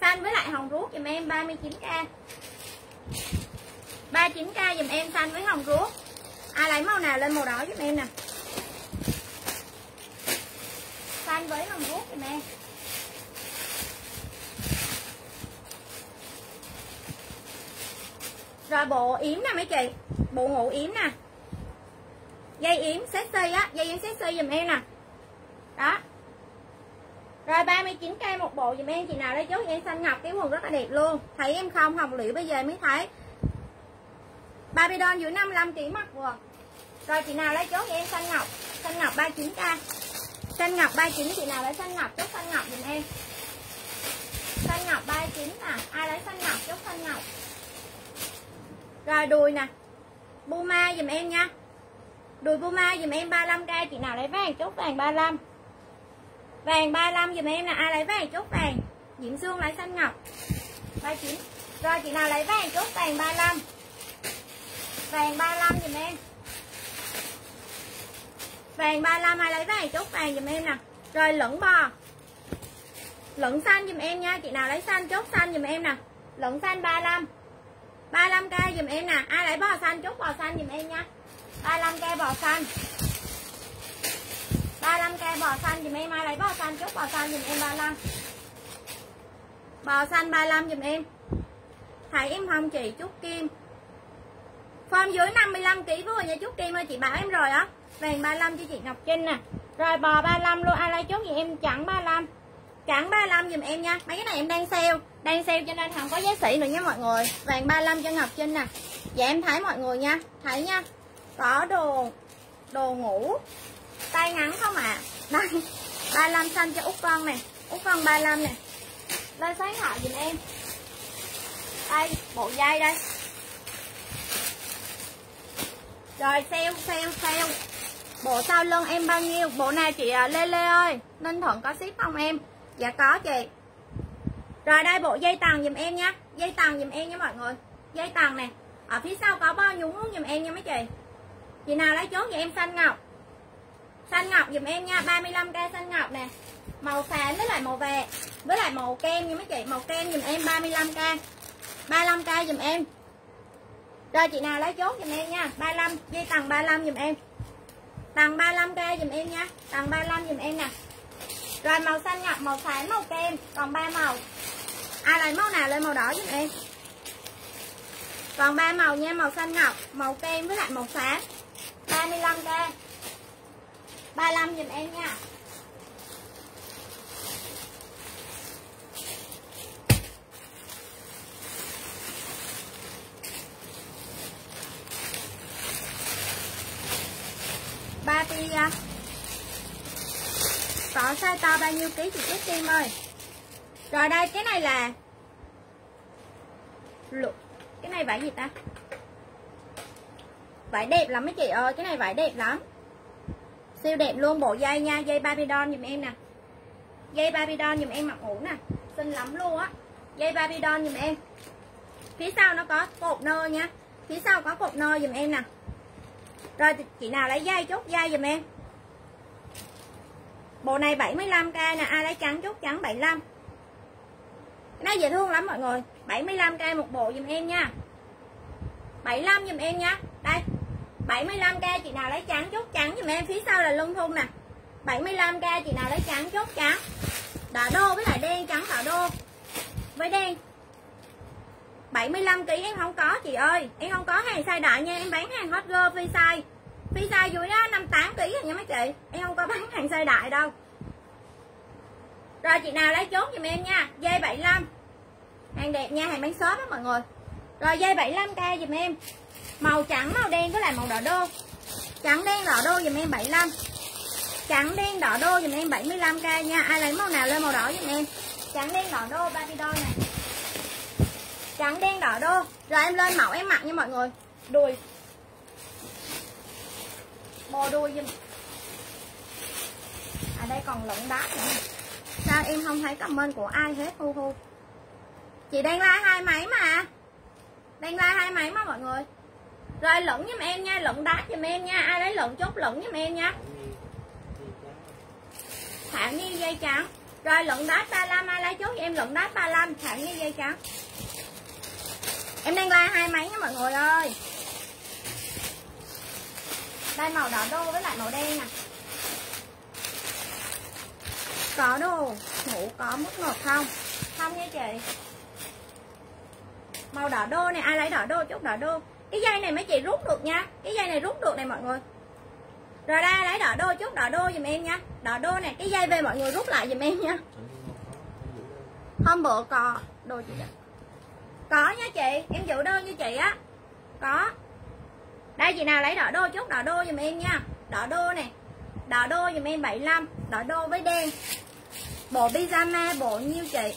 Xanh với lại hồng ruốc giùm em 39k. 39k giùm em, xanh với hồng ruốc. Ai lấy màu nào lên màu đó giúp em nè. Xanh với hồng ruốc giùm em. Rồi bộ yếm nè mấy chị, bộ ngủ yếm nè, dây yếm sexy á, dây yếm sexy giùm em nè. Đó. Rồi 39k một bộ giùm em. Chị nào lấy chốt em xanh ngọc, cái quần rất là đẹp luôn. Thấy em không? Hồng Liễu bây giờ mới thấy. Barbie doll dưới 55 kg mặc vừa. Rồi chị nào lấy chốt em xanh ngọc 39k. Xanh ngọc 39, chị nào lấy xanh ngọc chốt xanh ngọc giùm em. Xanh ngọc 39 nè, ai lấy xanh ngọc chốt xanh ngọc. Rồi đùi nè, Puma giùm em nha. Đùi Puma giùm em 35k, chị nào lấy vàng chốt vàng 35. Vàng 35 giùm em nè, ai lấy vàng chốt vàng. Diễm Sương lấy xanh ngọc 39. Rồi chị nào lấy vàng chốt vàng 35. Vàng 35 giùm em. Vàng 35 ai lấy vàng chốt vàng giùm em nè. Rồi lửng bò. Lửng xanh giùm em nha, chị nào lấy xanh chốt xanh giùm em nè. Lửng xanh 35. 35k giùm em nè, ai lấy bò xanh chốt bò xanh giùm em nha. 35k bò xanh. 35k bò xanh giùm em, ai lấy bò xanh chốt bò xanh giùm em 35. Bò xanh 35 giùm em. Thấy em không chị Trúc Kim? Form dưới 55 kg vừa nha Trúc Kim ơi, chị bảo em rồi á. Vàng 35 cho chị Ngọc Trinh nè. Rồi bò 35 luôn, ai lấy chốt gì em trắng 35. Trắng 35 giùm em nha. Mấy cái này em đang sale cho nên không có giá sỉ nữa nha mọi người. Vàng 35 cho Ngọc Trinh nè. Dạ em thấy mọi người nha, thấy nha. Có đồ ngủ tay ngắn không ạ? Đây 35 xanh cho Út Con nè. Út Con 35 nè. Lên sáng họ giùm em. Đây bộ dây đây. Rồi sale. Bộ sau lưng em bao nhiêu? Bộ nào chị Lê Lê ơi? Ninh Thuận có ship không em? Dạ có chị. Rồi đây bộ dây tầng giùm em nha. Dây tầng giùm em nha mọi người. Dây tầng nè. Ở phía sau có bao nhúng giùm em nha mấy chị. Chị nào lấy chốt vậy em xanh ngọc. Xanh ngọc giùm em nha, 35k xanh ngọc nè. Màu xám với lại màu vàng với lại màu kem nha mấy chị. Màu kem giùm em 35k. 35k giùm em. Rồi chị nào lấy chốt giùm em nha. 35, dây tầng 35 giùm em. Tầng 35k giùm em nha. Tầng 35 giùm em nè. Rồi màu xanh ngọc, màu xám, màu kem, còn 3 màu. Ai lấy màu nào lên màu đỏ giùm em. Còn 3 màu nha, màu xanh ngọc, màu kem với lại màu xám. 35k. 35 giùm em nha. Ba tia. Có size to bao nhiêu ký chị Trúc Kim ơi. Rồi đây cái này là cái này vải gì ta? Vải đẹp lắm mấy chị ơi, cái này vải đẹp lắm. Siêu đẹp luôn, bộ dây nha, dây Barbie doll giùm em nè. Dây Barbie doll giùm em mặc ngủ nè, xinh lắm luôn á. Dây Barbie doll giùm em. Phía sau nó có cột nơ nha. Phía sau có cột nơ giùm em nè. Rồi chị nào lấy dây chốt dây giùm em. Bộ này 75k nè, ai lấy trắng chốt trắng 75. Nó dễ thương lắm mọi người. 75k một bộ giùm em nha. 75 giùm em nha. Đây 75k chị nào lấy trắng chốt trắng giùm em. Phía sau là lưng thun nè. 75k chị nào lấy trắng chốt trắng. Đỏ đô với lại đen, trắng đỏ đô với đen. 75kg em không có chị ơi. Em không có hàng size đại nha. Em bán hàng hot girl free size. Free size dưới đó 58kg rồi nha mấy chị. Em không có bán hàng size đại đâu. Rồi chị nào lấy chốt giùm em nha. Dây 75. Hàng đẹp nha, hàng bán shop đó mọi người. Rồi dây 75k giùm em. Màu trắng, màu đen với lại màu đỏ đô. Trắng đen đỏ đô giùm em 75. Trắng đen đỏ đô giùm em 75k nha. Ai lấy màu nào lên màu đỏ giùm em. Trắng đen đỏ đô Barbie doll này. Trắng đen đỏ đô. Rồi em lên mẫu em mặc nha mọi người. Đùi. Bò đuôi giùm. À đây còn lẫn đá nữa. Sao em không thấy comment của ai hết hu hu. Chị đang like hai máy mà. Đang like hai máy mà mọi người. Rồi lẫn giùm em nha, lẫn đá giùm em nha. Ai lấy lẫn chốt lẫn giùm em nha. Thảo Nhi dây trắng. Rồi lựng đát 35, ai lấy chốt em lựng đát 35 thẳng như dây trắng. Em đang like hai máy nha mọi người ơi. Đây màu đỏ đô với lại màu đen nè. Có đồ ngủ có mức ngọt không? Không nha chị. Màu đỏ đô này ai lấy đỏ đô chốt đỏ đô. Cái dây này mấy chị rút được nha. Cái dây này rút được này mọi người. Rồi đây lấy đỏ đô chốt đỏ đô giùm em nha. Đỏ đô này cái dây về mọi người rút lại giùm em nha. Hôm bữa có đồ chị ạ. Có nha chị, em giữ đơn như chị á. Có. Đây chị nào lấy đỏ đô chốt đỏ đô giùm em nha. Đỏ đô này. Đỏ đô giùm em 75, đỏ đô với đen. Bộ pyjama bộ nhiêu chị?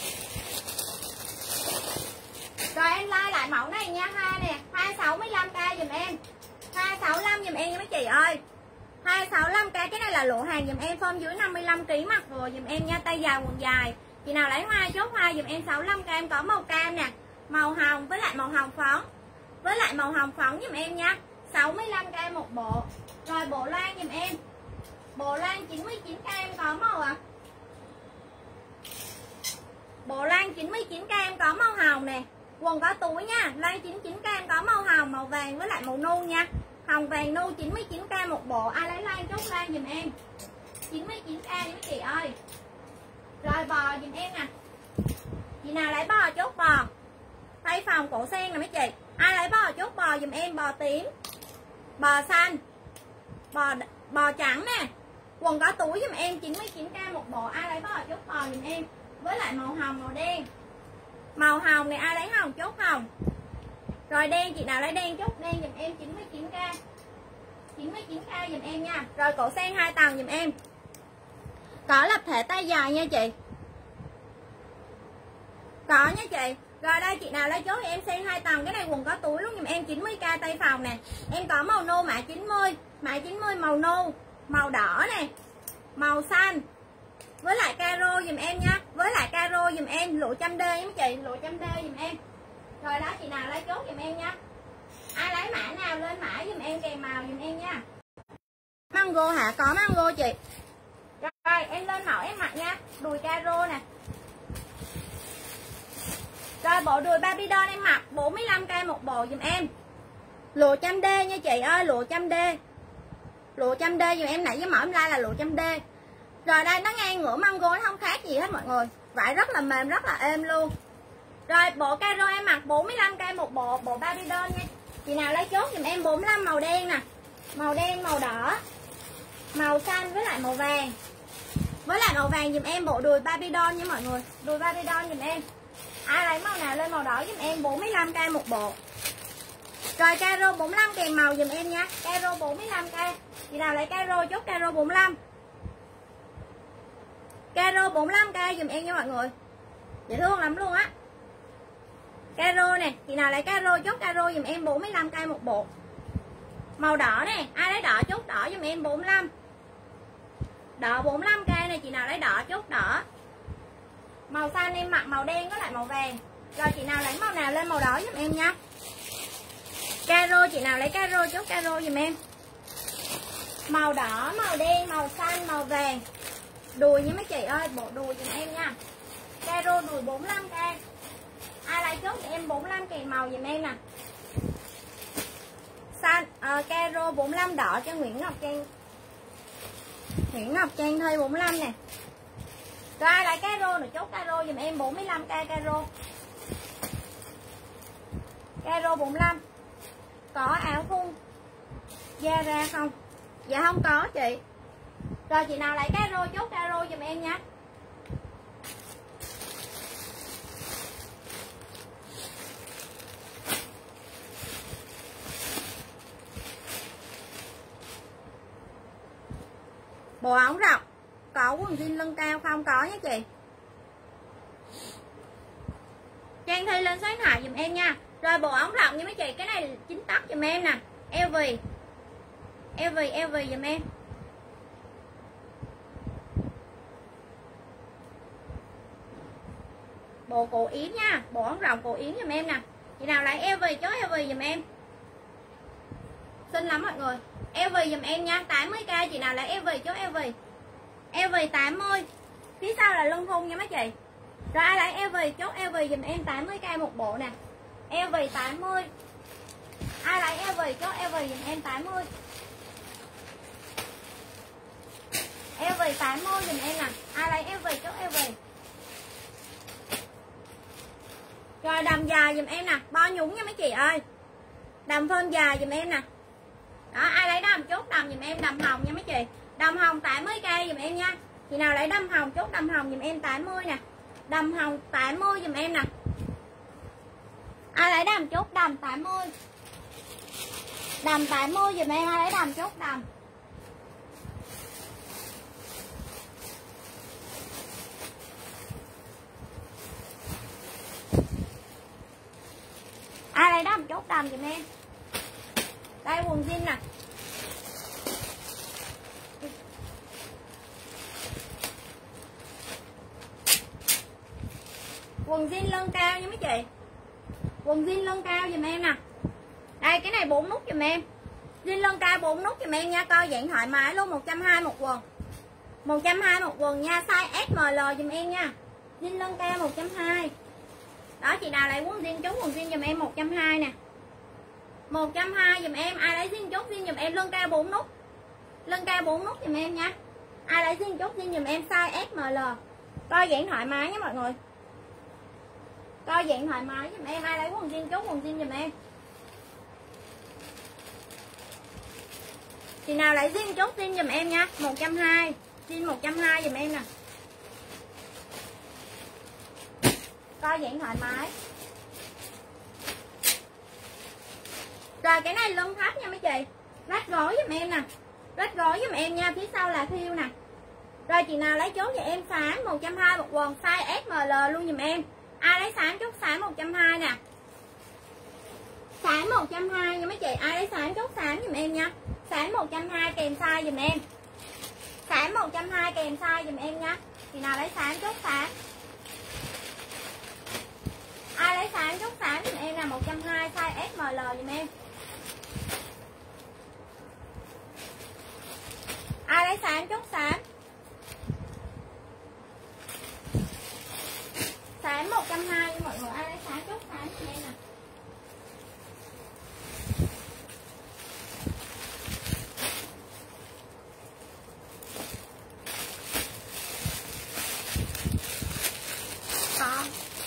Rồi em like lại mẫu này nha ha nè, 265k giùm em. 265 giùm em nha mấy chị ơi. 265k cái này là lộ hàng giùm em, form dưới 55 kg mặc vừa giùm em nha, tay dài quần dài. Chị nào lấy hoa chốt hoa giùm em 65k, em có màu cam nè, màu hồng với lại màu hồng phấn. Với lại màu hồng phấn giùm em nha. 65k một bộ. Rồi bộ loan giùm em. Bộ loan 99k em có màu ạ. Bộ loan 99k em có màu hồng nè. Quần có túi nha. Loan 99k em có màu hồng, màu vàng với lại màu nu nha. Hồng vàng nu 99k một bộ. Ai lấy loan chốt loan giùm em. 99k mấy chị ơi. Rồi bò giùm em nè. Chị nào lấy bò chốt bò. Tay phòng cổ sen nè mấy chị. Ai lấy bò chốt bò giùm em, bò tím, bò xanh, bò trắng nè. Quần có túi giùm em 99k một bộ. Ai lấy bò chốt bò giùm em. Với lại màu hồng màu đen. Màu hồng này ai lấy hồng chốt hồng. Rồi đen chị nào lấy đen chốt đen giùm em 99k. 99k giùm em nha. Rồi cổ sen 2 tầng giùm em. Có lập thể tay dài nha chị. Có nha chị. Rồi đây chị nào lấy chốt thì em sen 2 tầng. Cái này quần có túi luôn giùm em 90k tay phòng nè. Em có màu nâu mã 90. Mã 90 màu nâu, màu đỏ nè, màu xanh. Với lại caro giùm em nha. Với lại caro giùm em lụa chăm đê mấy chị, lụa chăm đê giùm em. Rồi đó chị nào lấy chốt giùm em nha. Ai lấy mã nào lên mã giùm em kèm màu giùm em nha. Mango hả? Có mango chị. Rồi em lên mẫu em mặc nha. Đùi caro nè. Rồi bộ đùi Barbie doll em mặc 45k một bộ giùm em. Lụa chăm đê nha chị ơi, lụa chăm đê. Lụa chăm đê giùm em, nãy với mẫu em like là lụa chăm đê. Rồi đây nó ngang ngửa mango, nó không khác gì hết mọi người. Vải rất là mềm, rất là êm luôn. Rồi bộ caro em mặc 45k một bộ, bộ Barbie doll nha. Chị nào lấy chốt giùm em 45 màu đen nè. Màu đen, màu đỏ, màu xanh với lại màu vàng. Với lại màu vàng giùm em bộ đùi Barbie doll nha mọi người. Đùi Barbie doll giùm em. Ai lấy màu nào lên màu đỏ giùm em 45k một bộ. Rồi caro 45 kèm màu giùm em nha. Caro 45k. Chị nào lấy caro chốt caro 45. Caro 45k giùm em nha mọi người. Dễ thương lắm luôn á. Caro nè, chị nào lấy caro chốt caro giùm em 45k một bộ. Màu đỏ nè, ai lấy đỏ chốt đỏ giùm em 45. Đỏ 45k này, chị nào lấy đỏ chốt đỏ. Màu xanh em mặc màu đen với lại màu vàng. Rồi chị nào lấy màu nào lên màu đỏ giùm em nha. Caro chị nào lấy caro chốt caro giùm em. Màu đỏ, màu đen, màu xanh, màu vàng. Đùi nha mấy chị ơi, bộ đùi giùm em nha. Caro đùi 45k. Ai lấy chốt thì em 45 kèm màu giùm em nè. Xanh caro 45 đỏ cho Nguyễn Ngọc Trang. Nguyễn Ngọc Trang thuê 45 nè. Rồi ai lấy caro rồi chốt caro giùm em 45k caro. Caro 45. Có áo thun da ra không? Dạ không có chị. Rồi chị nào lấy caro chốt caro giùm em nha. Bộ ống rộng có quần jean lưng cao không? Có nhé chị. Trang Thi lên số điện thoại giùm em nha. Rồi bộ ống rộng như mấy chị, cái này 9 tấc giùm em nè. LV giùm em. Bộ cổ yến nha, bộ ống rộng cổ yến giùm em nè. Chị nào lấy LV chốt LV giùm em. Xinh lắm mọi người. LV giùm em nha, 80k chị nào lấy LV chốt LV. LV 80. Phía sau là lưng thun nha mấy chị. Rồi ai lấy LV chốt LV dùm em 80k một bộ nè. LV 80. Ai lấy LV chốt LV dùm em 80. LV 80 dùm em nè. Ai lấy LV chốt LV. Rồi đầm dài dùm em nè, bo nhúng nha mấy chị ơi. Đầm phơm dài dùm em nè. Đó, ai lấy đầm chốt đầm dùm em đầm hồng nha mấy chị. Đầm hồng 80k dùm em nha. Chị nào lấy đầm hồng chốt đầm hồng dùm em 80 nè. Đầm hồng 80 dùm em nè. Ai lấy đầm chốt đầm 80. Đầm 80 dùm em, ai lấy đầm chốt đầm. Ai lấy đầm chốt đầm dùm em. Đây quần jean nè. Quần jean lưng cao nha mấy chị. Quần jean lưng cao dùm em nè. Đây cái này 4 nút dùm em. Jean lưng cao 4 nút dùm em nha, coi dạng thoải mái luôn, 120 một quần. 120 một quần nha, size SML dùm em nha. Jean lưng cao 120. Đó chị nào lấy quần jean chốt quần jean dùm em 120 nè. 120 dùm em, ai lấy jean chốt jean dùm em lưng cao 4 nút. Lưng cao 4 nút dùm em nha. Ai lấy jean chốt jean dùm em size SML. Coi dạng thoải mái nha mọi người. Coi dạng thoải mái dùm em, ai lấy quần jean chốt quần jean dùm em. Chị nào lấy jean chốt jean dùm em nha, 120. Jean 120 dùm em nè. Coi dạng thoải mái. Rồi cái này lưng thấp nha mấy chị. Rách gối dùm em nè. Rách gối dùm em nha, phía sau là thiêu nè. Rồi chị nào lấy chốt cho em xám 120 một quần size SML luôn dùm em. Ai lấy xám chốt xám 120 nè. Xám 120 nha mấy chị, ai lấy xám chốt xám dùm em nha. Xám 120 kèm size dùm em. Xám 120 kèm size dùm em nha. Chị nào lấy xám chốt xám. Ai lấy xám chốt xám dùm em là 120 size SML dùm em. Ai lấy xám chốt xám. Xám 120 nha mọi người, ai lấy xám chốt xám dùm em nè. Còn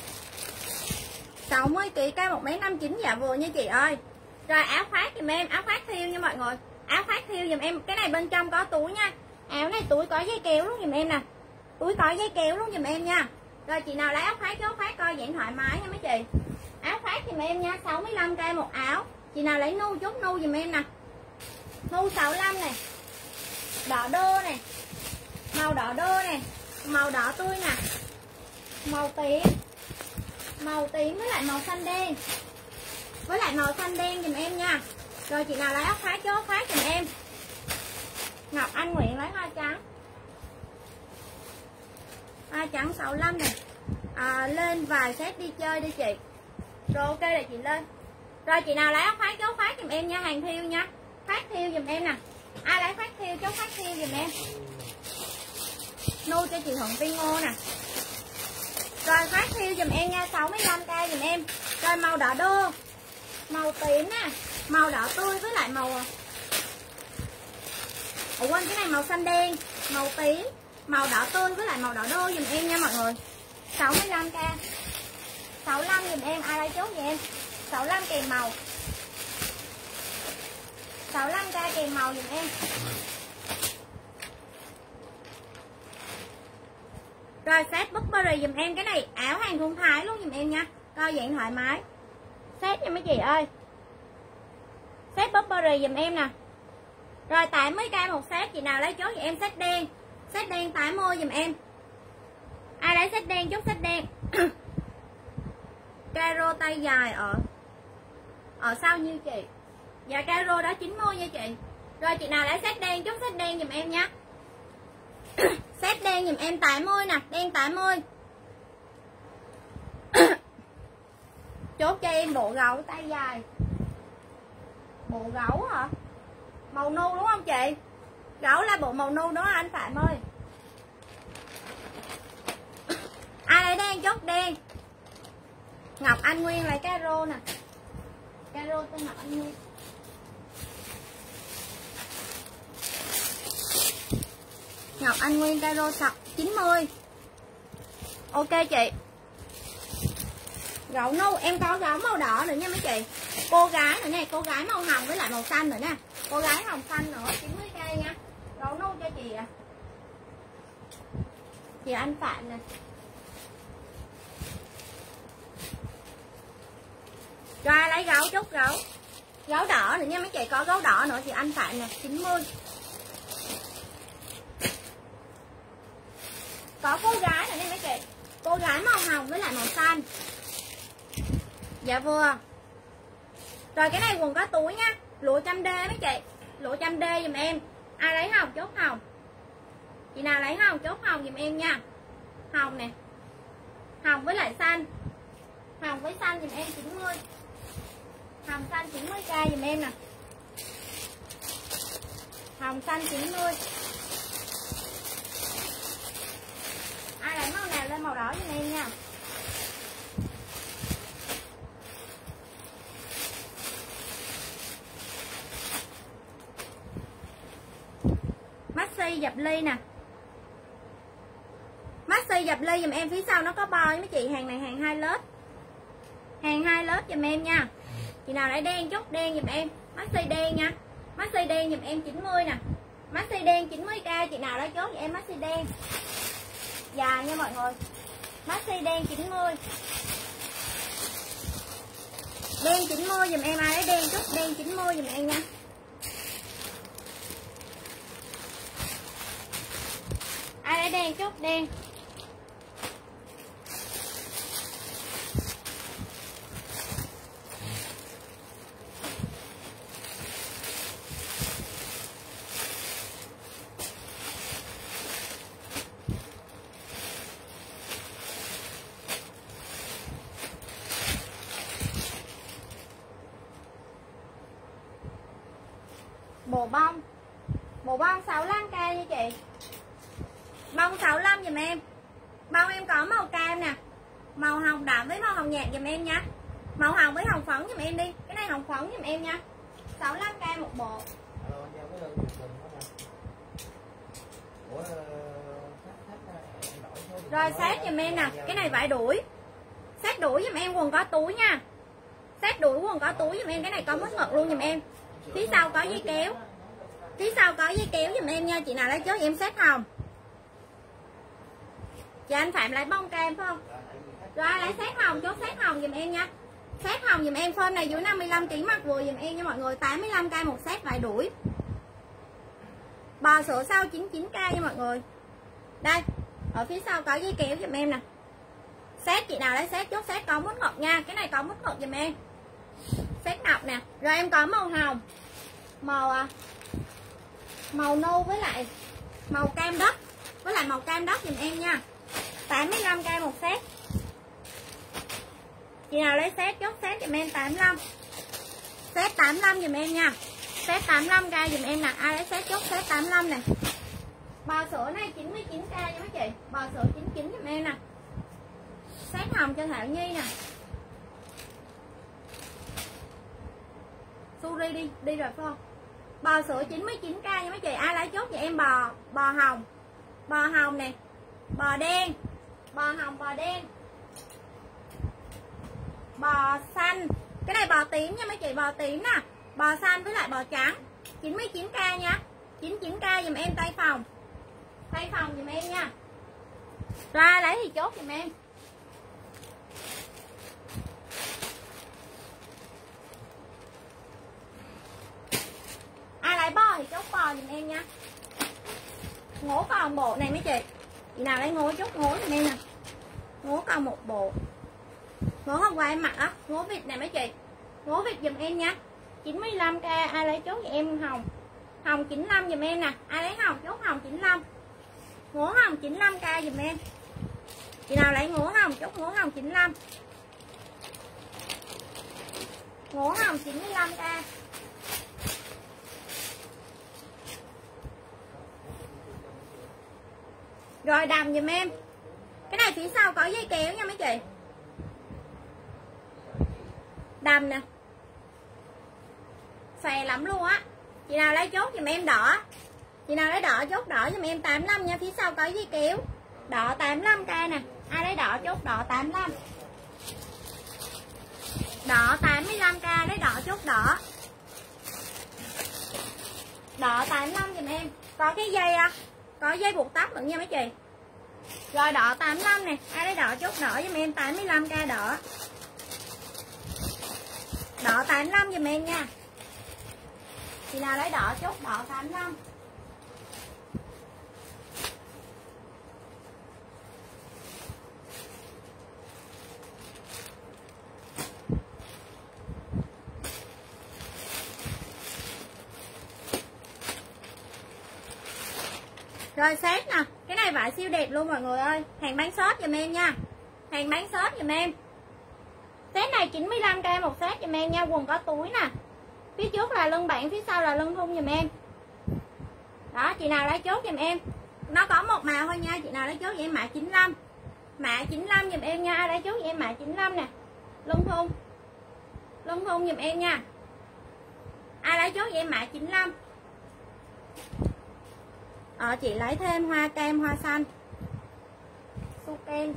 60 kg cây 1m59 dạ vừa nha chị ơi. Rồi áo khoác dùm em, áo khoác thiêu nha mọi người. Áo khoác thiêu dùm em, cái này bên trong có túi nha. Áo này túi có dây kéo luôn dùm em nè. Túi có dây kéo luôn dùm em nha. Rồi chị nào lấy áo khoác chốt khoác coi dạng thoải mái nha mấy chị. Áo khoác dùm em nha, 65k một áo. Chị nào lấy nu chốt nu dùm em nè. Nu 65 nè. Đỏ đô nè. Màu đỏ đô nè. Màu đỏ tươi nè. Màu tím. Màu tím với lại màu xanh đen. Với lại màu xanh đen dùm em nha. Rồi chị nào lấy áo khoác chốt khoác dùm em. Ngọc Anh Nguyễn lấy hoa trắng. Hoa trắng 65 nè. Lên vài set đi chơi đi chị. Rồi ok là chị lên. Rồi chị nào lấy áo khoác chốt khoác dùm em nha, hàng thiêu nha. Khoác thiêu dùm em nè. Ai lấy khoác thiêu chốt khoác thiêu dùm em. Nu cho chị Thuận Tiên Ngô nè. Rồi khoác thiêu dùm em nha, 65k dùm em. Rồi màu đỏ đô. Màu tím nè. Màu đỏ tươi với lại màu quên cái này màu xanh đen. Màu tím. Màu đỏ tươi với lại màu đỏ đô dùm em nha mọi người. 65k. 65 dùm em, ai lấy chốt vậy em. 65 kèm màu. 65k kèm màu dùm em. Rồi set Burberry dùm em, cái này áo hàng thun Thái luôn dùm em nha. Coi dạng thoải mái. Set nha mấy chị ơi. Set Burberry dùm em nè. Rồi 80k một set, chị nào lấy chốt vậy em set đen. Set đen 80 dùm em. Ai lấy set đen chốt set đen. Caro tay dài ở sau như chị. Dạ caro đó 90 nha chị. Rồi chị nào lấy set đen chốt set đen dùm em nha. Set đen dùm em 80 nè, đen 80. Chốt cho em bộ gấu tay dài. Bộ gấu hả? Màu nu đúng không chị? Gấu là bộ màu nu đó anh Phạm ơi. lấy đen chốt đen. Ngọc Anh Nguyên lấy caro nè. Caro tên Ngọc Anh Nguyên. Ngọc Anh Nguyên caro sọc 90. Ok chị. Gấu nu em có gấu màu đỏ nữa nha mấy chị. Cô gái nữa nè, cô gái màu hồng với lại màu xanh nữa nè. Cô gái hồng xanh nữa 90k nha. Gấu nu cho chị à. Chị Anh Phạm nè. Rồi lấy gấu chút gấu. Gấu đỏ nữa nha mấy chị, có gấu đỏ nữa chị Anh Phạm nè, 90. Có cô gái nữa nè mấy chị. Cô gái màu hồng với lại màu xanh. Dạ vừa. Rồi cái này quần có túi nha. Lụa 100D mấy chị. Lụa 100D giùm em. Ai lấy hồng chốt hồng. Chị nào lấy hồng chốt hồng giùm em nha. Hồng nè. Hồng với lại xanh. Hồng với xanh giùm em 90. Hồng xanh 90k giùm em nè. Hồng xanh 90. Ai lấy màu nào lên màu đỏ giùm em nha. Maxi dập ly nè. Maxi dập ly giùm em, phía sau nó có bo mấy chị. Hàng này hàng 2 lớp. Hàng 2 lớp giùm em nha. Chị nào lấy đen chốt đen giùm em. Maxi đen nha. Maxi đen giùm em 90 nè. Maxi đen 90k. Chị nào lấy chốt giùm em maxi đen dài nha mọi người. Maxi đen 90. Đen 90 giùm em. Ai lấy đen chốt đen 90 giùm em nha. Ai lấy đen chốt đen. Bộ bông 65k nha chị. Bông 65 giùm em. Bông em có màu cam nè, màu hồng đậm với màu hồng nhạt giùm em nha. Màu hồng với hồng phấn giùm em đi. Cái này hồng phấn giùm em nha. 65k một bộ. Rồi set giùm em nè. Cái này vải đuổi. Set đuổi giùm em, quần có túi nha. Set đuổi quần có túi giùm em. Cái này có mất ngực luôn giùm em. Phía sau có dây kéo. Phía sau có dây kéo giùm em nha. Chị nào lấy chốt em set hồng. Chị Anh Phạm lấy bông cam phải không? Rồi lấy set hồng, chốt set hồng giùm em nha. Set hồng giùm em, form này dưới 55 kg mặc vừa giùm em nha mọi người. 85k một set vải đuổi. Bò sữa sau 99k nha mọi người. Đây, ở phía sau có dây kéo giùm em nè. Set chị nào lấy set chốt set có mút ngọc nha. Cái này có mút ngọc giùm em. Set ngọc nè. Rồi em có màu hồng, màu nâu với lại màu cam đất, với lại màu cam đất giùm em nha. 85k một set. Chị nào lấy set chốt set giùm em 85. Set 85 giùm em nha. Set 85k giùm em nè. Ai lấy set chốt set 85 nè. Bò sữa này 99k nha mấy chị. Bò sữa 99 giùm em nè. Set hồng cho Thảo Nhi nè. Suri đi rồi phải không? Bò sữa 99k nha mấy chị. Ai lấy chốt vậy em bò hồng. Bò hồng nè. Bò đen. Bò hồng, bò đen. Bò xanh. Cái này bò tím nha mấy chị, bò tím nè. Bò xanh với lại bò trắng. 99k nha. 99k giùm em tay phòng. Tay phòng giùm em nha. Ra lấy thì chốt giùm em. Ai lấy bò thì chốt bò giùm em nha. Ngố còn bộ này mấy chị. Chị nào lấy ngố chốt ngố giùm em nè. Ngố còn một bộ. Ngố hôm qua em mặc á. Ngố vịt này mấy chị. Ngố vịt giùm em nha. 95k. Ai lấy chốt giùm em hồng. Hồng 95 giùm em nè. Ai lấy hồng chốt hồng 95. Ngố hồng 95k giùm em. Chị nào lấy ngố hồng chốt ngố hồng 95. Ngố hồng 95k. Rồi đầm giùm em. Cái này phía sau có dây kéo nha mấy chị. Đầm nè, xòe lắm luôn á. Chị nào lấy chốt giùm em đỏ, chị nào lấy đỏ chốt đỏ giùm em 85 nha. Phía sau có dây kéo, đỏ 85k nè. Ai lấy đỏ chốt đỏ 85, đỏ 85k. Lấy đỏ chốt đỏ, đỏ 85 giùm em. Có cái dây có dây buộc tóc nữa nha mấy chị. Rồi đỏ 85 nè. Ai lấy đỏ chốt đỏ giùm em 85k đỏ, đỏ 85 giùm em nha. Chị nào lấy đỏ chốt đỏ 85. Rồi set nè, cái này vải siêu đẹp luôn mọi người ơi. Hàng bán shop giùm em nha, hàng bán shop giùm em. Set này 95k một set giùm em nha. Quần có túi nè, phía trước là lưng bản, phía sau là lưng thun giùm em. Đó, chị nào lấy chốt giùm em. Nó có một màu thôi nha. Chị nào lấy chốt giùm em mã 95, mã 95 giùm em nha. Lấy chốt giùm em mã 95 nè. Lưng thun giùm em nha. Ai lấy chốt giùm em mã 95. Chị lấy thêm hoa cam hoa xanh, su kem.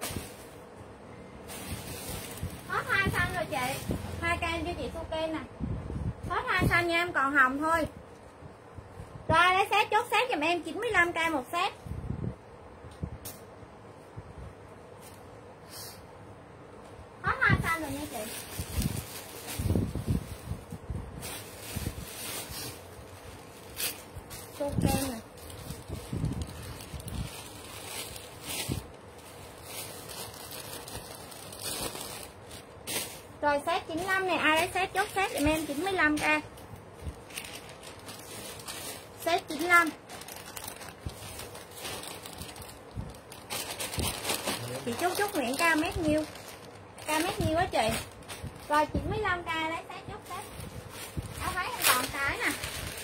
Hết hoa xanh rồi chị, hoa cam cho chị su kem nè. Hết hoa xanh nha em, còn hồng thôi. Rồi lấy set chốt set giùm em 95k một set. Hết hoa xanh rồi nha chị. Su kem nè. Rồi set 95 này, ai lấy set chốt set giùm em 95k. Set 95. Chị chốt Nguyễn cao mét nhiêu? Cao mét nhiêu á chị? Rồi 95k lấy set chốt set. Áo khoác em còn cái nè.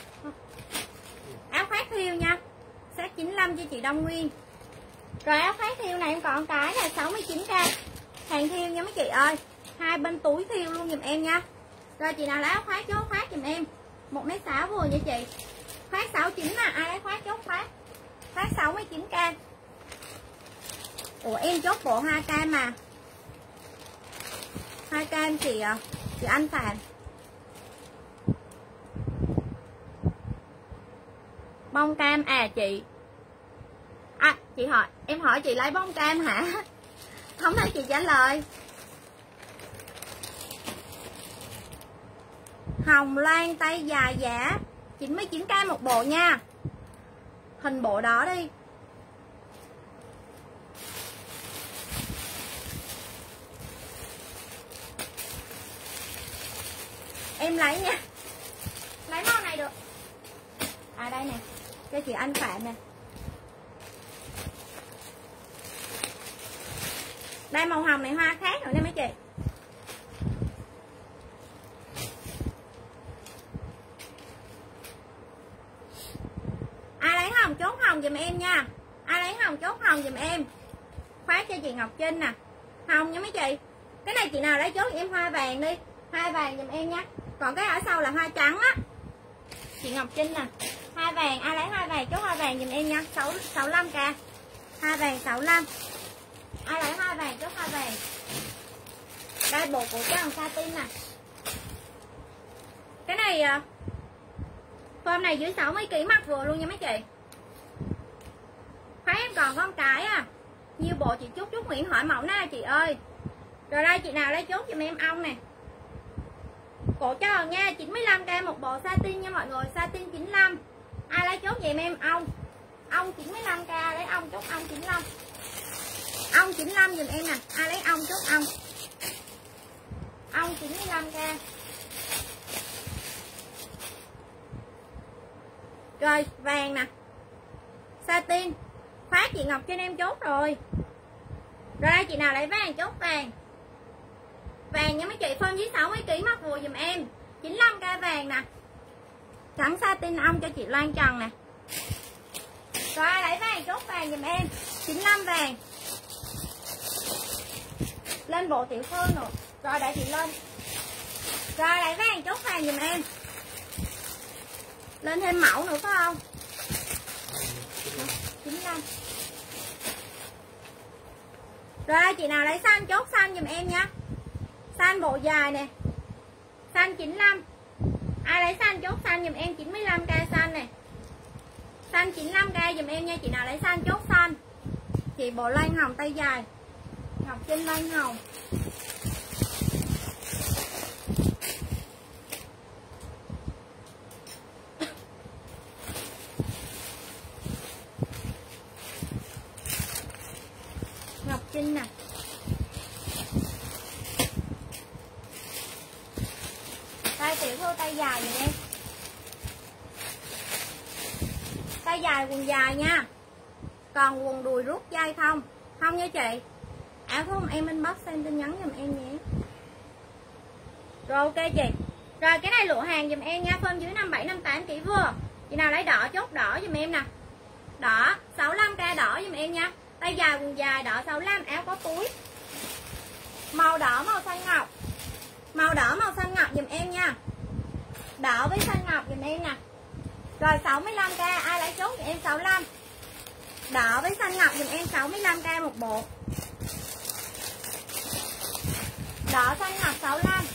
Áo khoác thiêu nha. Set 95 cho chị Đông Nguyên. Rồi áo khoác thiêu này em còn cái là 69k. Hàng thiêu nha mấy chị ơi. Hai bên túi thiêu luôn giùm em nha. Rồi chị nào lấy áo khoác chốt khoác giùm em 1m6 vừa nha chị. Khoác 69 nè, ai lấy khoác chốt khoác. Khoác 69k. Ủa em chốt bộ 2k mà. 2k chị Anh Phạm. Bông cam chị. Chị hỏi, em hỏi chị lấy bông cam hả? Không thấy chị trả lời. Hồng loan tay dài giả 99k một bộ nha. Hình bộ đó đi. Em lấy nha. Lấy màu này được. Đây nè, cho chị Anh Phạm nè. Đây màu hồng này hoa khác nữa nè mấy chị. Ai lấy hồng chốt hồng giùm em nha. Ai lấy hồng chốt hồng giùm em. Khoác cho chị Ngọc Trinh nè. Hồng nha mấy chị. Cái này chị nào lấy chốt em hoa vàng đi. Hoa vàng giùm em nha. Còn cái ở sau là hoa trắng á. Chị Ngọc Trinh nè. Hoa vàng, ai lấy hoa vàng chốt hoa vàng giùm em nha. 65k. Hoa vàng 65. Ai lấy hoa vàng chốt hoa vàng. Đây bộ của cái hồng satin nè. Cái này form này dưới 60kg mặc vừa luôn nha mấy chị. Khoái em còn có một cái nhiều bộ chị Trúc Nguyễn hỏi mẫu nào chị ơi. Rồi đây chị nào lấy chốt giùm em ong nè. Cổ tròn nha, 95k một bộ satin nha mọi người, satin 95. Ai lấy chốt giùm em ong. Ong 95k, lấy ong chốt ong 95. Ong 95 giùm em nè, ai lấy ong chốt ong. Ong 95k. Rồi vàng nè. Satin. Khoác chị Ngọc cho em chốt rồi. Rồi đây chị nào lấy vàng chốt vàng. Vàng nha mấy chị, phân dưới 60kg mặc vừa giùm em 95k vàng nè. Trắng satin ong cho chị Loan Trần nè. Rồi lấy vàng chốt vàng giùm em 95 vàng. Lên bộ tiểu thư nữa. Rồi để chị lên. Rồi lấy vàng chốt vàng giùm em. Lên thêm mẫu nữa phải không? 95. Rồi chị nào lấy xanh chốt xanh giùm em nha. Xanh bộ dài nè. Xanh 95. Ai lấy xanh chốt xanh giùm em 95k xanh nè. Xanh 95k giùm em nha. Chị nào lấy xanh chốt xanh. Chị bộ Lan Hồng tay dài. Ngọc Trinh Lan Hồng. Ngọc Trinh nè. Tay tiểu thư tay dài vậy em. Tay dài quần dài nha. Còn quần đùi rút dây không? Không nha chị. Áo không em inbox xem tin nhắn giùm em nhé. Rồi ok chị. Rồi cái này lụa hàng giùm em nha. Phân dưới 5758 kg vừa. Chị nào lấy đỏ chốt đỏ giùm em nè. Đỏ 65k đỏ giùm em nha. Tay dài quần dài đỏ 65, áo có túi. Màu đỏ màu xanh ngọc. Màu đỏ màu xanh ngọc giùm em nha. Đỏ với xanh ngọc giùm em nè. Rồi 65k ai lấy chốt giùm em 65. Đỏ với xanh ngọc giùm em 65k một bộ. Đỏ xanh ngọc 65.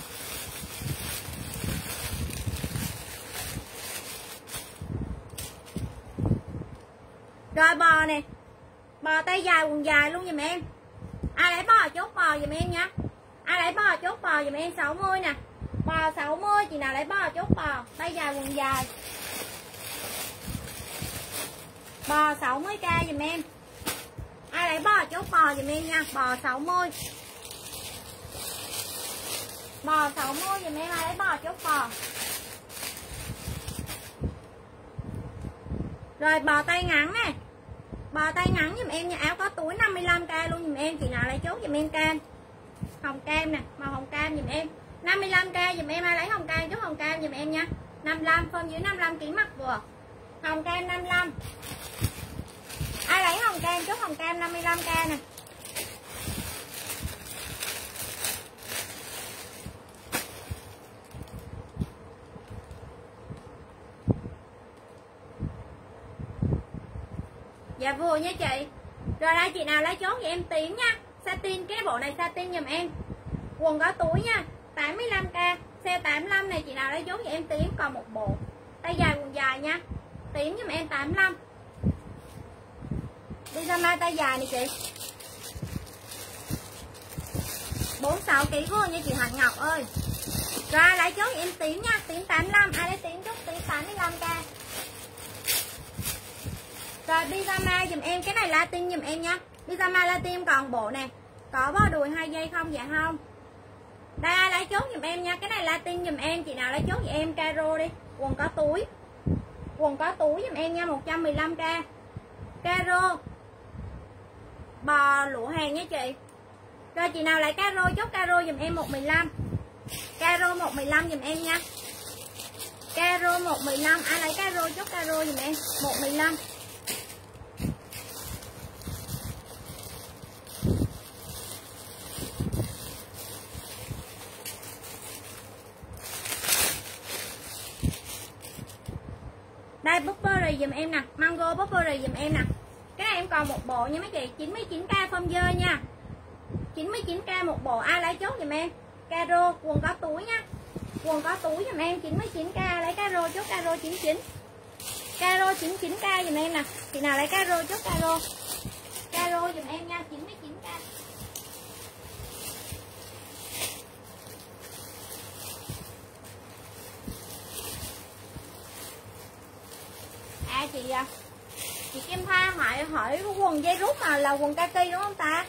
Rồi bò nè. Bò tay dài quần dài luôn giùm em. Ai lấy bò chốt bò giùm em nha. Ai lấy bò chốt bò giùm em 60 nè. Bò 60, chị nào lấy bò chốt bò tay dài quần dài. Bò 60k giùm em. Ai lấy bò chốt bò giùm em nha. Bò 60. Bò 60 giùm em. Ai lấy bò chốt bò. Rồi bò tay ngắn nè. Bò tay ngắn giùm em nha. Áo có túi 55k luôn giùm em. Chị nào lấy chốt giùm em cam. Hồng cam nè. Màu hồng cam giùm em 55k giùm em. Ai lấy hồng cam chốt hồng cam giùm em nha. 55 phân dưới 55 kg mặt vừa. Hồng cam 55. Ai lấy hồng cam chốt hồng cam 55k nè. Dạ vừa nha chị. Rồi đây chị nào lấy chốt vậy em tím nha. Satin, cái bộ này satin giùm em. Quần có túi nha 85k. Xe 85 này chị nào lấy chốt vậy em tím. Còn một bộ tay dài quần dài nha. Tím giùm em 85. Đi ra mai tay dài này chị. 46 kg vừa nha chị Hạnh Ngọc ơi. Rồi lấy chốt vậy em tím nha. Tím 85. Ai lấy tím chốt tím 85k. Rồi pyjama dùm em. Cái này Latin dùm em nha. Pyjama Latin còn bộ nè. Có bó đùi 2 giây không? Dạ không. Đây lấy chốt dùm em nha. Cái này Latin dùm em. Chị nào lấy chốt dùm em caro đi. Quần có túi. Quần có túi dùm em nha. 115k. Caro. Bò lụa hàng nha chị. Rồi chị nào lấy caro chốt caro dùm em 115. Caro 115 dùm em nha. Caro 115. Ai lấy caro chốt caro dùm em 115. Đây Burberry dùm em nè. Mango Burberry dùm em nè. Cái này em còn một bộ nha mấy chị. 99k phong dơ nha. 99k một bộ. Ai lấy chốt dùm em caro. Quần có túi nha. Quần có túi dùm em 99k. Lấy caro chốt caro 99. Caro 99k dùm em nè. Chị nào lấy caro chốt caro. Caro dùm em nha 99k. Chị Kim Thoa hỏi quần dây rút mà là quần kaki đúng không ta?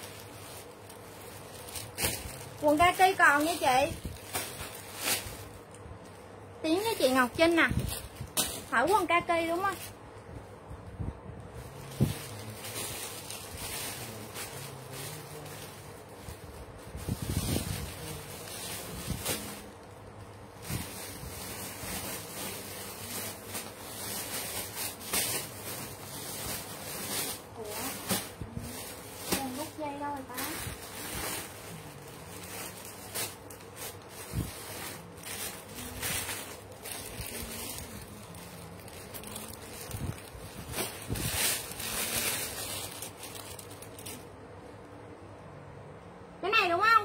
Quần kaki còn nha chị. Tiếng với chị Ngọc Trinh nè. Hỏi quần kaki đúng không?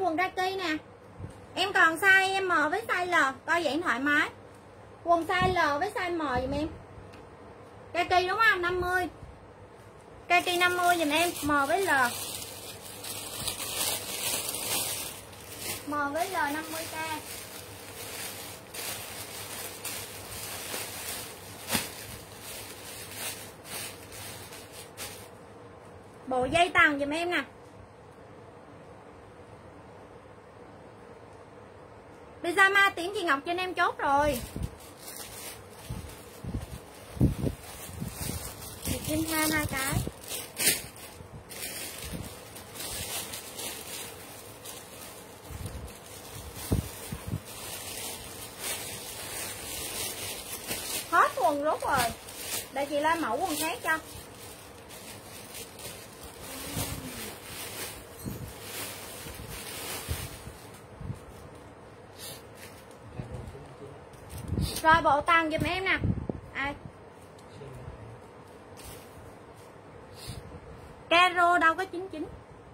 quần kaki nè. Em còn size M với size L, coi vậy thoải mái. Quần size L với size M giùm em. Kaki đúng không? 50. Kaki 50 giùm em, M với L. M với L 50k. Bộ dây tầng giùm em nè. Pyjama tím chị Ngọc trên em chốt rồi. Chị xin thêm 2 cái. Hết quần rút rồi. Để chị lên mẫu quần khác cho. Rồi bộ tầng giùm em nè. Caro đâu có 99.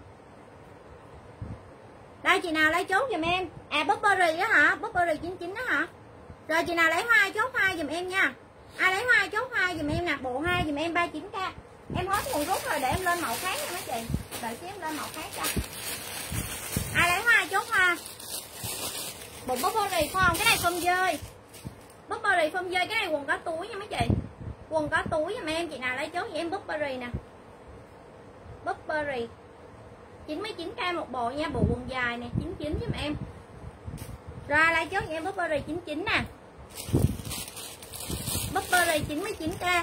Đây chị nào lấy chốt giùm em. Burberry á hả? Burberry 99 đó hả? Rồi chị nào lấy hoa chốt hoa giùm em nha. Ai lấy hoa chốt hoa giùm em nè. Bộ hoa giùm em 39k. Em hết nguồn rút rồi, để em lên mẫu khác nha mấy chị. Đợi xíu em lên mẫu khác cho. Ai lấy hoa chốt hoa. Bộ Burberry không? Cái này không dơi. Burberry không dơi, cái này quần có túi nha mấy chị. Quần có túi giùm em, chị nào lấy chốt thì em Burberry nè. Burberry 99k một bộ nha, bộ quần dài nè, 99 giùm em. Rồi lấy chốt thì em Burberry 99 nè. Burberry 99k.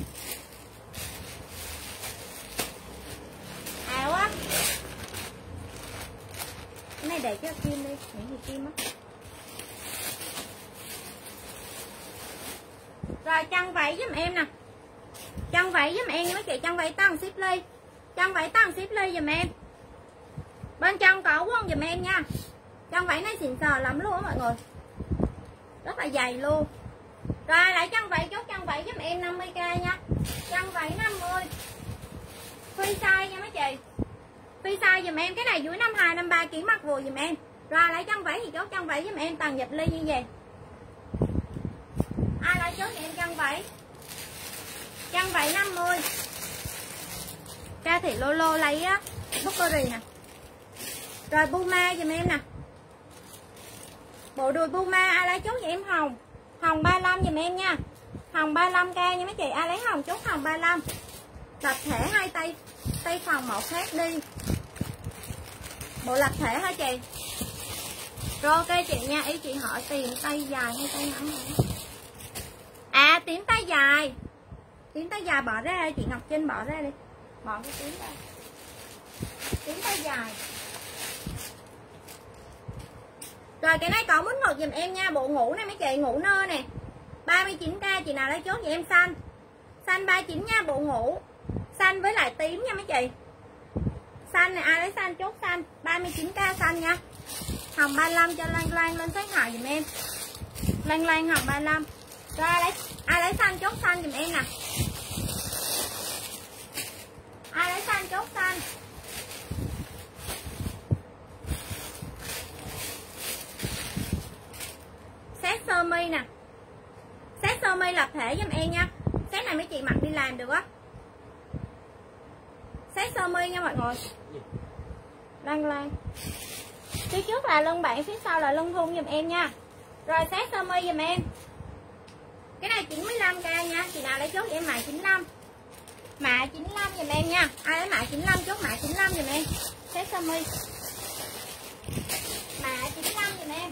Ảo á. Cái này để cho Kim đi, những gì Kim á. Rồi chân váy giùm em nè. Chân váy giùm em mấy chị, chân váy tăng ship ly. Chân váy tăng ship ly giùm em. Bên trong có quần giùm em nha. Chân váy này xịn sò lắm luôn á mọi người. Rất là dày luôn. Rồi lại chân váy, chốt chân váy giùm em 50k nha. Chân váy 50. Free size nha mấy chị. Free size giùm em, cái này dưới 52 53 kg mặc vừa giùm em. Rồi lấy chân váy thì chốt chân váy giùm em tầng dập ly như vậy. Ai lấy chốt thì em chân váy. Chân váy 50. Ca thị Lolo lấy á, Burberry nè. Rồi Puma giùm em nè. Bộ đùi Puma ai lấy chốt thì em hồng. Hồng 35 giùm em nha. Hồng 35k nha mấy chị, ai lấy hồng chốt hồng 35. Lập thể hai tay phòng mẫu khác đi. Bộ lập thể hả chị? Rồi ok chị nha, ý chị hỏi tiền tay dài hay tay ngắn hả? À tím tay dài. Tím tay dài bỏ ra, chị Ngọc Trinh bỏ ra đi. Bỏ cái tím ra. Tím tay dài. Rồi cái này có mút ngực giùm em nha, bộ ngủ này mấy chị, ngủ nơ nè. 39k, chị nào lấy chốt thì em xanh. Xanh 39 nha, bộ ngủ. Xanh với lại tím nha mấy chị. Xanh này ai lấy xanh chốt xanh, 39k xanh nha. Hồng 35 cho Lan Lan lên sát hại giùm em. Lan Lan hồng 35. Rồi ai lấy xanh chốt xanh giùm em nè. Ai lấy xanh chốt xanh. Set sơ mi nè. Set sơ mi lập thể giùm em nha. Set này mấy chị mặc đi làm được á. Set sơ mi nha mọi người. Lan Lan. Phía trước là lưng bạn, phía sau là lưng thun giùm em nha. Rồi set sơ mi giùm em. Cái này 95k nha, chị nào lấy chốt em mã 95. Mã 95 giùm em nha. Ai lấy mã 95 chốt mã 95 giùm em. Set sơ mi. Mã 95 giùm em.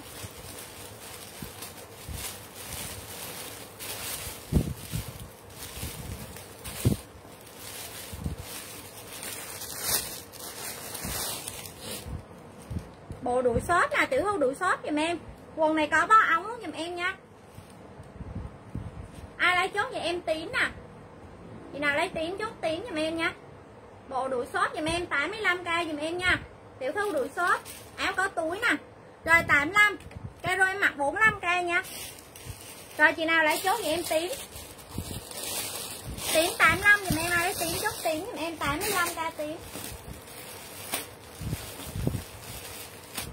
Bộ đuổi short là tiểu thư đuổi short giùm em. Quần này có bó ống giùm em nha. Ai lấy chốt thì em tím nè. Chị nào lấy tím chốt tím giùm em nha. Bộ đuổi short giùm em 85k giùm em nha. Tiểu thư đuổi short, áo có túi nè. Rồi 85. Cái rồi em mặc 45k nha. Rồi chị nào lấy chốt thì em tím. Tím 85 giùm em, ai lấy tím chốt tím giùm em 85k tím.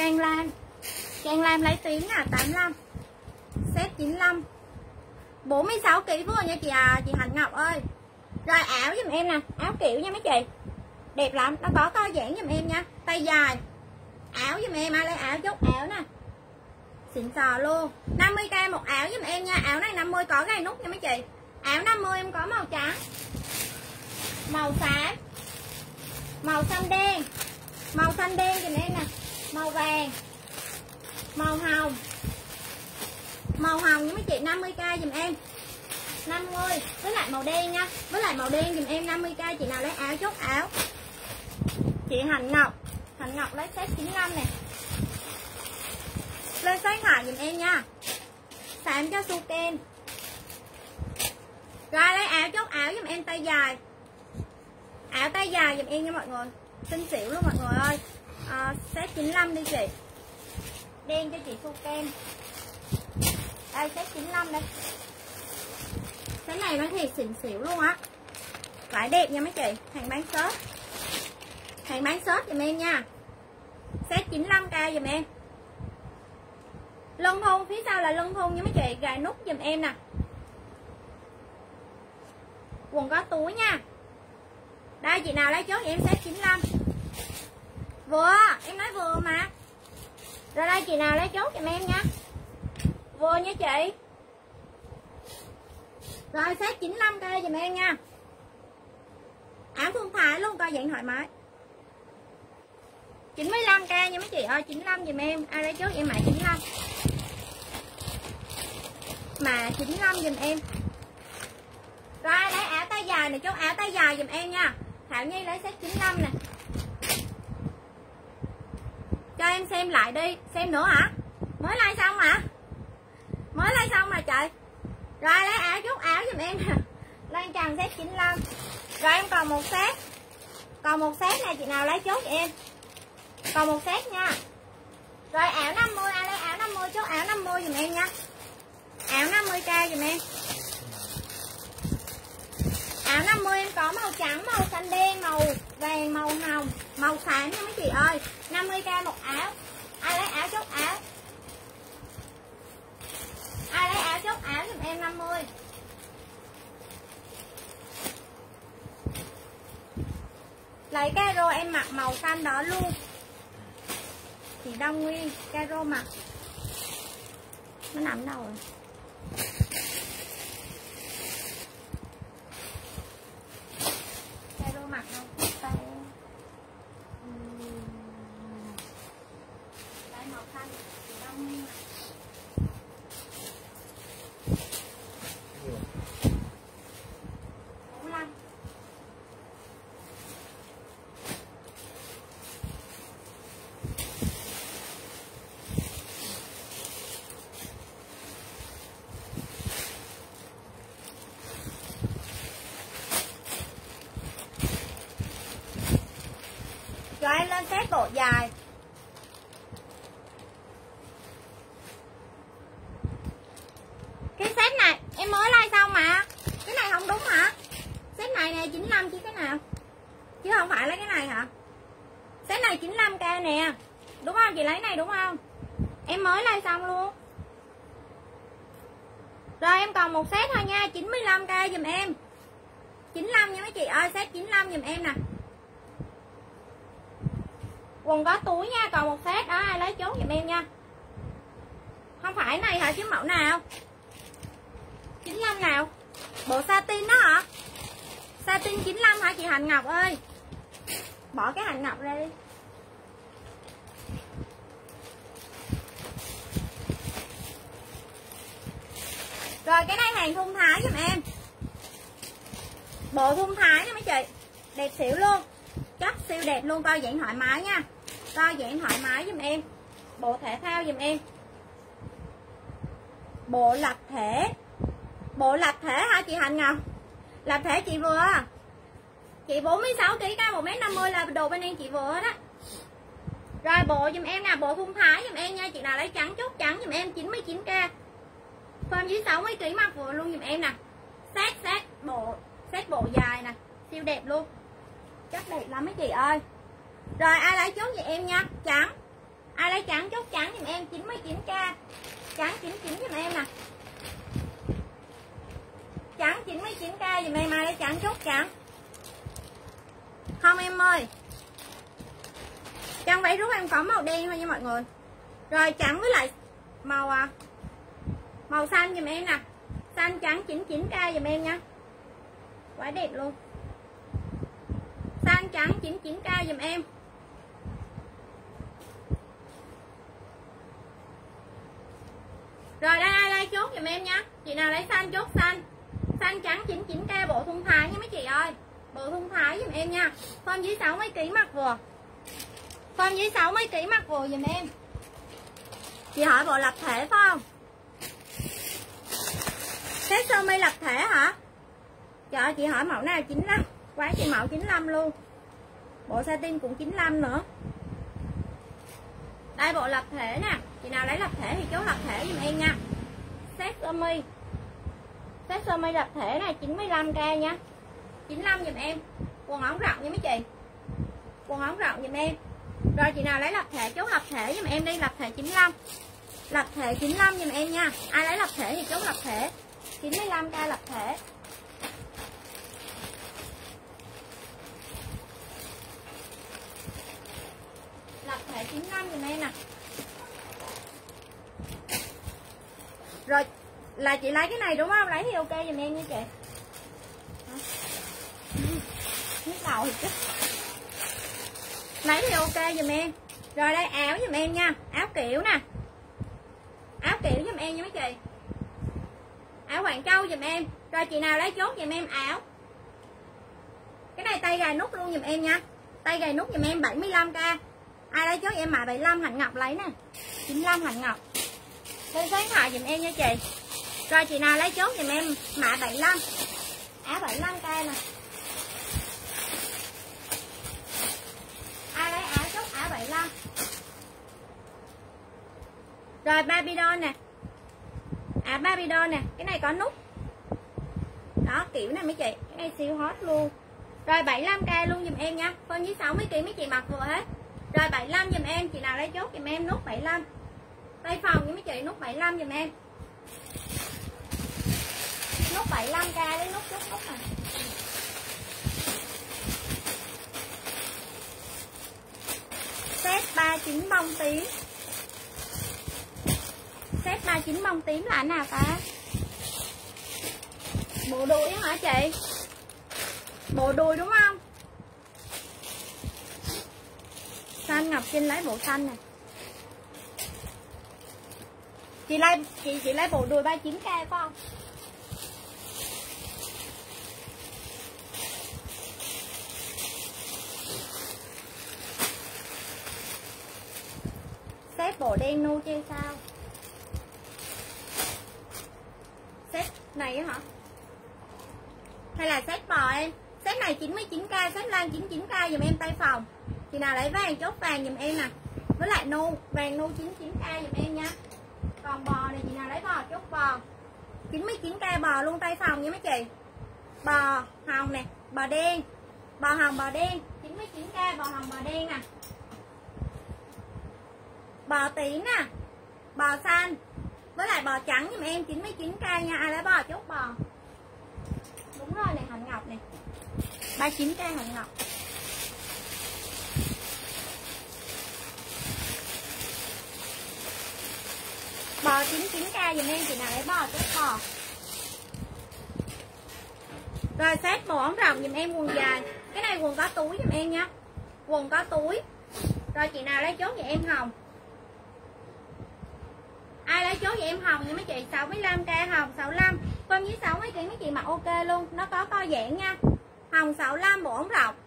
Trang Lam lấy tiếng là 85. Set 95. 46 kg vừa nha chị chị Hạnh Ngọc ơi. Rồi áo giùm em nè, áo kiểu nha mấy chị. Đẹp lắm, nó có co giãn giùm em nha, tay dài. Áo giùm em, ai lấy áo chốt áo nè. Xịn sò luôn. 50k một áo giùm em nha. Áo này 50 có gai nút nha mấy chị. Áo 50 em có màu trắng, màu xám, màu xanh đen. Màu xanh đen giùm em nè, màu vàng, màu hồng. Màu hồng nha mấy chị, 50k giùm em. 50 với lại màu đen nha. Với lại màu đen giùm em 50k. Chị nào lấy áo chốt áo. Chị Hạnh Ngọc lấy set 95 nè. Lên số điện thoại giùm em nha. Xàm cho su kem. Rồi lấy áo chốt áo giùm em tay dài. Áo tay dài giùm em nha mọi người. Xinh xỉu luôn mọi người ơi. Set 95 đi chị. Đen cho chị su kem. Đây set 95 đây. Cái này nó thiệt xịn xỉu luôn á. Vải đẹp nha mấy chị. Hàng bán shop. Hàng bán shop giùm em nha. Set 95k giùm em. Lân thun, phía sau là lân thun nha mấy chị. Gài nút giùm em nè. Quần có túi nha. Đây chị nào lấy chốt em set 95. Vừa, em nói vừa mà. Rồi đây chị nào lấy chốt giùm em nha. Vừa nha chị. Rồi set 95k giùm em nha. Áo thun thái luôn, coi dạng thoải mái. 95k nha mấy chị ơi, 95 giùm em. Ai lấy chốt em mã 95. Mã 95 giùm em. Rồi lấy áo tay dài này, chốt áo tay dài giùm em nha. Thảo Nhi lấy set 95 nè. Cho em xem lại đi. Xem nữa hả? Mới like xong hả? Mới like xong mà trời. Rồi lấy áo chốt áo giùm em nè. Lan Trần set 95. Rồi em còn một set. Còn một set này chị nào lấy chốt cho em. Còn một set nha. Rồi áo 50, ai lấy áo 50 chốt áo 50 giùm em nha. Áo 50k giùm em. Áo 50 em có màu trắng, màu xanh đen, màu vàng, màu hồng, màu xám nha mấy chị ơi. 50k một áo. Ai lấy áo chốt áo. Ai lấy áo chốt áo giùm em 50. Lấy caro em mặc màu xanh đó luôn. Chị Đông Nguyên caro mặc. Nó nằm đâu rồi? Caro mặc đâu? Đây màu xanh chị Đông Nguyên. Rồi em lên set bộ dài. Cái set này em mới like xong mà. Cái này không đúng hả? Set này nè 95 chứ cái nào? Chứ không phải lấy cái này hả? Set này 95k nè. Đúng không? Chị lấy này đúng không? Em mới like xong luôn. Rồi em còn một set thôi nha, 95k giùm em. 95 nha mấy chị ơi, set 95 giùm em nè. Quần có túi nha, còn một set đó, ai lấy chốt giùm em nha. Không phải này hả chứ mẫu nào? 95 nào? Bộ satin đó hả? Satin 95 hả chị Hạnh Ngọc ơi? Bỏ cái Hạnh Ngọc ra đi. Rồi cái này hàng thun thái giùm em. Bộ thun thái nha mấy chị. Đẹp xỉu luôn. Chất siêu đẹp luôn, coi dạng thoải mái nha. Coi dạng thoải mái giùm em. Bộ thể thao giùm em. Bộ lập thể. Bộ lập thể hả chị Hạnh Ngọc? Lập thể chị vừa. Chị 46kg cao 1m50 là đồ bên em chị vừa đó. Rồi bộ giùm em nè, bộ thun thái giùm em nha. Chị nào lấy trắng chốt trắng giùm em 99k. Form dưới 60kg mặc vừa luôn giùm em nè. Set bộ dài nè, siêu đẹp luôn. Chất đẹp lắm mấy chị ơi. Rồi ai lấy chốt vậy em nha. Trắng. Ai lấy trắng chốt trắng giùm em 99k. Trắng 99 giùm em nè. Trắng 99k giùm em, ai lấy trắng chốt trắng. Không em ơi. Trong váy rút em có màu đen thôi nha mọi người. Rồi trắng với lại màu xanh giùm em nè. Xanh trắng 99k giùm em nha. Quá đẹp luôn. Xanh trắng 99k giùm em. Rồi đây ai lấy chốt giùm em nha. Chị nào lấy xanh chốt xanh. Xanh trắng 99k bộ thun thái nha mấy chị ơi. Bộ thun thái giùm em nha. Form dưới 60 kg mặc vừa. Form dưới 60 kg mặc vừa giùm em. Chị hỏi bộ lập thể phải không? Set sơ mi lập thể hả? Trời ơi, chị hỏi mẫu nào 95. Quá chị mẫu 95 luôn. Bộ satin cũng 95 nữa. Đây bộ lập thể nè. Chị nào lấy lập thể thì chốt lập thể giùm em nha. Set sơ mi. Set sơ mi lập thể này 95k nha. 95 giùm em. Quần ống rộng nha mấy chị. Quần ống rộng giùm em. Rồi chị nào lấy lập thể chốt lập thể giùm em đi. Lập thể 95. Lập thể 95 giùm em nha. Ai lấy lập thể thì chốt lập thể 95k lập thể. Lập thể 95 giùm em nè. Rồi là chị lấy cái này đúng không? Lấy thì ok giùm em nha chị. Nhức đầu thì chứ. Lấy thì ok giùm em. Rồi đây áo giùm em nha. Áo kiểu nè. Áo kiểu giùm em nha mấy chị. Áo Quảng Châu giùm em. Rồi chị nào lấy chốt giùm em áo. Cái này tay gài nút luôn giùm em nha. Tay gài nút giùm em 75k. Ai lấy chốt em mã 75 Hạnh Ngọc lấy nè. 95 Hạnh Ngọc. Lên số điện thoại giùm em nha chị. Rồi chị nào lấy chốt giùm em mã 75. Áo 75k nè. Ai lấy áo chốt áo 75. Rồi Barbie doll nè. Barbie doll nè. Cái này có nút. Đó kiểu này mấy chị. Cái này siêu hot luôn. Rồi 75k luôn giùm em nha. Phân với 60kg mấy chị mặc vừa hết. Rồi 75 giùm em. Chị nào lấy chốt giùm em nút 75. Tay phòng với mấy chị nút 75 giùm em. Nút 75k lấy nút chốt nút này. Set 39 bông tím. Set 39 bông tím là nào ta? Bộ đuôi hả chị? Bộ đuôi đúng không? Xanh Ngọc Trinh lấy bộ xanh này. Chị lấy bộ đuôi 39k phải không? Set bộ đen nu chơi sao? Set này hả? Hay là set bò em? Set này 99k, set lan 99k dùm em tay phòng. Chị nào lấy vàng chốt vàng dùm em nè. Với lại nu, vàng nu 99k dùm em nha. Còn bò này chị nào lấy bò chốt bò 99k bò luôn tay phòng nha mấy chị. Bò hồng nè, bò đen. Bò hồng bò đen 99k bò hồng bò đen nè. Bò tím nè. Bò xanh. Với lại bò trắng giùm em 99k nha. Ai lấy bò chốt bò. Đúng rồi này Hạnh Ngọc nè. 39k Hạnh Ngọc. Bò 99k dùm em. Chị nào lấy bò chốt bò. Rồi set bộ ống rộng dùm em quần dài. Cái này quần có túi dùm em nha. Quần có túi. Rồi chị nào lấy chốt vậy em Hồng. Ai lấy chốt vậy em Hồng nha mấy chị. 65k Hồng 65. Con với 60 kg mấy chị mặc ok luôn. Nó có co giãn nha. Hồng 65 bộ ống rộng.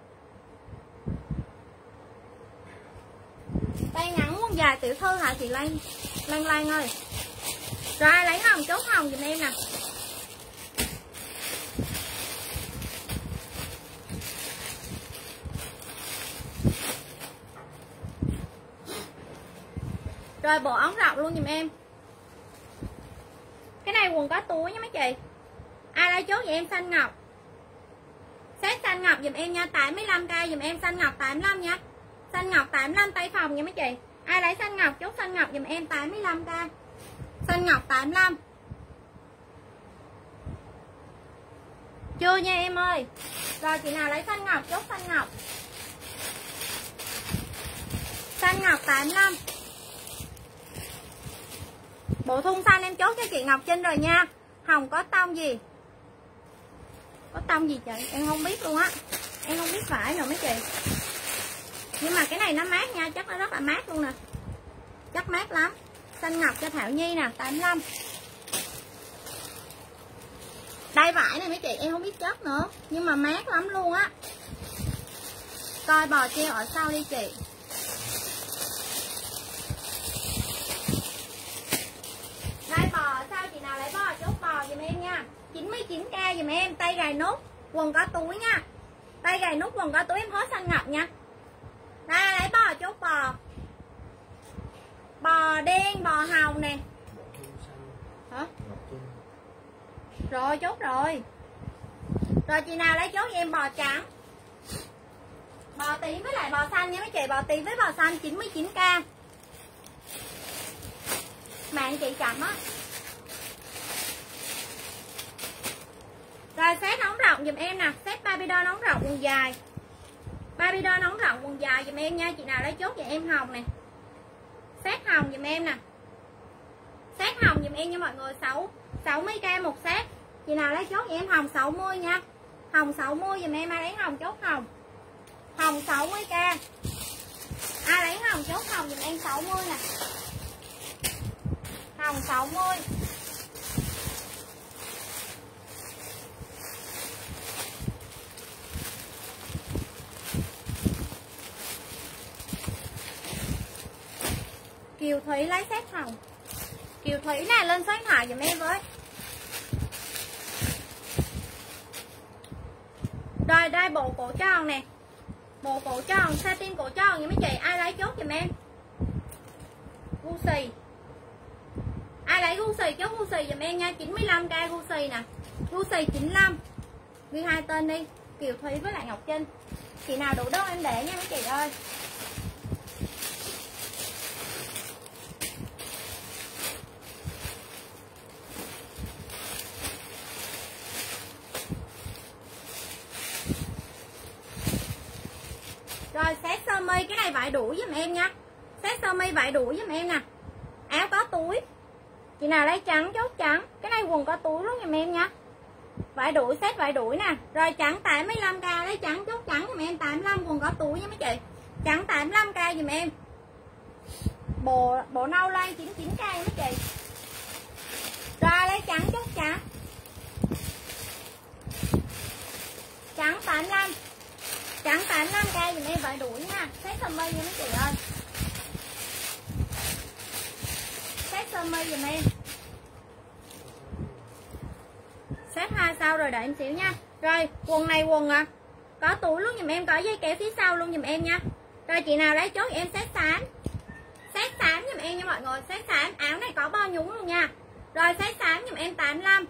Tay ngắn quần dài tiểu thư hả chị Lan Lan ơi. Rồi ai lấy hồng chốt hồng dùm em nè. Rồi bộ ống rộng luôn dùm em. Cái này quần có túi nha mấy chị. Ai lấy chốt vậy em xanh ngọc. Set xanh ngọc dùm em nha. 85k dùm em xanh ngọc 85 nha. Xanh ngọc 85 tay phòng nha mấy chị. Ai lấy xanh ngọc chốt xanh ngọc dùm em 85k. Xanh ngọc 85. Chưa nha em ơi. Rồi chị nào lấy xanh ngọc chốt xanh ngọc. Xanh ngọc 85. Bộ thun xanh em chốt cho chị Ngọc Trinh rồi nha. Hồng có tông gì? Có tông gì chị? Em không biết luôn á. Em không biết phải nữa mấy chị. Nhưng mà cái này nó mát nha, chắc nó rất là mát luôn nè. Chắc mát lắm. Xanh ngọc cho Thảo Nhi nè, 85. Đây vải này mấy chị, em không biết chất nữa. Nhưng mà mát lắm luôn á. Coi bò treo ở sau đi chị. Đây bò ở sau, chị nào lấy bò chốt bò dùm em nha. 99k dùm em, tay gài nút, quần có túi nha. Tay gài nút, quần có túi em hết xanh ngọc nha. Đây lấy bò chốt bò. Bò đen, bò hồng nè. Hả? Rồi chốt rồi. Rồi chị nào lấy chốt cho em bò trắng. Bò tím với lại bò xanh nha mấy chị. Bò tím với bò xanh 99k. Mạng chị chậm á. Rồi set nóng rộng dùm em nè. Set baby doll nóng rộng quần dài. Baby doll nóng rộng quần dài dùm em nha. Chị nào lấy chốt cho em hồng nè. Set hồng dùm em nè. Set hồng dùm em nha mọi người. 60k một set. Chị nào lấy chốt cho em hồng 60 nha. Hồng 60 dùm em. Ai lấy hồng chốt hồng. Hồng 60k. Ai lấy hồng chốt hồng dùm em 60 nè. Hồng 60. Kiều Thúy lấy set hồng. Kiều Thúy nè, lên số điện thoại dùm em với. Rồi đây bộ cổ tròn nè. Bộ cổ tròn, satin cổ tròn nha mấy chị. Ai lấy chốt dùm em. Gucci. Ai lấy Gucci chốt Gucci dùm em nha. 95k Gucci nè. Gucci 95. Ghi hai tên đi. Kiều Thúy với lại Ngọc Trinh. Chị nào đủ đơn em để nha mấy chị ơi. Rồi set sơ mi, cái này vải đuổi giùm em nha. Set sơ mi vải đuổi giùm em nè. Áo có túi. Chị nào lấy trắng chốt trắng. Cái này quần có túi luôn giùm em nha. Vải đuổi, set vải đuổi nè. Rồi trắng 85k, lấy trắng chốt trắng giùm em 85, quần có túi nha mấy chị. Trắng 85k giùm em. Bộ nâu loan 99k mấy chị. Rồi lấy trắng chốt trắng. Trắng 85. Trắng 85k dùm em vải đuổi nha. Set sơ mi nha mấy chị ơi. Set sơ mi dùm em. Set 2 sau rồi đợi em xíu nha. Rồi quần này quần à, có túi luôn dùm em, có dây kéo phía sau luôn dùm em nha. Rồi chị nào lấy chốt em set xám. Set xám dùm em nha mọi người. Set xám, áo này có bo nhúng luôn nha. Rồi set xám dùm em 85.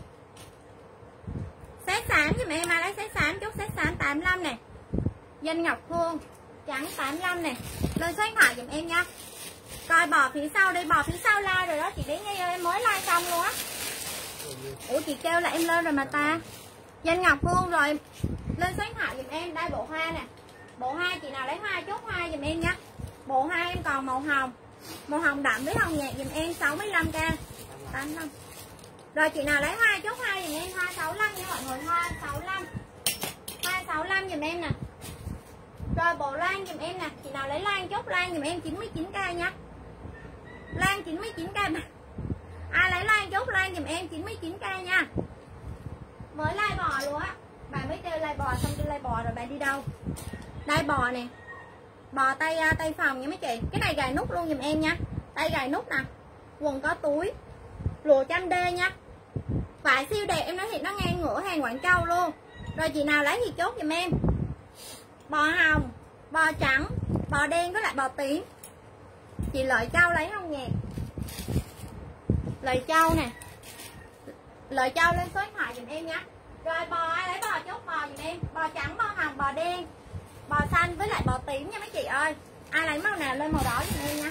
Set xám dùm em, ai lấy set xám chốt set xám 85 nè. Danh Ngọc Hương trắng 85 nè. Lên số điện thoại dùm em nha. Coi bò phía sau đi, bò phía sau like rồi đó chị Bé Nhi ơi, em mới like xong luôn á. Ủa chị kêu là em lên rồi mà ta. Danh Ngọc Hương rồi. Lên số điện thoại dùm em. Đây bộ hoa nè. Bộ hoa chị nào lấy hoa chốt hoa dùm em nha. Bộ hoa em còn màu hồng. Màu hồng đậm với hồng nhạt dùm em 65k. 85. Rồi chị nào lấy hoa chốt hoa dùm em. Hoa 65 nha mọi người. Hoa 65. Hoa 65 dùm em nè. Rồi bộ loan dùm em nè. Chị nào lấy loan chốt loan dùm em 99k nha. Loan 99k. Ai lấy loan chốt loan dùm em 99k nha. Mới lai bò luôn á. Bà mới kêu lai bò xong kêu lai bò rồi bà đi đâu. Đây bò nè. Bò tay phòng nha mấy chị. Cái này gài nút luôn dùm em nha. Tay gài nút nè. Quần có túi. Lụa chanh đê nha. Vải siêu đẹp, em nói thiệt nó ngang ngửa hàng Quảng Châu luôn. Rồi chị nào lấy thì chốt dùm em. Bò hồng, bò trắng, bò đen với lại bò tím. Chị Lợi Châu lấy không nhỉ? Lợi Châu nè. Lợi Châu lên số điện thoại dùm em nha. Rồi bò ai lấy bò chốt bò dùm em. Bò trắng, bò hồng, bò đen, bò xanh với lại bò tím nha mấy chị ơi. Ai lấy màu nào lên màu đó giùm em nha.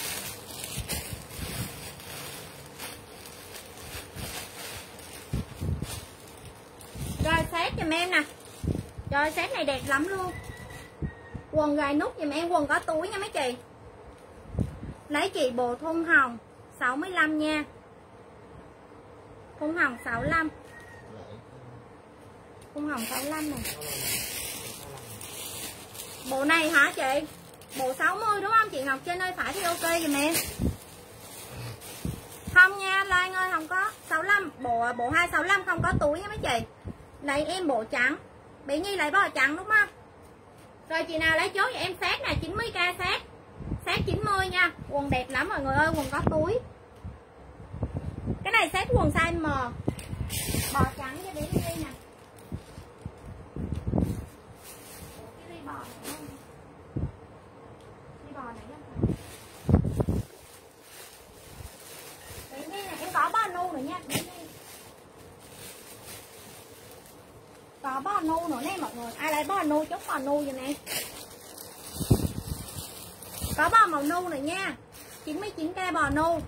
Rồi set giùm em nè. Rồi set này đẹp lắm luôn. Quần gài nút giùm em, quần có túi nha mấy chị. Lấy chị bộ thun hồng 65 nha. Thun hồng 65. Thun hồng 65 này. Bộ này hả chị? Bộ 60 đúng không chị Ngọc Trinh ơi? Phải thì ok giùm em. Không nha Lan ơi, không có 65. Bộ 265 không có túi nha mấy chị. Lấy em bộ trắng. Bị Nhi lấy bò trắng đúng không? Rồi chị nào lấy chốt cho em set nè, 90k set. Set 90 nha. Quần đẹp lắm mọi người ơi, quần có túi. Cái này set quần size M. Bò trắng cho đến đây nè. Cái đi bò này. Đi bò này đó. Đến đây nè, em có bò nu nữa nha. Đến đây. Có bò nu nữa nè mọi người. Ai lấy bò nu chốt bò nu giùm em. Có bò màu nu nữa nha. 99k bò nu.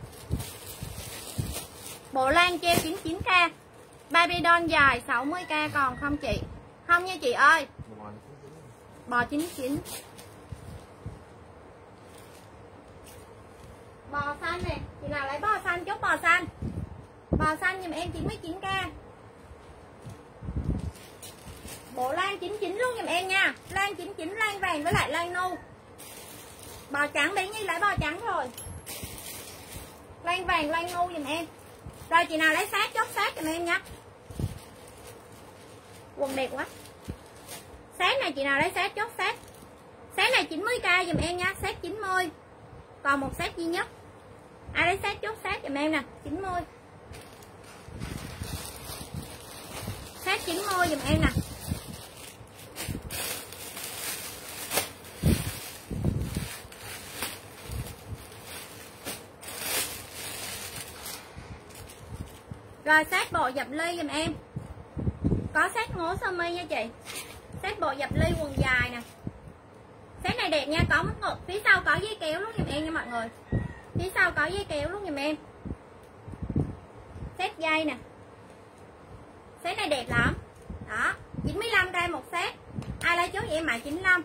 Bộ lan treo 99k. Baby doll dài 60k còn không chị? Không nha chị ơi. Bò 99. Bò xanh nè, chị nào lấy bò xanh chốt bò xanh. Bò xanh giùm em 99k. Bộ lan 99 luôn giùm em nha. Lan 99, lan vàng với lại lan nu. Bò trắng Bé Nhi lấy bò trắng rồi. Lan vàng, lan nu giùm em. Rồi chị nào lấy sát chốt sát giùm em nha. Quần đẹp quá. Sát này chị nào lấy sát chốt sát. Sát này 90k giùm em nha. Sát 90. Còn một sát duy nhất. Ai lấy sát chốt sát giùm em nè. 90. Sát 90 giùm em nè. Rồi sát bộ dập ly giùm em. Có sát ngố sơ mi nha chị. Sát bộ dập ly quần dài nè. Sát này đẹp nha, có mất ngực. Phía sau có dây kéo luôn giùm em nha mọi người. Phía sau có dây kéo luôn giùm em. Sát dây nè. Sát này đẹp lắm. Đó, 95k một set. Ai lấy chốt vậy mà 95.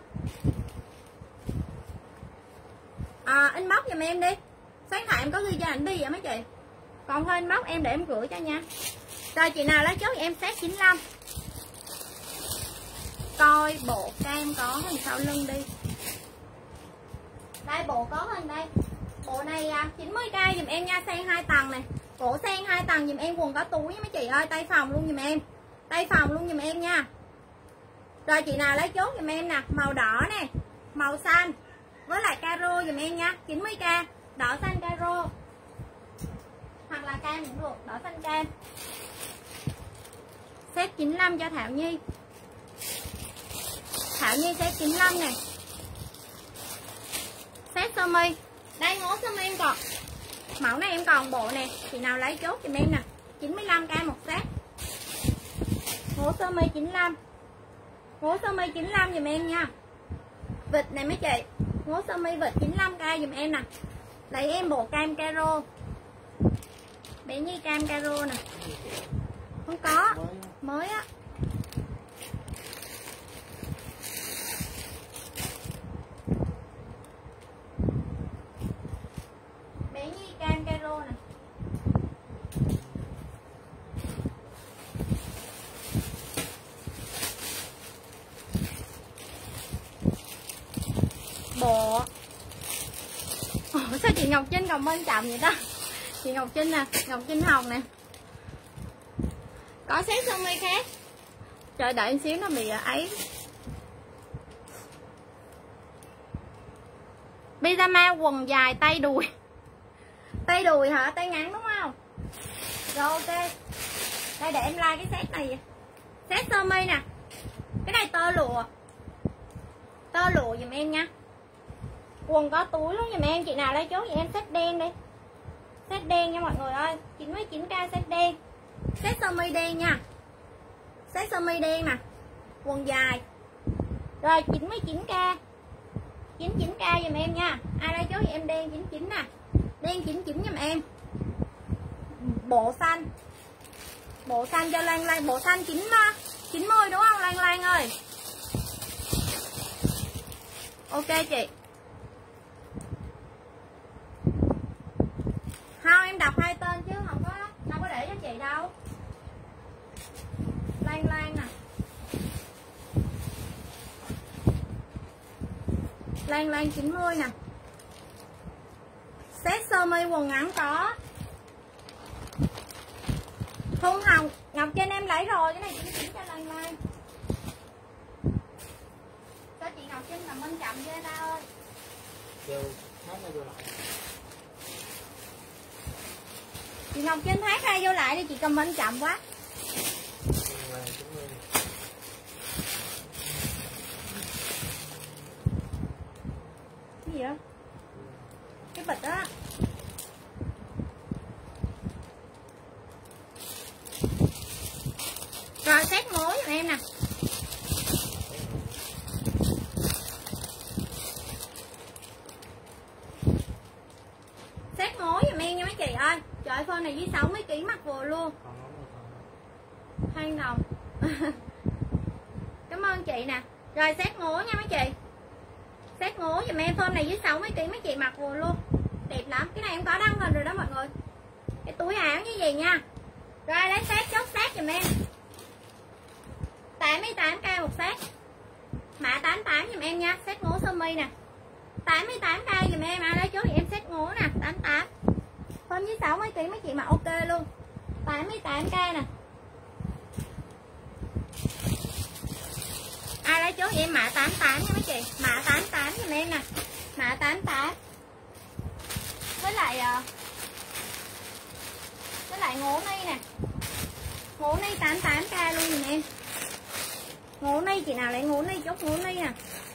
Inbox giùm em đi. Sáng thoại em có ghi cho ảnh đi vậy mấy chị. Còn hơi inbox em để em gửi cho nha. Rồi chị nào lấy chốt thì em set 95. Coi bộ cam có hình sau lưng đi. Đây bộ có hình đây. Bộ này 90k dùm em nha, sen 2 tầng này. Cổ sen 2 tầng dùm em, quần có túi mấy chị ơi, tay phòng luôn dùm em. Tay phòng luôn dùm em nha. Rồi chị nào lấy chốt dùm em nè, màu đỏ nè, màu xanh với lại caro dùm em nha, 90k, đỏ xanh caro. Hoặc là cam cũng được, đỏ xanh cam. Set 95 cho Thảo Nhi. Thảo Nhi set 95 nè. Set sơ mi. Đây ngố sơ mi em còn. Mẫu này em còn bộ nè. Chị nào lấy chốt giùm em nè. 95k một set. Ngố sơ mi 95. Ngố sơ mi 95 giùm em nha. Vịt này mấy chị. Ngố sơ mi vịt 95k giùm em nè. Lấy em bộ cam caro. Bé Nhi cam caro nè. Không có. Mới á. Bé Nhi cam caro nè. Bộ. Sao chị Ngọc Trinh còn bên chậm vậy ta? Chị Ngọc Trinh nè, Ngọc Trinh Hồng nè. Có set sơ mi khác. Trời đợi một xíu nó bị ấy. Pyjama quần dài tay đùi. Tay đùi hả? Tay ngắn đúng không? Rồi ok. Đây để em like cái set này. Set sơ mi nè. Cái này tơ lụa. Tơ lụa giùm em nha. Quần có túi luôn giùm em. Chị nào lấy chốt thì em set đen đi. Set đen nha mọi người ơi. 99k set đen. Set sơ mi đen nha. Set sơ mi đen nè. Quần dài. Rồi 99k. 99k giùm em nha. Ai lấy chốt thì em đen 99 nè. Đen 99 giùm em. Bộ xanh. Bộ xanh cho Lan Lan, bộ xanh 90 đúng không Lan Lan ơi? Ok chị. Không, em đọc hai tên chứ không có để cho chị đâu. Lan Lan nè. Lan Lan 90 nè. Set sơ mi quần ngắn có. Thu Hồng, Ngọc Trinh em lấy rồi, cái này 99 cho Lan Lan. Cho chị Ngọc Trinh làm bên chậm với ta ơi. Chị Ngọc Trinh hát ra vô lại đi, chị comment chậm quá. Cái gì vậy? Cái bịch đó. Rồi xét mối giùm em nè. Xét mối giùm em nha mấy chị ơi. Trời ơi, phone này dưới 60 kg mặc vừa luôn. 2 đồng. Cảm ơn chị nè. Rồi xét mối nha mấy chị. Xét mối giùm em, phone này dưới 60 kg mấy chị mặc vừa luôn. Đẹp lắm. Cái này em có đăng hình rồi đó mọi người. Cái túi áo như vậy nha. Rồi lấy set chốt set giùm em. 88k một set. Mã 88 giùm em nha. Set ngố sơ mi nè. 88k giùm em. Ai lấy chốt thì em set ngố nè. 88. Phone với 60 kg mấy chị mà ok luôn. 88k nè. Ai lấy chốt thì em mã 88 nha mấy chị. Mã 88 giùm em nè. Mã 88. Với lại ngố ni nè. Ngố ni 88k luôn giùm em. Ngố ni chị nào lấy ngố ni chốt ngố ni nè.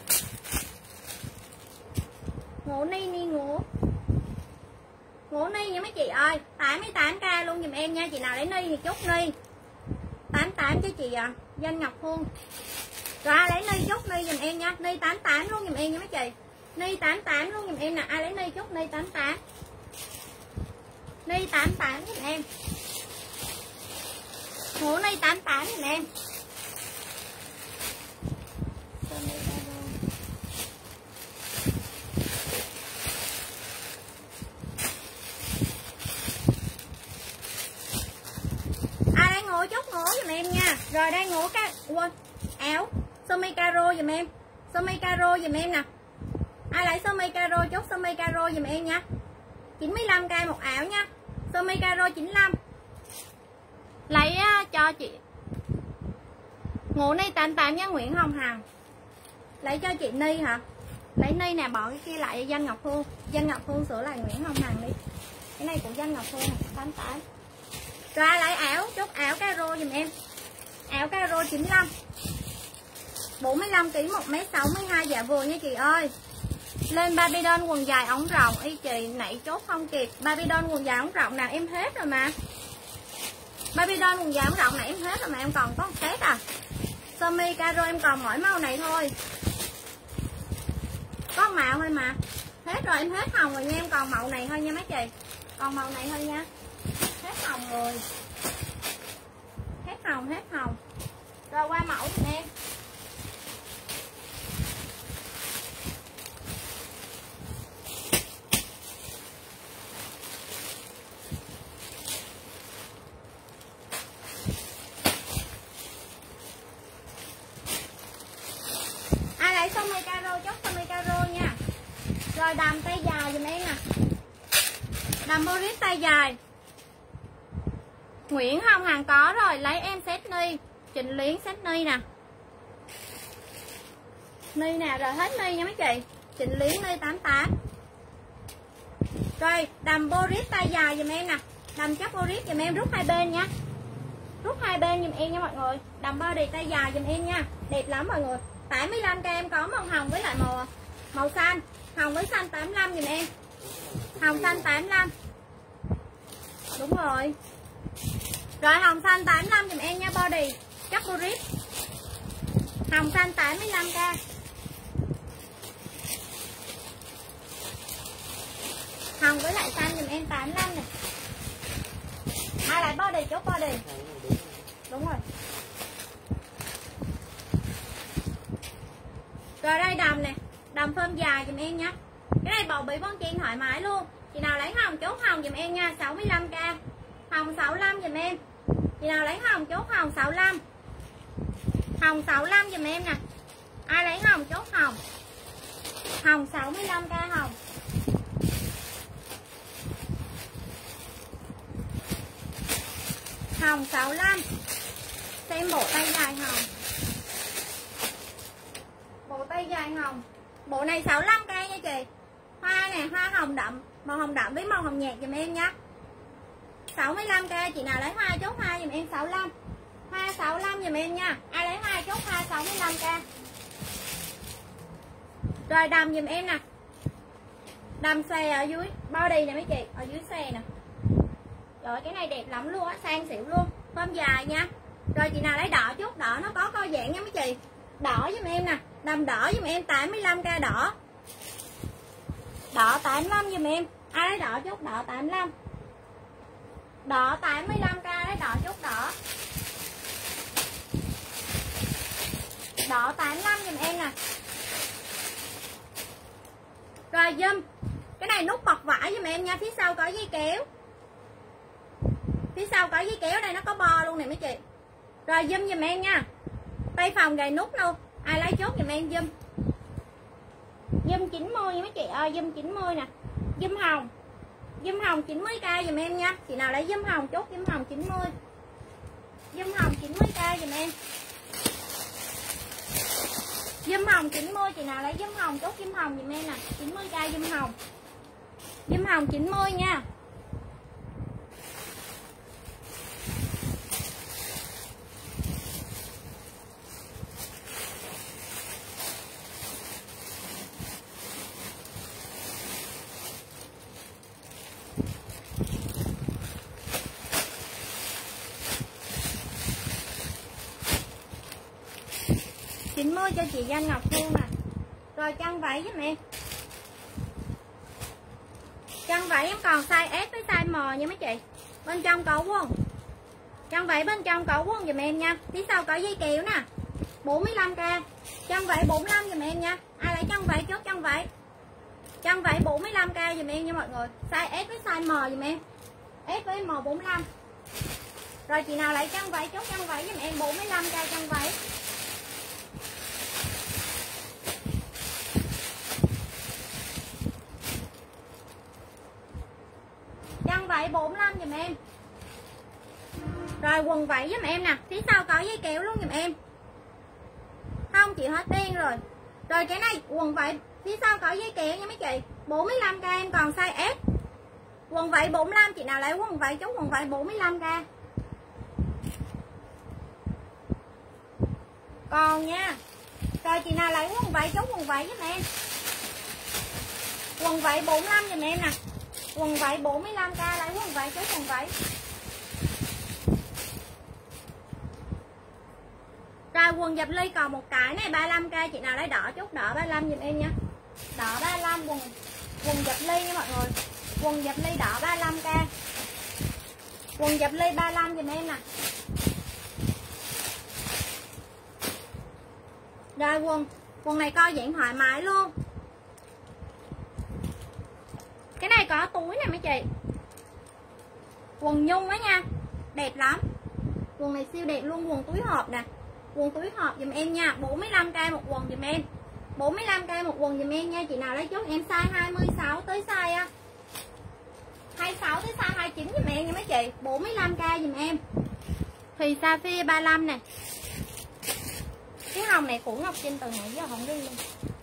Ngố ni ngố. Ngố ni nha mấy chị ơi. 88k luôn giùm em nha. Chị nào lấy ni thì chốt ni. 88 cho chị Danh Ngọc Phương. Rồi ai lấy ni chốt ni giùm em nha. Ni 88 luôn giùm em nha mấy chị. Ni 88 luôn giùm em nè. Ai lấy ni chốt ni 88. Ni 88 giùm em. Ngố ni 88 giùm em. Ai lấy ngố chốt ngố giùm em nha. Rồi đây ngố quên áo sơ mi caro giùm em. Sơ mi caro giùm em nè. Ai lấy sơ mi caro chốt sơ mi caro giùm em nha. 95k một áo nha. Sơ mi caro 95. Lấy cho chị ngủ ni 88 nha Nguyễn Hồng Hằng. Lấy cho chị Ni hả? Lấy Ni nè, bỏ cái kia lại cho Danh Ngọc Phương. Danh Ngọc Phương sửa lại Nguyễn Hồng Hằng đi. Cái này của Danh Ngọc Phương 88. Rồi lấy áo, chốt áo caro giùm em. Áo caro 95. 45 kg 1m62 dạ vừa nha chị ơi. Lên baby doll quần dài ống rộng. Y chị nãy chốt không kịp. Baby doll quần dài ống rộng nào em hết rồi mà. Baby doll quần dài ống rộng này em hết rồi mà, em còn có một set à. Sơ mi caro em còn mỗi màu này thôi. Có màu thôi mà. Hết rồi, em hết hồng rồi nha, em còn màu này thôi nha mấy chị. Còn màu này thôi nha. Hết hồng rồi. Hết hồng. Rồi qua mẫu giùm em. Ai lấy sơ mi caro chốt sơ mi caro nha. Rồi đầm tay dài giùm em nè. Đầm Boris tay dài. Nguyễn Hồng Hằng có rồi, lấy em set ni. Trịnh Luyến set ni nè. Ni nè, rồi hết ni nha mấy chị. Trịnh Luyến ni 88. Rồi đầm Boris tay dài giùm em nè. Đầm chắc Boris giùm em, rút hai bên nha. Rút hai bên giùm em nha mọi người. Đầm body tay dài giùm em nha. Đẹp lắm mọi người. 85k em có màu hồng với lại màu xanh. Hồng với xanh 85 giùm em. Hồng xanh 85. Đúng rồi. Rồi hồng xanh 85 giùm em nha body. Chắc Boris. Hồng xanh 85k. hồng với lại xanh giùm em 85 này. Ai lại body chốt body. Đúng rồi. Rồi đây đầm nè, đầm phơm dài giùm em nha. Cái này bầu bỉ bon chen thoải mái luôn. Chị nào lấy hồng chốt hồng giùm em nha, 65k. Hồng 65 giùm em. Chị nào lấy hồng chốt hồng 65. Hồng 65 giùm em nè. Ai lấy hồng chốt hồng. Hồng 65k hồng. Hồng 65. Xem bộ tay dài hồng. Bộ tay dài hồng. Bộ này 65k nha chị. Hoa nè, hoa hồng đậm, màu hồng đậm với màu hồng nhạt giùm em nha. 65k, chị nào lấy hoa chốt hoa giùm em 65. Hoa 65 giùm em nha. Ai lấy hoa chốt hoa 65k. Rồi đầm giùm em nè. Đầm xòe ở dưới body nè mấy chị, ở dưới xòe nè. Rồi cái này đẹp lắm luôn á, sang xỉu luôn. Phơm dài nha. Rồi chị nào lấy đỏ chốt đỏ, nó có co giãn nha mấy chị. Đỏ giùm em nè, đầm đỏ giùm em 85k đỏ. Đỏ 85 giùm em. Ai lấy đỏ chốt đỏ 85. Đỏ 85k, lấy đỏ chốt đỏ. Đỏ 85 giùm em nè. Rồi dùm. Cái này nút bọc vải giùm em nha, phía sau có dây kéo. Phía sau có dây kéo đây, nó có bo luôn nè mấy chị. Rồi dùm giùm em nha. Tay phòng gầy nút luôn. Ai lấy chốt giùm em dùm. Dùm 90 nha mấy chị ơi, dùm 90 nè. Dùm hồng. Dùm hồng 90k dùm em nha. Chị nào lấy dùm hồng chốt dùm hồng 90. Dùm hồng 90k dùm em. Dùm hồng 90, chị nào lấy dùm hồng chốt dùm hồng dùm em nè, 90k dùm hồng. Dùm hồng 90 nha. Cho chị Danh Ngọc Phương nè. Rồi chân váy giúp em. Chân váy em còn size S với size M nha mấy chị. Bên trong có quần. Chân váy bên trong có quần giùm em nha. Phía sau có dây kéo nè. 45k. Chân váy 45 giùm em nha. Ai lấy chân váy chốt chân váy. Chân váy 45k giùm em nha mọi người. Size S với size M giùm em. S với M 45. Rồi chị nào lấy chân váy chốt chân váy giùm em, 45k chân váy. Chân váy 45 giùm em. Rồi quần váy giùm em nè, phía sau có dây kéo luôn giùm em. Không, chị hết đen rồi. Rồi cái này quần váy phía sau có dây kéo nha mấy chị. 45k em còn size S. Quần váy 45, chị nào lấy quần váy chốt quần váy 45k. Còn nha. Rồi chị nào lấy quần váy chốt quần váy giùm em. Quần váy 45 giùm em nè. Quần váy 45k, lấy quần váy chốt quần váy. Rồi quần dập ly còn một cái này 35k, chị nào lấy đỏ chốt đỏ 35 giùm em nha. Đỏ 35 quần dập ly nha mọi người. Quần dập ly đỏ 35k. Quần dập ly 35 giùm em nè. Rồi quần này co giãn thoải mái luôn. Cái này có túi nè mấy chị. Quần nhung á nha, đẹp lắm. Quần này siêu đẹp luôn, quần túi hộp nè. Quần túi hộp dùm em nha, 45k một quần dùm em. 45k một quần dùm em nha. Chị nào lấy chốt em size 26 tới size 26 tới size 29 dùm em nha mấy chị. 45k dùm em. Thì Sapphire 35 nè. Cái hồng này của Ngọc Trinh từ nãy giờ không đi luôn.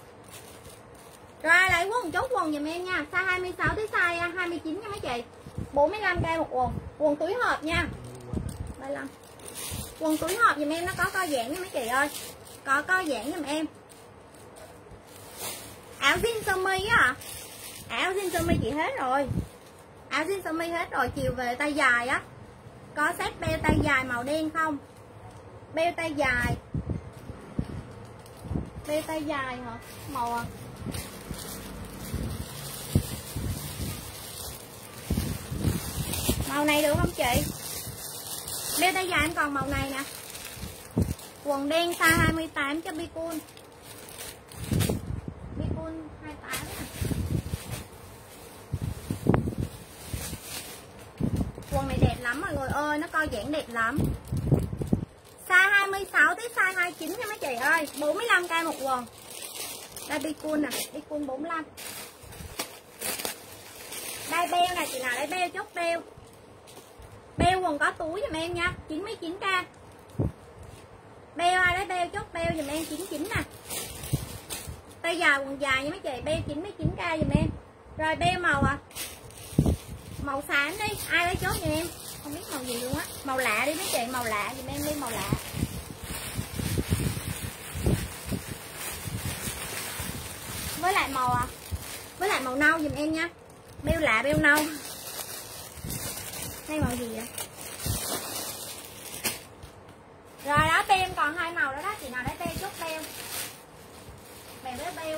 Rồi lấy quần chốt quần dùm em nha, size 26 tới size 29 nha mấy chị. 45k một quần. Quần túi hộp nha. 35. Quần túi hộp dùm em nó có co giãn nha mấy chị ơi. Có co giãn dùm em. Áo jean sơ mi á. Áo jean sơ mi chị hết rồi. Áo jean sơ mi hết rồi, chiều về tay dài á. Có set beo tay dài màu đen không? Beo tay dài. Beo tay dài hả? Màu Màu này được không chị? Beo tay dài em còn màu này nè. Quần đen size 28 cho Bicun. Bicun 28 nè. Quần này đẹp lắm mọi người ơi, nó co giãn đẹp lắm. Size 26 tới size 29 nha mấy chị ơi, 45k một quần. Đây Bicun nè, Bicun 45. Đây beo này, chị nào lấy beo chốt beo. Beo quần có túi giùm em nha, 99k. Beo ai lấy beo chốt beo giùm em 99 nè. Tay dài quần dài nha mấy chị, beo 99k giùm em. Rồi beo màu màu xám đi, ai lấy chốt giùm em. Không biết màu gì luôn á, màu lạ đi mấy chị, màu lạ giùm em đi, màu lạ. Với lại màu nâu giùm em nha. Beo lạ, beo nâu. Đây màu gì vậy? Rồi đó, beo em còn hai màu đó đó, chị nào lấy beo chốt beo. Bèo với beo.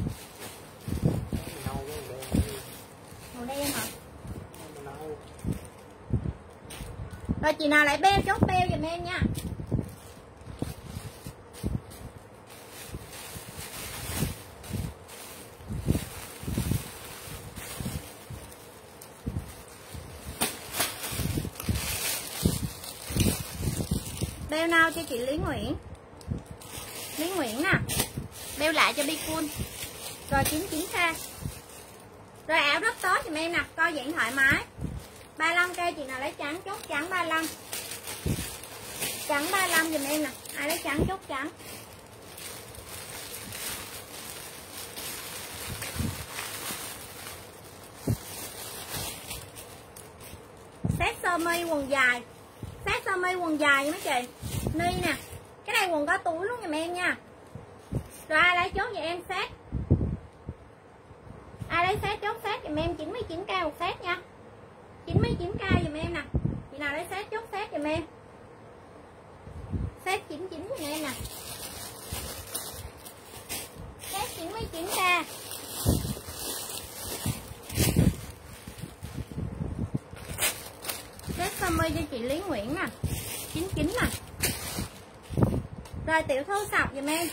Màu đen hả? Rồi chị nào lấy beo chốt beo giùm em nha. Beo nào cho chị Lý Nguyễn. Lý Nguyễn nè. Beo lại cho Bicun. Rồi 99k. Rồi áo rất tốt giùm em nè, co giãn thoải mái. 35k chị nào lấy trắng chốt trắng 35. Trắng 35 giùm em nè, ai lấy trắng chốt trắng. Set sơ mi quần dài. Set sơ mi quần dài nha mấy chị. Ni nè. Cái này quần có túi luôn giùm em nha. Rồi ai lấy chốt cho em set. Ai lấy set chốt set giùm em 99k một set nha. 99k giùm em nè. Chị nào lấy set chốt set giùm em. Set 99 giùm em nè. Set 99k. Set sơ mi cho chị Lý Nguyễn nè. 99 nè. Rồi tiểu thư sọc giùm em.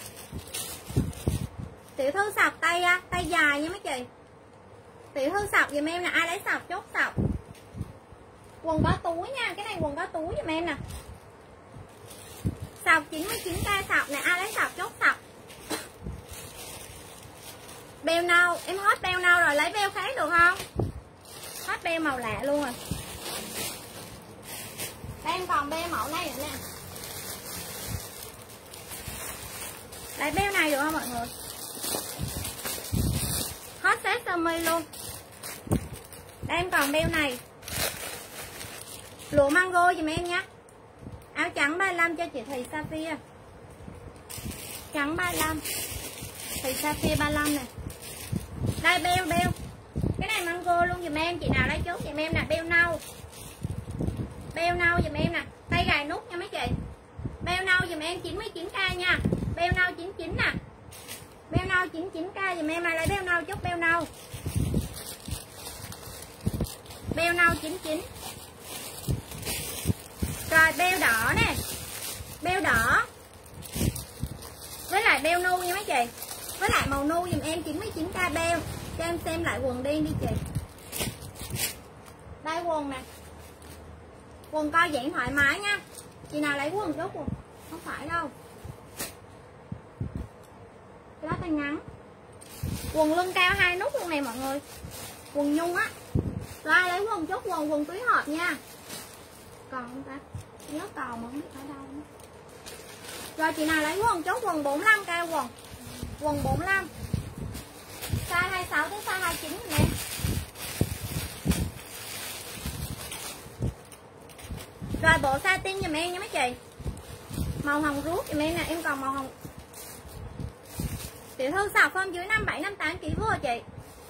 Tiểu thư sọc tay dài nha mấy chị. Tiểu thư sọc giùm em nè, ai lấy sọc chốt sọc. Quần có túi nha, cái này quần có túi giùm em nè. Sọc 99k sọc nè, ai lấy sọc chốt sọc. Beo nâu, em hết beo nâu rồi, lấy beo khác được không? Hết beo màu lạ luôn rồi. Em còn beo mẫu này nữa nè. Lấy beo này được không mọi người? Hết set sơ mi luôn. Đây em còn beo này. Lụa mango giùm em nhé. Áo trắng 35 cho chị Thùy Sapphire. Trắng 35. Thùy Sapphire 35 nè. Đây beo. Cái này mango luôn giùm em. Chị nào lấy chốt giùm em nè. Beo nâu. Beo nâu giùm em nè. Tay gài nút nha mấy chị. Beo nâu giùm em 99k nha. Beo nâu 99 nè. Beo nâu 99k giùm em. Ai lấy beo nâu chốt beo nâu. Beo nâu 99. Rồi beo đỏ nè. Beo đỏ. Với lại beo nu nha mấy chị. Với lại màu nu giùm em 99k beo. Cho em xem lại quần đen đi chị. Đây quần nè. Quần co giãn thoải mái nha. Chị nào lấy quần chốt quần. Không phải đâu. Cái đó tay ngắn. Quần lưng cao 2 nút luôn này mọi người. Quần nhung á. Rồi ai lấy quần chốt quần túi hộp nha. Còn không ta? Nhớ còn mà không biết ở đâu nữa. Rồi chị nào lấy quần chốt quần 45k quần. Quần 45. Size 26 tới size 29 nè. Rồi bộ satin giùm em nha mấy chị. Màu hồng ruốc giùm em nè, em còn màu hồng. Tiểu thư sọc form dưới 57-58 kg vô chị.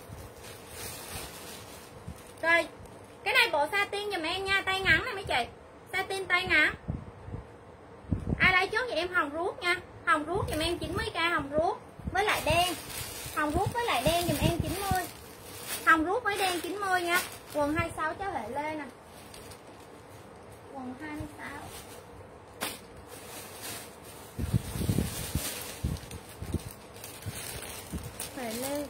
Rồi cái này bộ satin giùm em nha, tay ngắn này mấy chị. Satin tay ngắn. Ai lấy chốt vậy em hồng ruốc nha. Hồng ruốc giùm em 90k hồng ruốc với lại đen. Hồng ruốc với lại đen giùm em 90. Hồng ruốc với đen 90 nha. Quần 26 cho Huệ Lê nè. Quần 26. Phải lên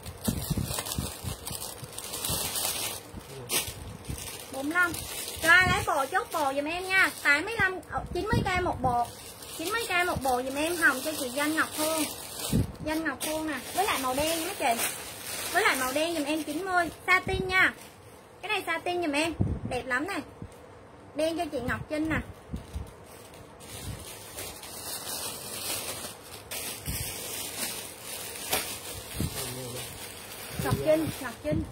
45. Rồi lấy bộ chốt bộ giùm em nha. 85 90k một bộ. 90k một bộ giùm em, hồng cho chị Danh Ngọc Hương. Danh Ngọc Hương nè, với lại màu đen mấy chị. Với lại màu đen giùm em 90, satin nha. Cái này satin giùm em, đẹp lắm nè. Đen cho chị Ngọc Trinh nè. Ngọc Trinh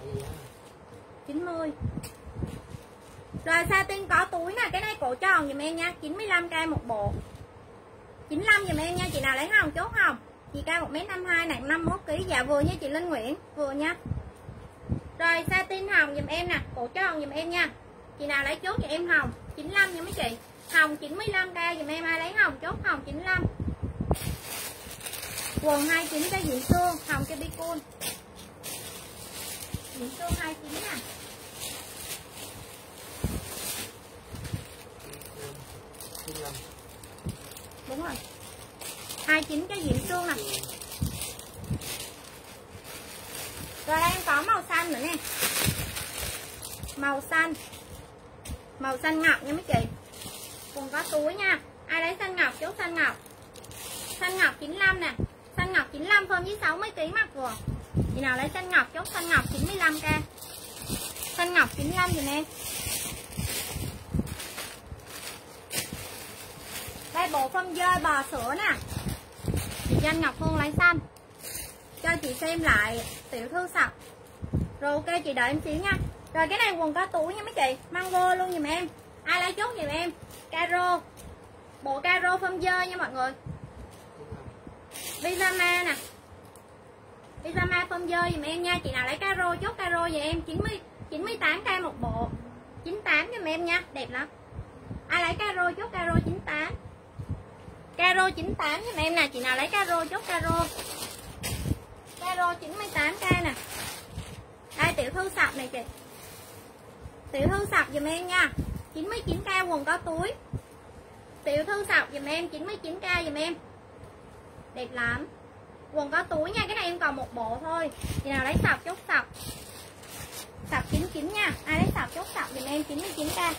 90. Rồi satin có túi nè, cái này cổ tròn giùm em nha, 95k một bộ. 95 giùm em nha, chị nào lấy hồng chốt hồng. Chị cao 1m52 nặng 51 kg, dạ vừa nha chị Linh Nguyễn, vừa nha. Rồi satin hồng giùm em nè, cổ tròn giùm em nha. Chị nào lấy chốt cho em hồng 95 nha mấy chị. Hồng 95k giùm em, ai lấy hồng chốt hồng 95. Quần 29 cái diện xương, hồng cho Bicun. Diện xương 29 nè. Đúng rồi. 29 cái diện xương nè. Rồi đây em có màu xanh nữa nè. Màu xanh. Màu xanh ngọc nha mấy chị. Cùng có túi nha. Ai lấy xanh ngọc chốt xanh ngọc. Xanh ngọc 95 nè. Xanh ngọc 95 phơm với 60 kg mặc vừa. Chị nào lấy xanh ngọc chốt xanh ngọc 95k. Xanh ngọc 95 giùm em. Đây bộ phơm dơi bò sữa nè. Chị Danh Ngọc Hương lấy xanh. Cho chị xem lại tiểu thư sọc. Rồi ok chị đợi em xíu nha. Rồi cái này quần có túi nha mấy chị. Mang vô luôn giùm em. Ai lấy chốt giùm em. Caro. Bộ caro phơm dơi nha mọi người. Pyjama nè. Pyjama phơm dơi giùm em nha. Chị nào lấy caro chốt caro giùm em 98k một bộ. 98 giùm em nha. Đẹp lắm. Ai lấy caro chốt caro 98. Caro 98 giùm em nè. Chị nào lấy caro chốt caro. Caro 98k nè. Đây tiểu thư sọc này chị. Tiểu thư sọc giùm em nha. 99k quần có túi. Tiểu thư sọc giùm em 99k giùm em. Đẹp lắm. Quần có túi nha. Cái này em còn một bộ thôi. Chị nào lấy sọc chốt sọc. Sọc 99 nha. Ai lấy sọc chốt sọc giùm em 99k.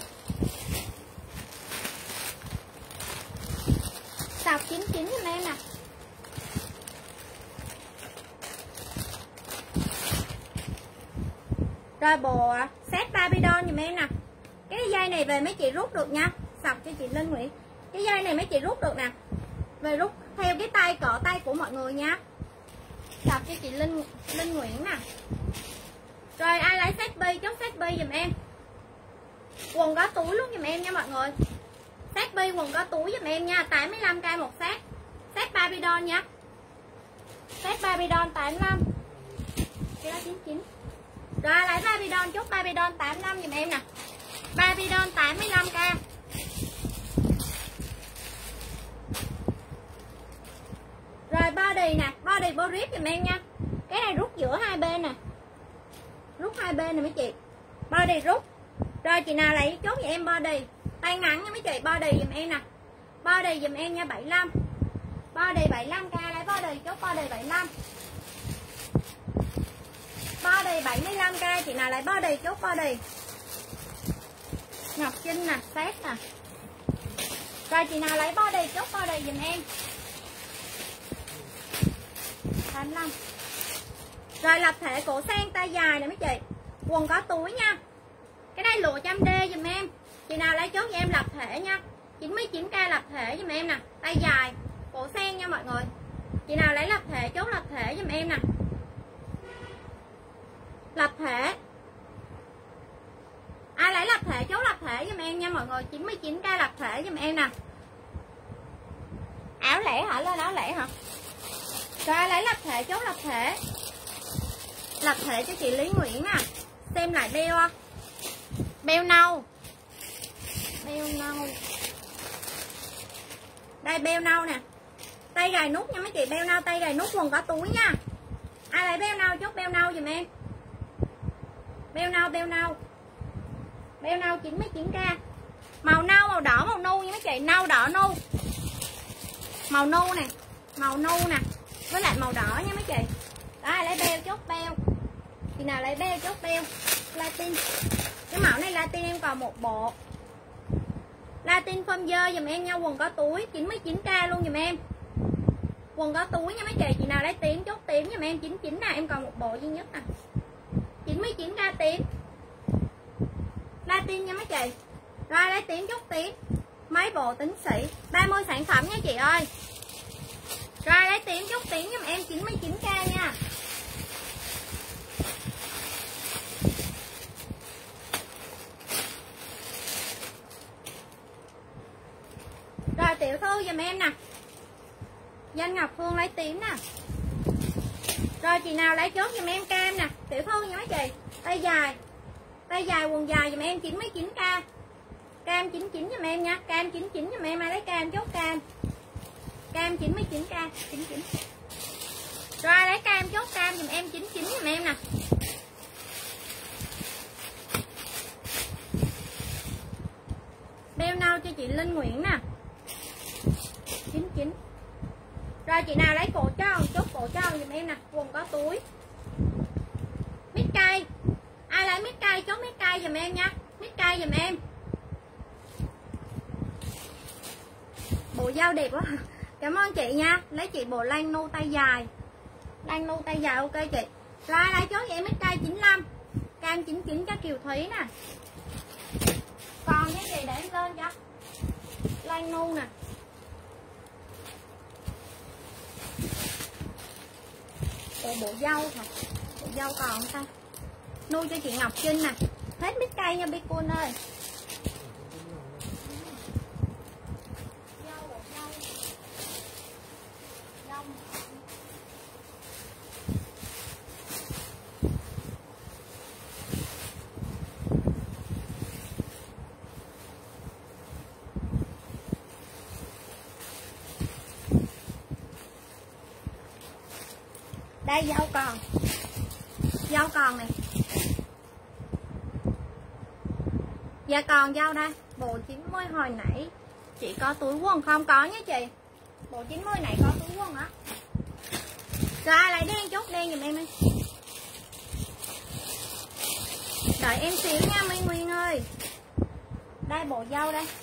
Sọc 99 giùm em nè. Rồi bộ set Barbie doll giùm em nè. Cái dây này về mấy chị rút được nha. Sọc cho chị Linh Nguyễn. Cái dây này mấy chị rút được nè. Về rút theo cái tay cỡ tay của mọi người nha. Sọc cho chị Linh Nguyễn nè. Rồi ai lấy set bi chốt set bi giùm em. Quần có túi luôn giùm em nha mọi người. Set bi quần có túi giùm em nha. 85k một set. Set Barbie doll nha. Set Barbie doll 85. Cái đó 99. Rồi lấy Barbie doll chốt Barbie doll 85 giùm em nè. Barbie doll 85k. Rồi body nè, body borip giùm em nha. Cái này rút giữa hai bên nè. Rút hai bên nè mấy chị. Body rút. Rồi chị nào lấy chốt giùm em body. Tay ngắn nha mấy chị, body giùm em nè. Body giùm em nha 75. Body 75k, lấy body chốt body 75. Body 75k, chị nào lấy body chốt body. Ngọc Trinh nè, set nè. Rồi chị nào lấy body chốt body giùm em. 85. Rồi lập thể cổ sen tay dài nè mấy chị. Quần có túi nha. Cái này lụa 100D giùm em. Chị nào lấy chốt cho em lập thể nha. 99k lập thể giùm em nè. Tay dài, cổ sen nha mọi người. Chị nào lấy lập thể chốt lập thể giùm em nè. Lập thể. Ai lấy lập thể chốt lập thể giùm em nha mọi người. 99k lập thể giùm em nè. Áo lẻ hả? Lên áo lẻ hả? Rồi ai lấy lập thể chốt lập thể. Lập thể cho chị Lý Nguyễn nè. Xem lại beo. Beo nâu. Beo nâu. Đây beo nâu nè. Tay gài nút nha mấy chị. Beo nâu tay gài nút quần có túi nha. Ai lấy beo nâu chốt beo nâu giùm em. Beo nâu, beo nâu. Beo nâu 99k. Màu nâu, màu đỏ, màu nu nha mấy chị. Nâu, đỏ, nu. Màu nu nè. Màu nu nè. Với lại màu đỏ nha mấy chị. Đó, lấy beo, chốt beo. Chị nào lấy beo, chốt beo. Latin. Cái mẫu này Latin em còn một bộ. Latin phơm dơ dùm em nha. Quần có túi 99k luôn dùm em. Quần có túi nha mấy chị. Chị nào lấy tím, chốt tím dùm em. 99 nè, em còn một bộ duy nhất nè. 99k tím. Latin nha mấy chị. Rồi lấy tím, chốt tím. Mấy bộ tính sĩ 30 sản phẩm nha chị ơi. Rồi lấy tím, chốt tím giùm em. 99k nha. Rồi tiểu thư giùm em nè. Danh Ngọc Phương lấy tím nè. Rồi chị nào lấy chốt giùm em cam nè. Tiểu thư nha mấy chị. Tay dài. Tay dài quần dài giùm em 99k. Cam 99 giùm em nha. Cam 99 giùm em. Ai lấy cam chốt cam. Cam 99k. 99. Rồi lấy cam chốt cam giùm em. 99 giùm em nè. Beo nâu cho chị Linh Nguyễn nè. 99. Rồi chị nào lấy cổ tròn, chốt cổ tròn giùm em nè. Quần có túi. Mít cây. Ai lấy mít cây chốt mít cây giùm em nha. Mít cây giùm em. Bộ dao đẹp quá. Cảm ơn chị nha. Lấy chị bộ lan nu tay dài. Lan nu tay dài ok chị. Rồi lấy chốt vậy mít cây 95. Cam 99 các Kiều Thúy nè. Còn cái gì để em lên cho. Lan nu nè. Bộ dâu hả? Bộ dâu còn không ta? Nuôi cho chị Ngọc Trinh nè. Hết mít cây nha Bicun ơi. Đây dâu còn. Dâu còn này. Dạ còn dâu đây. Bộ 90 hồi nãy chị có túi quần không? Có nhé chị. Bộ 90 này có túi quần á. Rồi lại đen chốt đen giùm em đi. Đợi em xíu nha Minh Nguyên ơi. Đây bộ dâu đây.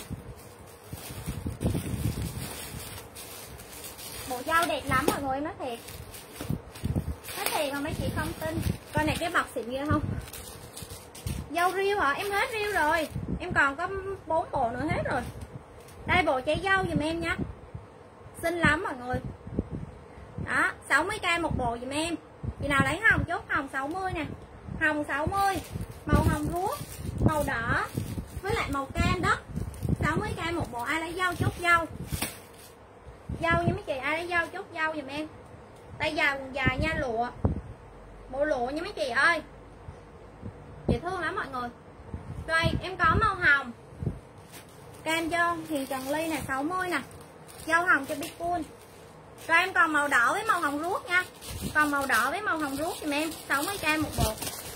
Bộ dâu đẹp lắm mọi người, nói thiệt. Nói thiệt mà mấy chị không tin. Coi này cái bọc xịn ghê không? Dâu riêu hả? Em hết riêu rồi. Em còn có 4 bộ nữa hết rồi. Đây bộ cháy dâu giùm em nha. Xinh lắm mọi người. Đó 60k một bộ giùm em. Chị nào lấy hồng chốt hồng 60 nè. Hồng 60. Màu hồng ruốc, màu đỏ với lại màu cam đất. 60k một bộ. Ai lấy dâu chốt dâu. Dâu nha mấy chị. Ai lấy dâu chốt dâu giùm em. Tay dài quần dài nha. Lụa. Bộ lụa nha mấy chị ơi. Dễ thương lắm mọi người. Rồi em có màu hồng. Cam cho Hiền Trần Ly nè 60 nè. Dâu hồng cho Bicun. Rồi em còn màu đỏ với màu hồng ruốc nha. Còn màu đỏ với màu hồng ruốc giùm em 60k một bộ.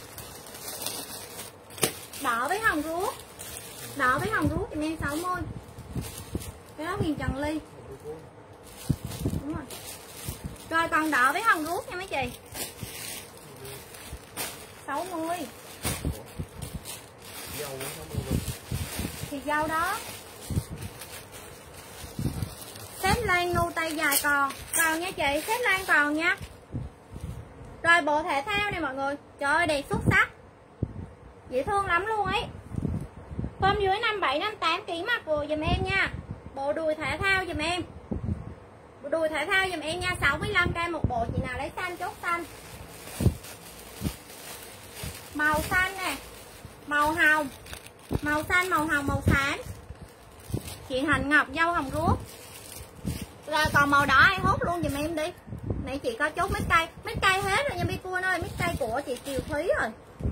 Đỏ với hồng ruốc. Đỏ với hồng ruốc giùm em 60. Cái đó Hiền Trần Ly. Đúng rồi. Rồi còn đỏ với hồng ruốc nha mấy chị. 60. Thì dâu đó. Xếp lan nu tay dài còn. Còn nha chị. Xếp lan còn nha. Rồi bộ thể thao này mọi người. Trời ơi đẹp xuất sắc. Dễ thương lắm luôn ấy. Phơm dưới 57, 58 kg mặc vừa dùm em nha. Bộ đùi thể thao dùm em. Bộ đùi thể thao dùm em nha. 65k một bộ. Chị nào lấy xanh chốt xanh. Màu xanh nè. Màu hồng. Màu xanh, màu hồng, màu xám. Chị Hạnh Ngọc dâu hồng ruốc. Rồi còn màu đỏ ai hốt luôn dùm em đi. Nãy chị có chốt mít cây. Mít cây hết rồi nha Bicun ơi. Mít cây của chị Kiều Thúy rồi.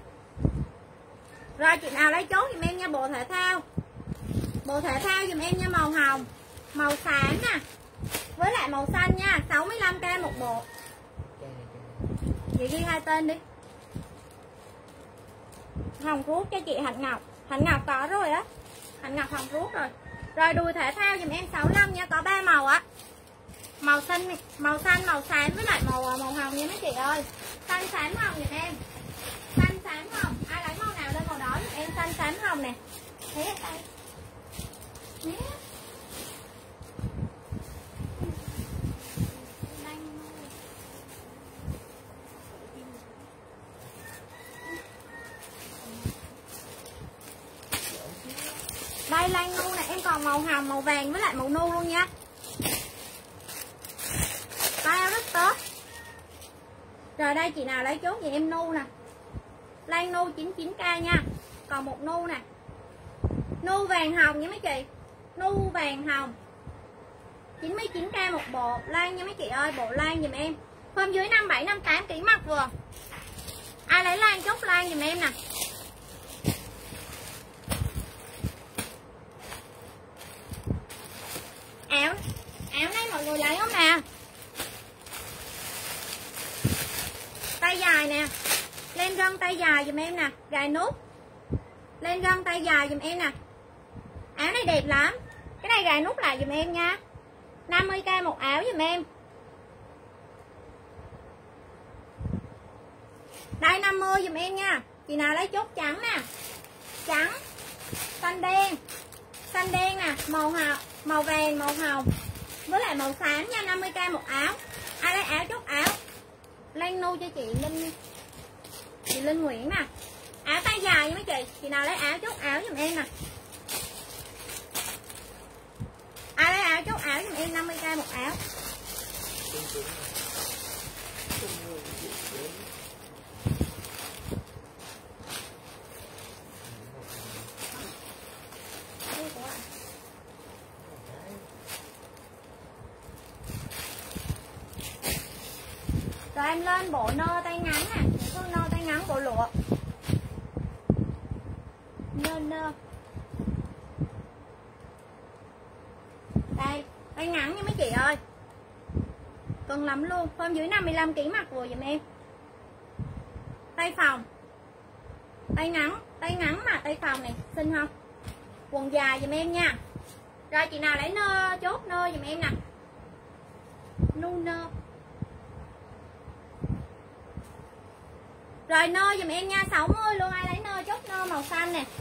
Rồi chị nào lấy chốt dùm em nha. Bộ thể thao. Bộ thể thao dùm em nha. Màu hồng, màu xám nè. Với lại màu xanh nha. 65k một bộ. Chị ghi hai tên đi. Hồng ruốc cho chị Hạnh Ngọc. Hạnh Ngọc có rồi á. Hạnh Ngọc Hồng ruốc rồi. Rồi đùi thể thao dùm em 65 nha, có 3 màu á. Màu xanh, màu xám với lại màu hồng nha mấy chị ơi. Xanh xám hồng dùm em. Xanh xám hồng, ai lấy màu nào lên màu đó dùm em, xanh xám hồng nè. Thế ở đây. Nhé. Đây lan nu này em còn màu hồng, màu vàng với lại màu nu luôn nha. Bao rất tốt. Rồi đây chị nào lấy chốt thì em nu nè. Lan nu 99k nha. Còn một nu nè. Nu vàng hồng nha mấy chị. Nu vàng hồng 99k một bộ lan nha mấy chị ơi, bộ lan dùm em. Form dưới 57 58 kg mặc vừa. Ai lấy lan chốt lan dùm em nè. Áo này mọi người lấy không nè. Tay dài nè. Lên gân tay dài dùm em nè, gài nút. Lên gân tay dài dùm em nè. Áo này đẹp lắm. Cái này gài nút lại dùm em nha. 50k một áo dùm em. Đây 50 dùm em nha. Chị nào lấy chốt trắng nè. Trắng, xanh đen nè, màu vàng, màu hồng với lại màu xám nha, 50k một áo. Ai lấy áo chốt áo. Lan nu cho chị Linh Nguyễn nè. Áo tay dài nha mấy chị nào lấy áo chốt áo giùm em nè. Ai lấy áo chốt áo giùm em, 50k một áo. Rồi em lên bộ nơ tay ngắn nè, nơ tay ngắn bộ lụa. Nơ. Đây, tay ngắn nha mấy chị ơi. Cân lắm luôn, form dưới 55 kg mặc vừa giùm em. Tay phòng. Tay ngắn mà tay phòng này, xinh không? Quần dài giùm em nha. Rồi chị nào lấy nơ chốt nơ giùm em nè. Nu nơ. Rồi nơ dùm em nha, 60 luôn, ai lấy nơ chốt nơ màu xanh nè.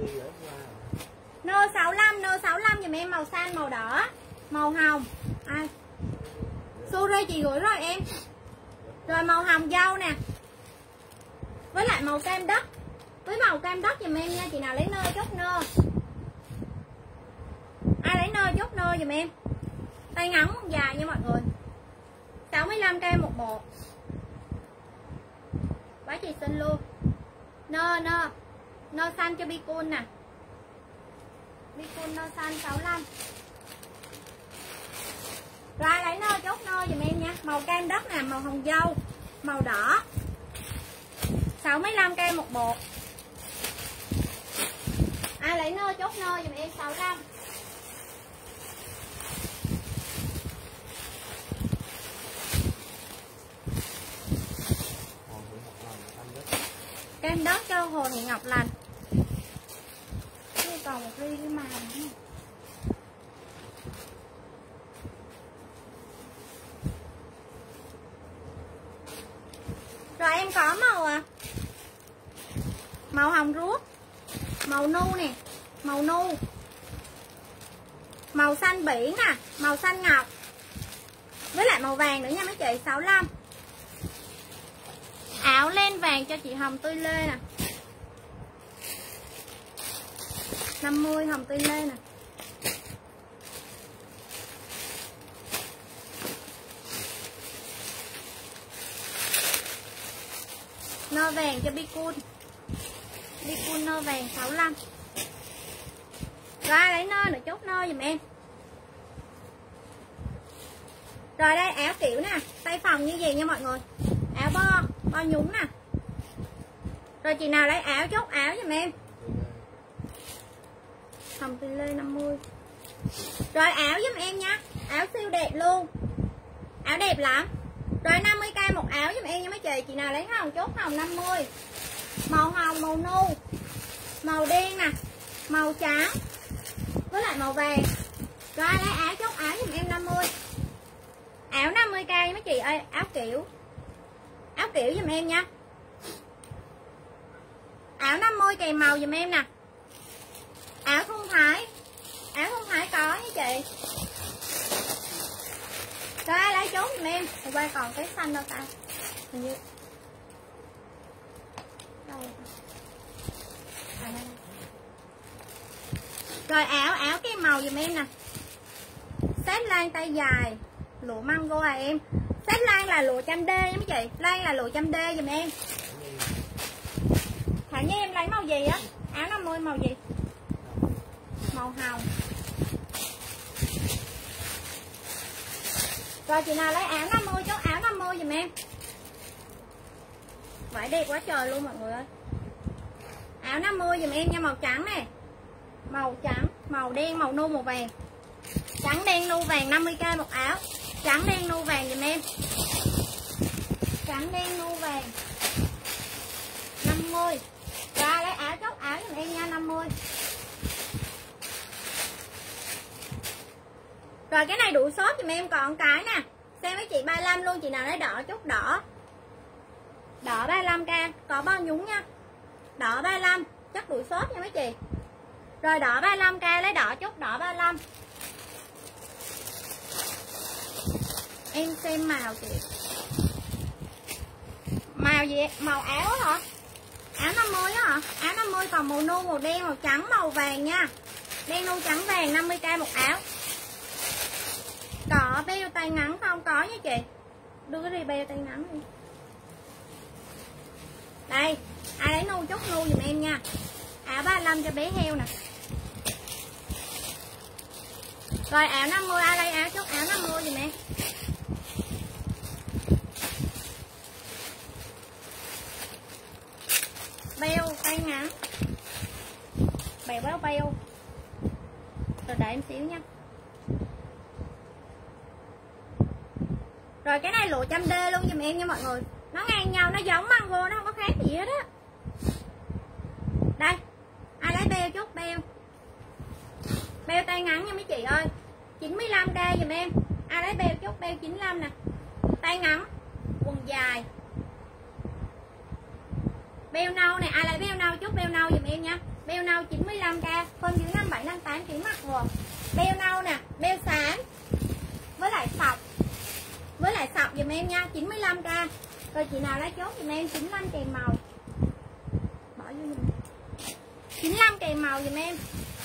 Nơ 65 dùm em, màu xanh, màu đỏ, màu hồng. Ai? Suri chị gửi rồi em. Rồi màu hồng dâu nè. Với lại màu cam đất. Với màu cam đất dùm em nha, chị nào lấy nơ chốt nơ. Ai lấy nơ chốt nơ dùm em. Tay ngắn dài nha mọi người. 65k một bộ. Quá chị xinh luôn. Nơ xanh cho Bicun nè. Bicun nơ xanh 65. Rồi lấy nơ chốt nơ dùm em nha. Màu cam đất nè, màu hồng dâu, màu đỏ. 65k một bộ. Ai lấy nơ chốt nơ dùm em, 65. Kem đất cho Hồ Thị Ngọc Lành. Đây còn một ly cái màu nữa. Rồi em có màu hồng ruốc, màu nu nè, màu nu, màu xanh biển nè, màu xanh ngọc với lại màu vàng nữa nha mấy chị, 65. Áo len vàng cho chị Hồng Tươi Lê nè, 50 Hồng Tươi Lê nè. Nơ vàng cho Bicun. Bicun nơ vàng 65. Rồi lấy nơ nữa chốt nơ giùm em. Rồi đây áo kiểu nè, tay phòng như gì nha mọi người. Áo bo nhúng nè. Rồi chị nào lấy áo chốt áo giùm em. Hồng Tươi Lê 50. Rồi áo giùm em nha. Áo siêu đẹp luôn. Áo đẹp lắm. Rồi 50k một áo giùm em nha mấy chị. Chị nào lấy hồng chốt hồng 50. Màu hồng, màu nu, màu đen nè, màu trắng, với lại màu vàng. Rồi lấy áo chốt áo giùm em 50. Áo 50k mấy chị ơi, áo kiểu giùm em nha. Áo 50 kèm màu giùm em nè. Áo thun thái có nha chị. Rồi lấy chốt giùm em. Hôm qua còn cái xanh đâu ta, hình như đâu. Rồi áo cái màu giùm em nè. Set lan tay dài, lụa mango à em. Set lan là lụa chăm D nha mấy chị. Lan là lụa chăm D giùm em. Thảo Nhi em lấy màu gì á? Áo 50 màu gì? Màu hồng. Rồi chị nào lấy áo 50 chốt áo 50 giùm em. Vải đẹp quá trời luôn mọi người ơi. Áo 50 giùm em nha, màu trắng nè. Màu trắng, màu đen, màu nâu, màu vàng. Trắng đen nâu vàng 50k một áo. Trắng đen nâu vàng giùm em. Trắng đen nâu vàng 50. Ra lấy áo chốt áo giùm em nha 50. Rồi cái này đủ shop giùm em còn cái nè. Xem mấy chị 35 luôn, chị nào lấy đỏ chốt đỏ. Đỏ 35k, có bao nhúng nha. Đỏ 35, chắc đủ shop nha mấy chị. Rồi đỏ 35k lấy đỏ chốt đỏ 35. Em xem màu chị. Màu gì? Màu áo hả? Áo 50 á hả? Áo 50 còn màu nâu, màu đen, màu trắng, màu vàng nha. Đen nâu trắng vàng 50k một áo. Có beo tay ngắn không? Có nha chị. Đưa cái beo tay ngắn đi. Đây, ai lấy nâu chốt nâu giùm em nha. Áo 35 cho bé heo nè. Rồi áo 50 ai lấy áo chốt áo 50 giùm em. Beo tay ngắn. Beo. Rồi đợi em xíu nha. Rồi cái này lụa chăm D luôn giùm em nha mọi người. Nó ngang nhau, nó giống mango, nó không có khác gì hết á. Đây, ai lấy beo chốt beo. Beo tay ngắn nha mấy chị ơi. 95k giùm em. Ai lấy beo chốt beo 95 nè. Tay ngắn, quần dài. Beo nâu này, ai lấy beo nâu chốt beo nâu giùm em nha. Beo nâu 95k, phân dưới 57 58 kg mặc rồi. Beo nâu nè, beo xám với lại sọc. Với lại sọc giùm em nha, 95k. Rồi chị nào lấy chốt giùm em 95 kèm màu. Bỏ vô giùm. 95 kèm màu giùm em.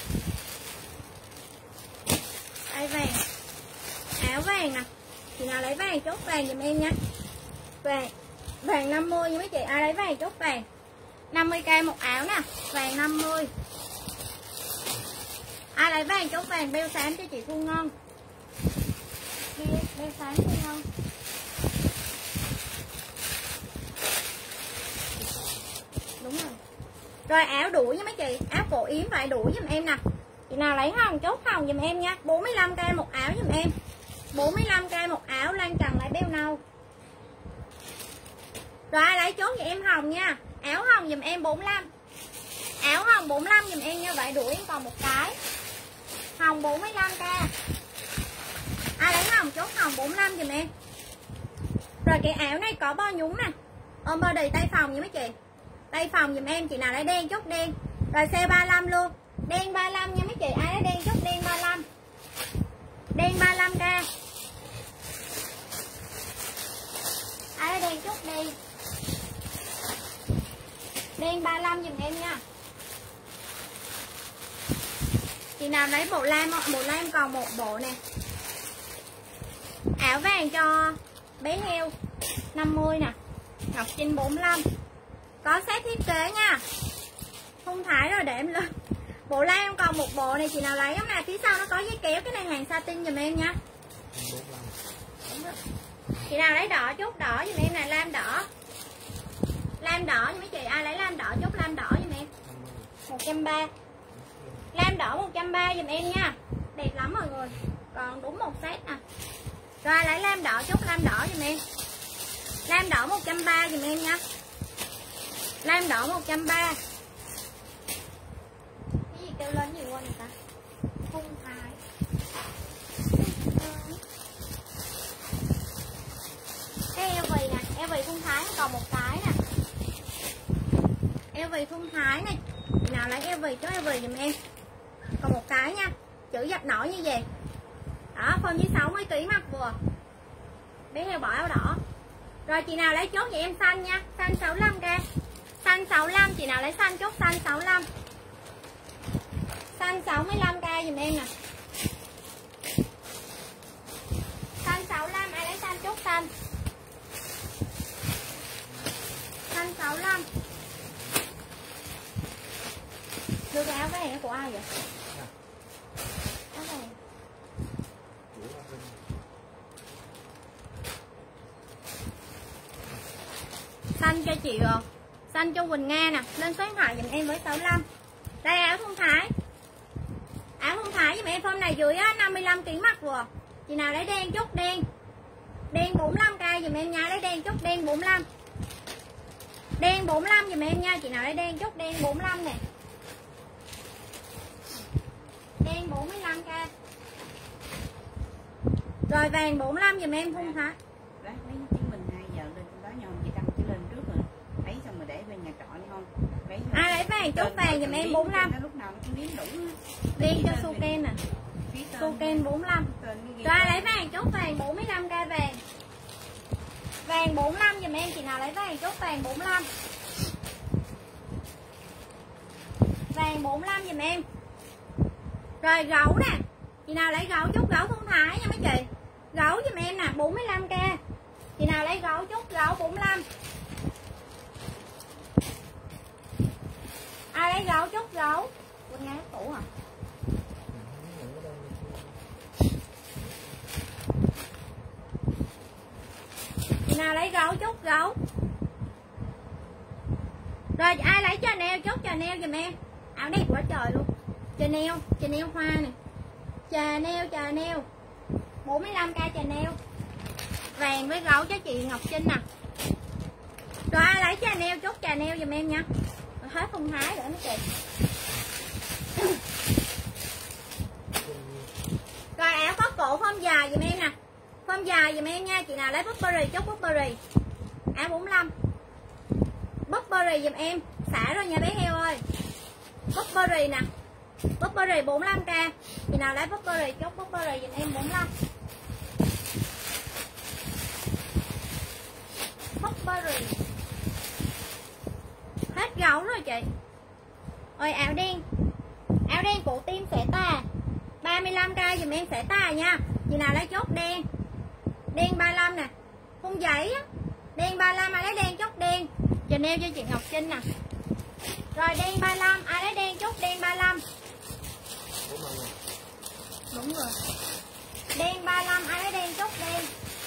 Đây vàng. Áo vàng nè. Chị nào lấy vàng chốt vàng giùm em nha. Vàng 50 nha mấy chị, ai lấy vàng chốt vàng. 50k một áo nè, vàng 50. Ai lấy vàng chốt vàng beo xám cho chị Thu Ngon. Beo xám Thu Ngon. Đúng rồi. Rồi áo đuổi nha mấy chị, áo cổ yếm phải đuổi giùm em nè. Chị nào lấy hồng chốt hồng giùm em nha, 45k một áo giùm em. 45k một áo, Lan Trần lại beo nâu. Rồi ai lấy chốt cho em hồng nha. Áo hồng giùm em 45. Áo hồng 45 giùm em nha, vậy đuổi em còn một cái. Hồng 45k. Ai lấy hồng chốt hồng 45 giùm em. Rồi cái áo này có bo nhúng nè. Ôm body tay phòng nha mấy chị. Tay phòng giùm em, chị nào lấy đen chốt đen. Rồi sale 35 luôn. Đen 35 nha mấy chị, ai lấy đen chốt đen 35. Đen 35k. Ai lấy đen chốt đen. Đen 35 giùm em nha. Chị nào lấy bộ lam còn một bộ nè. Áo vàng cho bé heo 50 nè. Ngọc Trinh 45. Có set thiết kế nha. Không thái rồi để em lên. Bộ lam còn một bộ này, chị nào lấy không nè. Phía sau nó có giấy kéo, cái này hàng satin giùm em nha. Chị nào lấy đỏ chốt đỏ giùm em nè, lam đỏ. Lam đỏ nha mấy chị, ai lấy lam đỏ chốt lam đỏ giùm em. 130. Lam đỏ 130 giùm em nha. Đẹp lắm mọi người. Còn đúng một set nè. Rồi ai lấy lam đỏ chốt lam đỏ giùm em. Lam đỏ 130 giùm em nha. Lam đỏ 130. Cái gì kêu lên gì quên người ta. Thun Thái. Cái eo vì nè, eo vì Thun Thái còn một cái nè. Eo vì Thun Thái này. Nào lấy eo vì chốt eo vì giùm em. Còn một cái nha. Chữ dập nổi như vậy. Đó, form với 60 kg mặc vừa. Bé heo bỏ áo đỏ. Rồi chị nào lấy chốt vậy em xanh nha. Xanh 65k. Xanh 65, chị nào lấy xanh chốt xanh 65. Xanh 65k dùm em nè. Xanh 65, ai lấy xanh chốt xanh. Xanh 65. Đưa cái áo cái này của ai vậy? Áo này. Xanh cho chị rồi. Xanh cho Quỳnh Nga nè. Lên số điện thoại dùm em với 65. Đây áo Thun Thái. Áo Thun Thái dùm em form này dưới 55 kg mặc vừa. Chị nào lấy đen chốt đen. Đen 45k dùm em nha. Lấy đen chốt đen 45. Đen 45 dùm em nha. Chị nào lấy đen chốt đen 45 nè. Đen 45k. Rồi vàng 45 dùm em Thun Thái. Đấy, mấy chứng minh 2 giờ lên đó nhau chị Tâm chỉ lên trước rồi. Lấy xong rồi để bên nhà trọ đi không? Ai lấy vàng chốt vàng dùm em 45. Lúc nào nó cũng điếm đủ. Đi cho Suken nè. Suken 45. Rồi ai lấy vàng chốt vàng 45k vàng. Vàng 45 dùm em, chị nào lấy vàng chốt vàng 45. Vàng 45 dùm em. Rồi gấu nè. Chị nào lấy gấu chốt gấu Thun Thái nha mấy chị. Gấu dùm em nè 45k. Chị nào lấy gấu chốt gấu 45. Ai lấy gấu chốt gấu. Quên nghe cũ hả? Chị nào lấy gấu chốt gấu. Rồi ai lấy Chanel chốt Chanel dùm em. Áo đẹp quá trời luôn. Chanel hoa này. Chanel 45k Chanel. Vàng với gấu cho chị Ngọc Trinh nè. Rồi ai lấy Chanel chốt Chanel dùm em nha. Hết Thun Thái rồi mấy chị. Rồi áo có cổ form dài dùm em nè. Form dài dùm em nha. Chị nào lấy Burberry chốt Burberry. Áo 45. Burberry dùm em. Xả rồi nha bé heo ơi. Burberry nè. Burberry 45k. Chị nào lấy Burberry chốt Burberry dùm em 45. Burberry. Hết gấu rồi chị. Ôi áo đen. Áo đen cổ tim sẽ tà 35k dùm em sẽ tà nha. Chị nào lấy chốt đen. Đen 35 nè. Khung giấy á. Đen 35 ai lấy đen chốt đen. Chanel cho chị Ngọc Trinh nè. Rồi đen 35 ai lấy đen chốt đen 35. Đúng rồi. Đen 35 ai lấy đen chốt đen.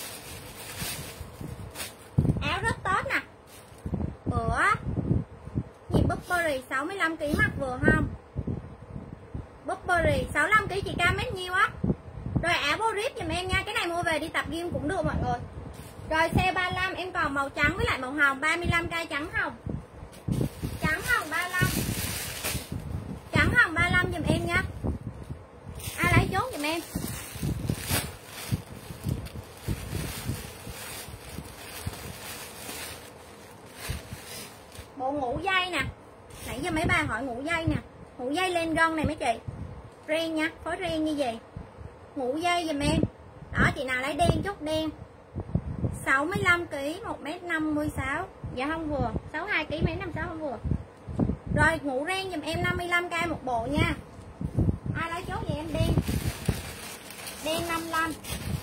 Áo rất Tết nè. Bữa nhìn Burberry 65kg mặc vừa không? Burberry 65kg chị cam mét nhiêu á. Rồi áo Boris giùm em nha. Cái này mua về đi tập gym cũng được mọi người. Rồi xe 35 em còn màu trắng với lại màu hồng 35k trắng hồng. Trắng hồng 35. Trắng hồng 35 giùm em nha. Ai lấy chốt giùm em. Bộ ngủ dây nè. Nãy giờ mấy bà hỏi ngủ dây nè. Ngủ dây lên gân này mấy chị. Ren nha, phối ren như vậy. Ngủ dây giùm em. Đó chị nào lấy đen chốt đen. 65kg 1m56. Dạ không vừa. 62kg 1m56 không vừa. Rồi ngủ ren giùm em 55k một bộ nha. Ai lấy chốt vậy em đen. Đen 55.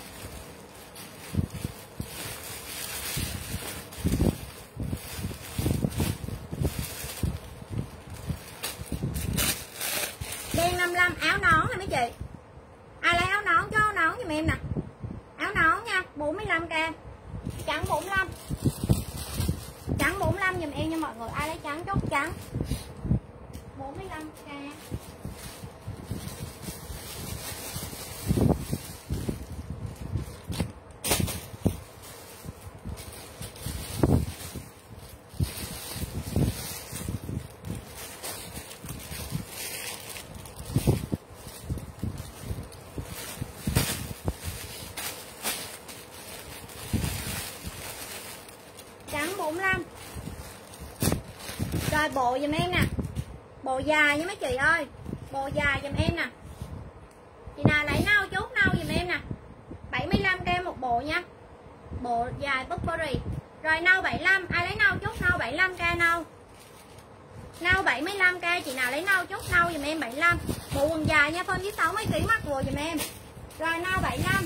Đen 55 áo nón nè mấy chị. Ai lấy áo nón cho áo nón giùm em nè. Áo nón nha 45k. Trắng 45. Trắng 45 giùm em nha mọi người. Ai lấy trắng chốt trắng 45k. 45. Rồi bộ giùm em nè. Bộ dài nha mấy chị ơi. Bộ dài giùm em nè. Chị nào lấy nâu chốt nâu giùm em nè. 75k một bộ nha. Bộ dài Burberry. Rồi nâu 75, ai lấy nâu chốt nâu 75k nâu. Nâu 75k, chị nào lấy nâu chốt nâu giùm em 75. Bộ quần dài nha, phân với 60 kg mặc vừa giùm em. Rồi nâu 75.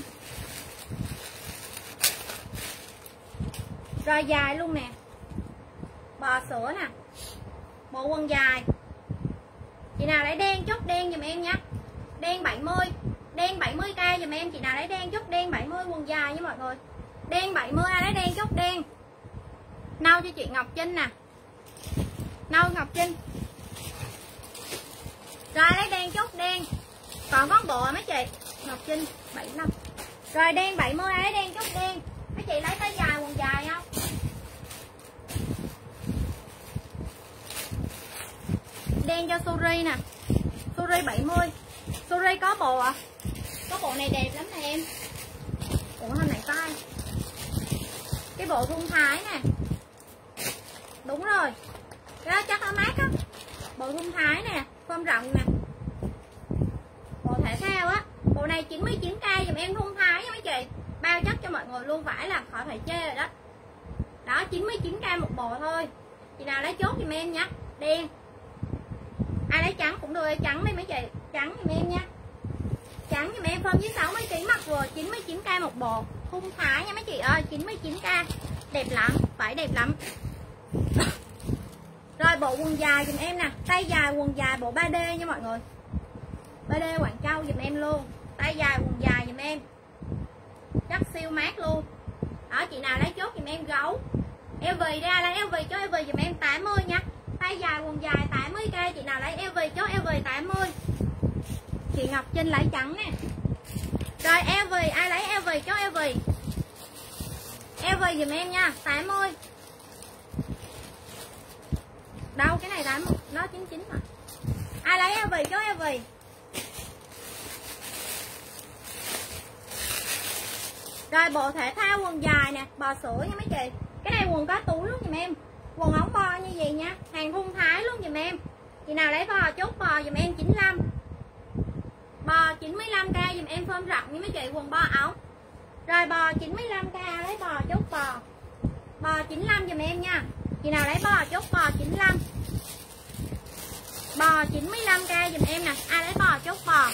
Rồi dài luôn nè. Bò sữa nè. Bộ quần dài. Chị nào lấy đen chốt đen giùm em nha. Đen 70. Đen 70k giùm em, chị nào lấy đen chốt đen 70 quần dài nha mọi người. Đen 70, ai lấy đen chốt đen. Nâu cho chị Ngọc Trinh nè. Nâu Ngọc Trinh. Rồi lấy đen chốt đen. Còn có bộ mấy chị Ngọc Trinh 75. Rồi đen 70, ai lấy đen chốt đen. Mấy chị lấy tay dài quần dài không? Đen cho Suri nè. Suri 70. Suri có bộ ạ. Có bộ này đẹp lắm nè em. Ủa hôm này sai. Cái bộ thun thái nè. Đúng rồi. Cái đó chắc nó mát á. Bộ thun thái nè, form rộng nè. Bộ thể thao á. Bộ này 99k dùm em thun thái nha mấy chị. Bao chất cho mọi người luôn, phải là khỏi phải chê rồi đó. Đó 99k một bộ thôi. Chị nào lấy chốt dùm em nha. Đen. Ai lấy trắng cũng được, trắng đi mấy chị. Trắng dùm em nha. Trắng dùm em form với 60kg mặc vừa 99k một bộ. Thun thái nha mấy chị ơi, 99k. Đẹp lắm, phải đẹp lắm. Rồi bộ quần dài dùm em nè. Tay dài quần dài bộ 3D nha mọi người. 3D Quảng Châu dùm em luôn. Tay dài quần dài dùm em. Rất siêu mát luôn. Đó chị nào lấy chốt dùm em gấu. LV ra lấy LV chốt LV dùm em 80 nha. Tay dài quần dài 80k, chị nào lấy LV chốt LV 80. Chị Ngọc Trinh lấy trắng nè. Rồi LV, ai lấy LV chốt LV. LV dùm em nha, 80. Đâu cái này 80, nó 99 mà. Ai lấy LV chốt LV. Rồi bộ thể thao quần dài nè, bò sữa nha mấy chị. Cái này quần có túi luôn giùm em. Quần ống bo như vậy nha, hàng thun thái luôn giùm em. Chị nào lấy bò chốt bò giùm em 95. Bò 95k giùm em form rộng như mấy chị, quần bo ống. Rồi bò 95k, lấy bò chốt bò. Bò 95 giùm em nha. Chị nào lấy bò chốt bò 95. Bò 95k giùm em nè, ai lấy bò chốt bò.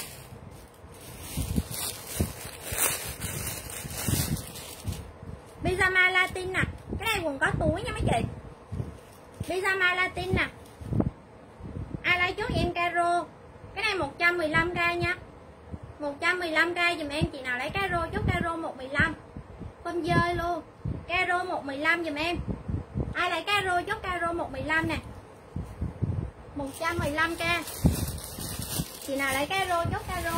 Pyjama Latin nè. Cái này quần có túi nha mấy chị. Pyjama Latin nè. Ai lấy chốt em caro. Cái này 115k nha. 115k dùm em. Chị nào lấy caro chốt caro 115. Không dơi luôn. Caro 115 dùm em. Ai lấy caro chốt caro 115 nè. 115k. Chị nào lấy caro chốt caro.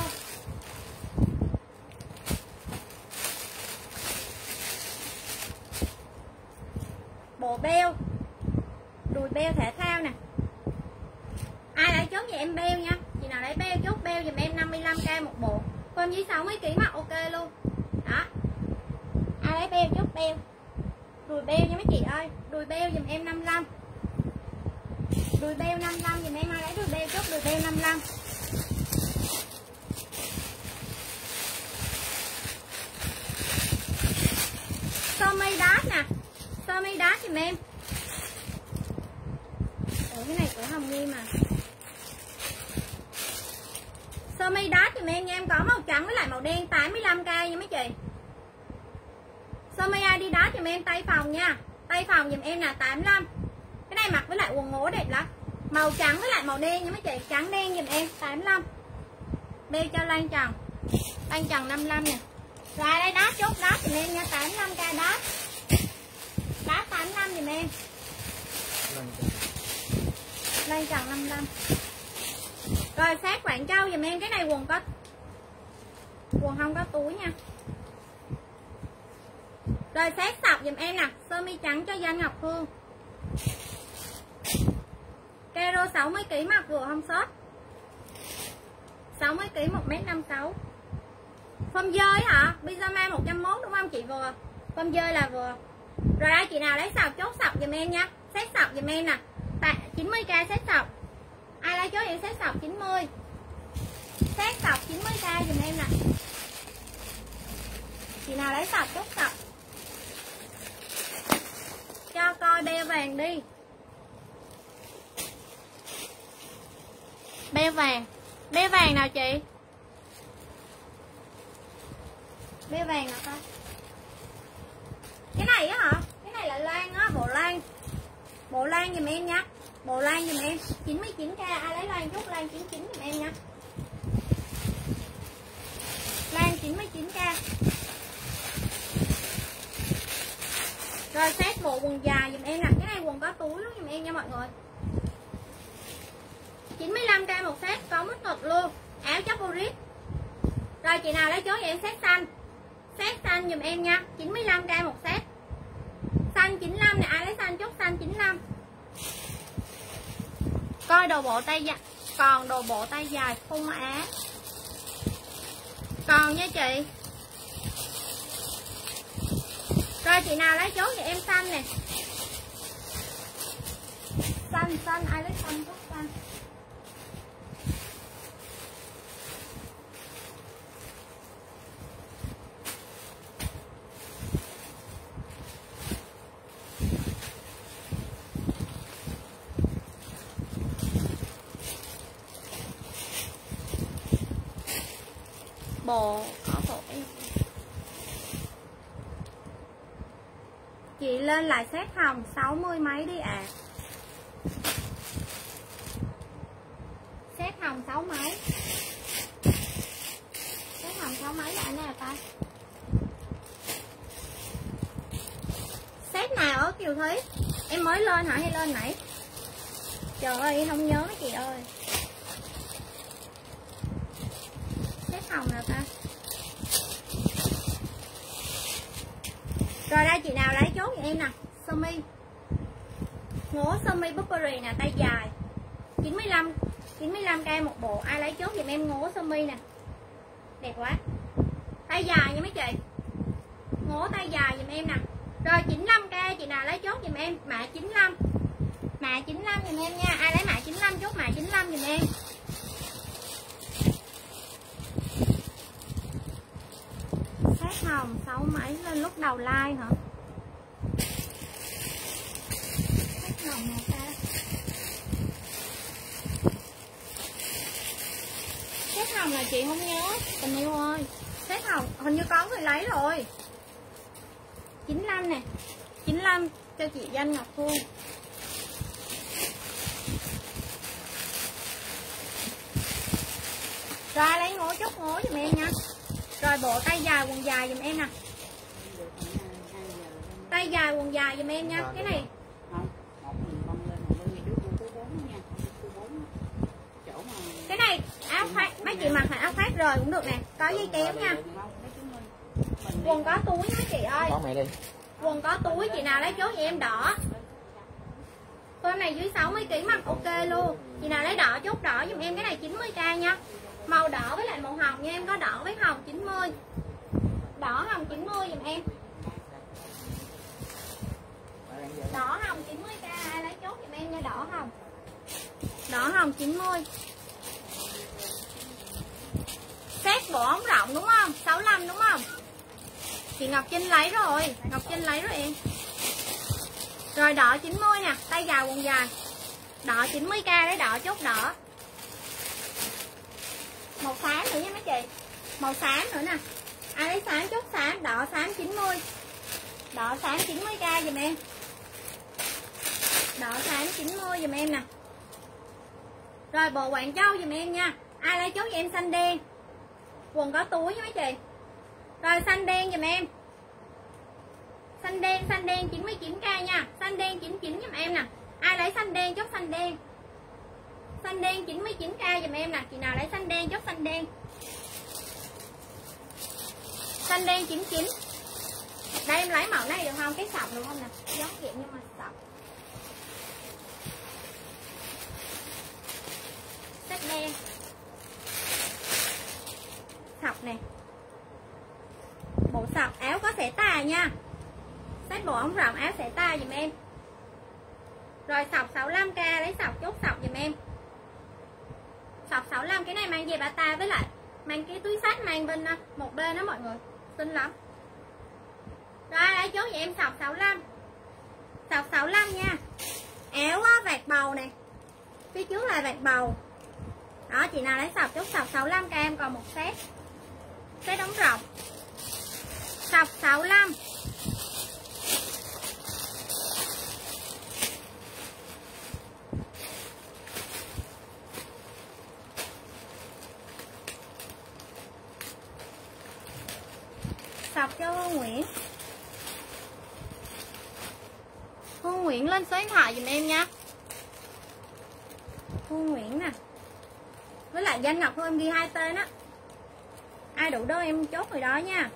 Bộ beo. Đùi beo thể thao nè. Ai lấy chốt vậy em beo nha. Chị nào lấy beo chốt beo dùm em 55k một bộ. Form dưới 60kg mặc ok luôn. Đó. Ai lấy beo chốt beo. Đùi beo nha mấy chị ơi. Đùi beo dùm em 55. Đùi beo 55 dùm em. Ai lấy đùi beo chốt đùi beo 55. Sơ mi đá nè. Sơ mi đá dùm em. Ủa cái này của Hồng Nghi mà. Sơ mi đá dùm em nha em, có màu trắng với lại màu đen 85k nha mấy chị. Sơ mi Adidas dùm em tay phòng nha. Tay phòng dùm em là 85. Cái này mặc với lại quần ngố đẹp lắm. Màu trắng với lại màu đen nha mấy chị. Trắng đen dùm em 85. Beo cho Lan Trần. Lan Trần 55 nè. Rồi đây đá chốt đá dùm em nha, 85k đá. Đá 85 dùm em. Lan Trần 55. Rồi sát Quảng Châu dùm em. Cái này quần có, quần không có túi nha. Rồi sát sọc dùm em nè. Sơ mi trắng cho Danh Ngọc Phương. Caro 60kg mặc vừa không sót. 60kg 1m56. Form dơi hả? Pyjama 101 đúng không chị vừa? Form dơi là vừa. Rồi đây chị nào lấy sọc chốt sọc giùm em nha. Set sọc giùm em nè. 90k set sọc. Ai lấy chốt em set sọc 90. Set sọc 90k giùm em nè. Chị nào lấy sọc chốt sọc. Cho coi beo vàng đi. Beo vàng. Beo vàng nào chị? Beo vàng nào coi. Cái này á hả? Cái này là lan á, bộ lan. Bộ lan giùm em nha. Bộ lan giùm em 99k. Ai lấy lan chút lan 99 giùm em nha. Lan 99k. Rồi set bộ quần dài giùm em nè. Cái này quần có túi luôn giùm em nha mọi người. 95k một set, có mít ngực luôn. Áo chóc boris. Rồi chị nào lấy chốt cho em set xanh. Set xanh giùm em nha. 95k một set. Xanh 95 nè, ai lấy xanh chốt xanh 95. Coi đồ bộ tay dài. Còn đồ bộ tay dài khung á. Còn nha chị. Rồi chị nào lấy chốt cho em xanh nè. Xanh xanh, ai lấy xanh chốt xanh. Bộ có bộ em. Chị lên lại set hồng 60 mấy đi à. Set hồng 6 mấy. Set hồng 6 mấy là anh nào ta? Set nào ở Kiều Thúy? Em mới lên hả hay lên nãy? Trời ơi không nhớ chị ơi. Set hồng nào ta? Rồi đây chị nào lấy chốt cho em nè. Sơ mi. Ngố sơ mi Burberry nè, tay dài 95k một bộ. Ai lấy chốt giùm em ngố sơ mi nè. Đẹp quá. Tay dài nha mấy chị. Ngố tay dài giùm em nè. Rồi 95k chị nào lấy chốt giùm em mã 95. Mã 95 giùm em nha. Ai lấy mã 95 chốt mã 95 giùm em. Set hồng 6 mấy lên lúc đầu like hả? Set hồng nào ta? Set hồng là chị không nhớ. Tình yêu ơi. Set hồng hình như có người lấy rồi. 95 nè. 95 cho chị Danh Ngọc Phương. Rồi lấy ngố chốt ngố giùm em nha. Rồi bộ tay dài quần dài giùm em nè. Tay dài quần dài giùm em nha. Cái này cái này áo khoác mấy chị mặc áo khoác rồi cũng được nè. Có dây kéo nha. Quần có túi mấy chị ơi. Quần có túi chị nào lấy chốt cho em đỏ. Con này dưới 60kg mặc ok luôn. Chị nào lấy đỏ chốt đỏ giùm em. Cái này 90k nha. Màu đỏ với lại màu hồng nha em. Có đỏ với hồng 90. Đỏ hồng 90 giùm em. Đỏ hồng 90k. Ai lấy chốt giùm em nha. Đỏ hồng. Đỏ hồng 90. Set bộ ống rộng đúng không? 65 đúng không? Chị Ngọc Trinh lấy rồi. Ngọc Trinh lấy rồi em. Rồi đỏ 90 nè. Tay dài quần dài. Đỏ 90k đấy. Đỏ chốt đỏ. Màu xám nữa nha mấy chị. Màu xám nữa nè. Ai lấy xám chốt xám. Đỏ xám 90. Đỏ xám 90k giùm em. Đỏ xám 90 giùm em nè. Rồi bộ Quảng Châu giùm em nha. Ai lấy chốt cho em xanh đen. Quần có túi nha mấy chị. Rồi xanh đen giùm em. Xanh đen 99k nha. Xanh đen 99 giùm em nè. Ai lấy xanh đen chốt xanh đen. Xanh đen 99k giùm em nè. Chị nào lấy xanh đen chốt xanh đen. Xanh đen 99. Đây em lấy màu này được không? Cái sọc được không nè? Giống vậy nhưng mà sọc. Sắc đen. Sọc nè. Bộ sọc áo có xẻ tà nha. set bộ ống rộng áo xẻ tay dùm em. Rồi sọc 65k lấy sọc chốt sọc dùm em. Sọc 65, cái này mang về bata với lại mang cái túi sách mang bên một bên đó mọi người, xinh lắm. Rồi lấy chốt cho em sọc 65. Sọc 65 nha. Áo vạt bầu nè, phía trước là vạt bầu. Đó, chị nào lấy sọc chốt sọc 65 cho em, còn một set. Set ống rộng. Sọc 65. Sọc cho Hương Nguyễn. Hương Nguyễn lên số điện thoại dùm em nha. Hương Nguyễn nè. Với lại Danh Ngọc thôi em ghi 2 tên á. Ai đủ đâu em chốt người đó nha.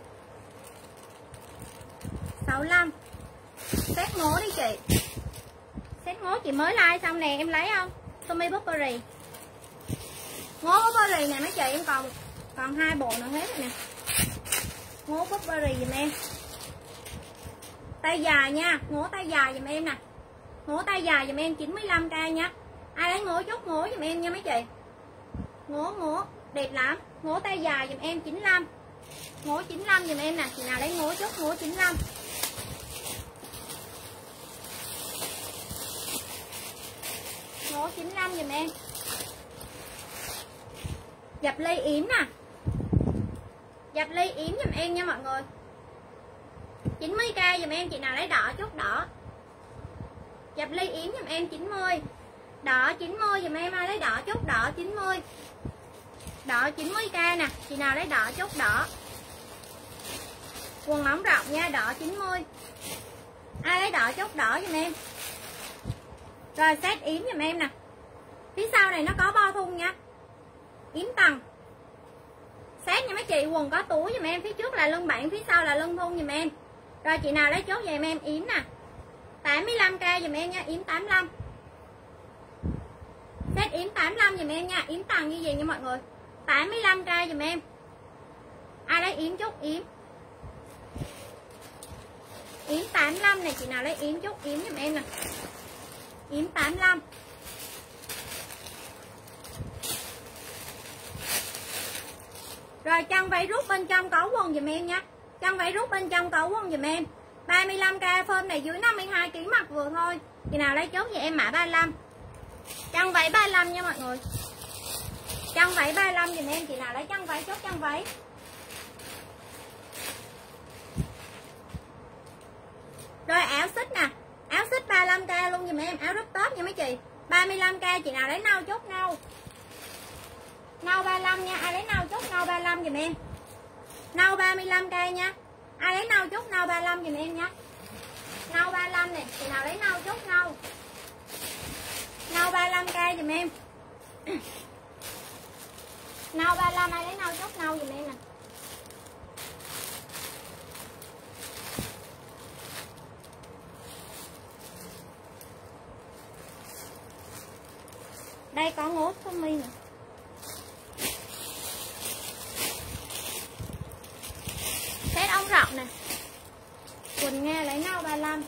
65. Set ngố đi chị. Set ngố chị mới like xong nè, em lấy không? Tommy Burberry. Ngố Burberry nè mấy chị, em còn 2 bộ nữa hết rồi nè. Ngố Burberry dùm em. Tay dài nha, ngố tay dài dùm em nè. Ngố tay dài dùm em 95k nha. Ai lấy ngố chốt ngố dùm em nha mấy chị. Ngố đẹp lắm. Ngố tay dài dùm em 95. Ngố 95 dùm em nè. Chị nào lấy ngố chốt ngố 95. Ngố 95 dùm em. Dập ly yếm nè. Dập ly yếm dùm em nha mọi người. 90k dùm em, chị nào lấy đỏ chốt đỏ. Dập ly yếm dùm em 90. Đỏ 90 dùm em, ai lấy đỏ chốt đỏ 90. Đỏ 90k nè, chị nào lấy đỏ chốt đỏ. Quần ống rộng nha, đỏ 90. Ai lấy đỏ chốt đỏ dùm em. Rồi set yếm dùm em nè. Phía sau này nó có bo thun nha. Yếm tầng. Set nha mấy chị, quần có túi dùm em, phía trước là lưng bản, phía sau là lưng thun dùm em. Rồi chị nào lấy chốt dùm em yếm nè. 85k dùm em nha, yếm 85. Set yếm 85 dùm em nha, yếm tầng như vậy nha mọi người. 85k dùm em. Ai lấy yếm chốt yếm. Yếm 85 này, chị nào lấy yếm chốt yếm dùm em nè. Yếm 85. Rồi chân váy rút bên trong có quần dùm em nha. Chân váy rút bên trong có quần dùm em. 35k, form này dưới 52 kg mặc vừa thôi. Chị nào lấy chốt vậy em mã 35. Chân váy 35 nha mọi người. Chân váy 35 dùm em, chị nào lấy chân váy chốt chân váy. Rồi áo xích nè. Áo xích 35k luôn dùm em, áo rút top nha mấy chị. 35k, chị nào lấy nâu chốt nâu. Nâu 35 nha, ai lấy nâu chốt nâu 35 dùm em. Nâu 35k nha. Ai lấy nâu chốt nâu 35 dùm em nha. Nâu 35 này, chị nào lấy nâu chốt nâu. Nâu 35k dùm em. Nâu 35, ai lấy nâu chốt nâu dùm em nè. Đây có ngố sơ mi nè. Set ống rộng nè. Quỳnh Nga lấy nâu 35.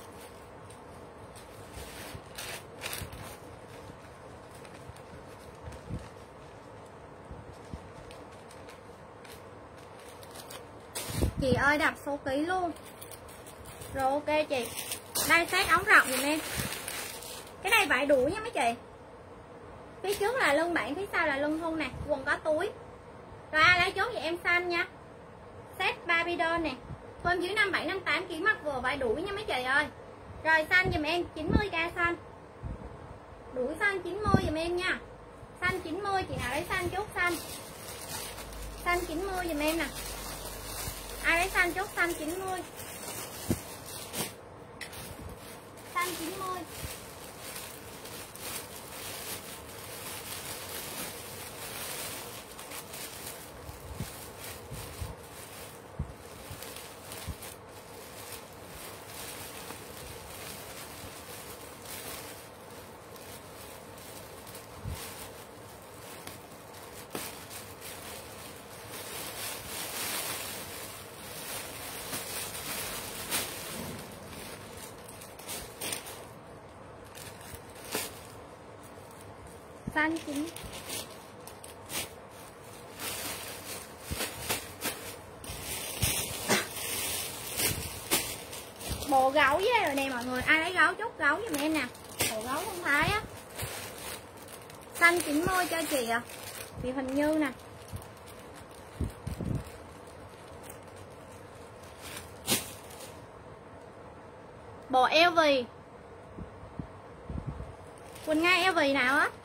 Chị ơi đặt số ký luôn. Rồi ok chị. Đây set ống rộng dùm em. Cái này vải đuổi nha mấy chị. Phía trước là lưng bản, phía sau là lưng thun nè. Quần có túi. Rồi ai lấy chốt vậy em xanh nha. Set Barbie doll nè. Form dưới 57, 58 kg mặc vừa vải đuổi nha mấy chị ơi. Rồi xanh dùm em 90k xanh. Đuổi xanh 90 dùm em nha. Xanh 90, chị nào lấy xanh chốt xanh. Xanh 90 dùm em nè. Ai lấy xanh chốt xanh 90. Xanh 90. xanh chín. Bộ gấu với rồi nè mọi người, ai lấy gấu chốt gấu giùm em nè. Bộ gấu không thái á. Xanh 90 cho chị à. Vì hình như nè. Bộ LV. Quỳnh Nga LV nào á.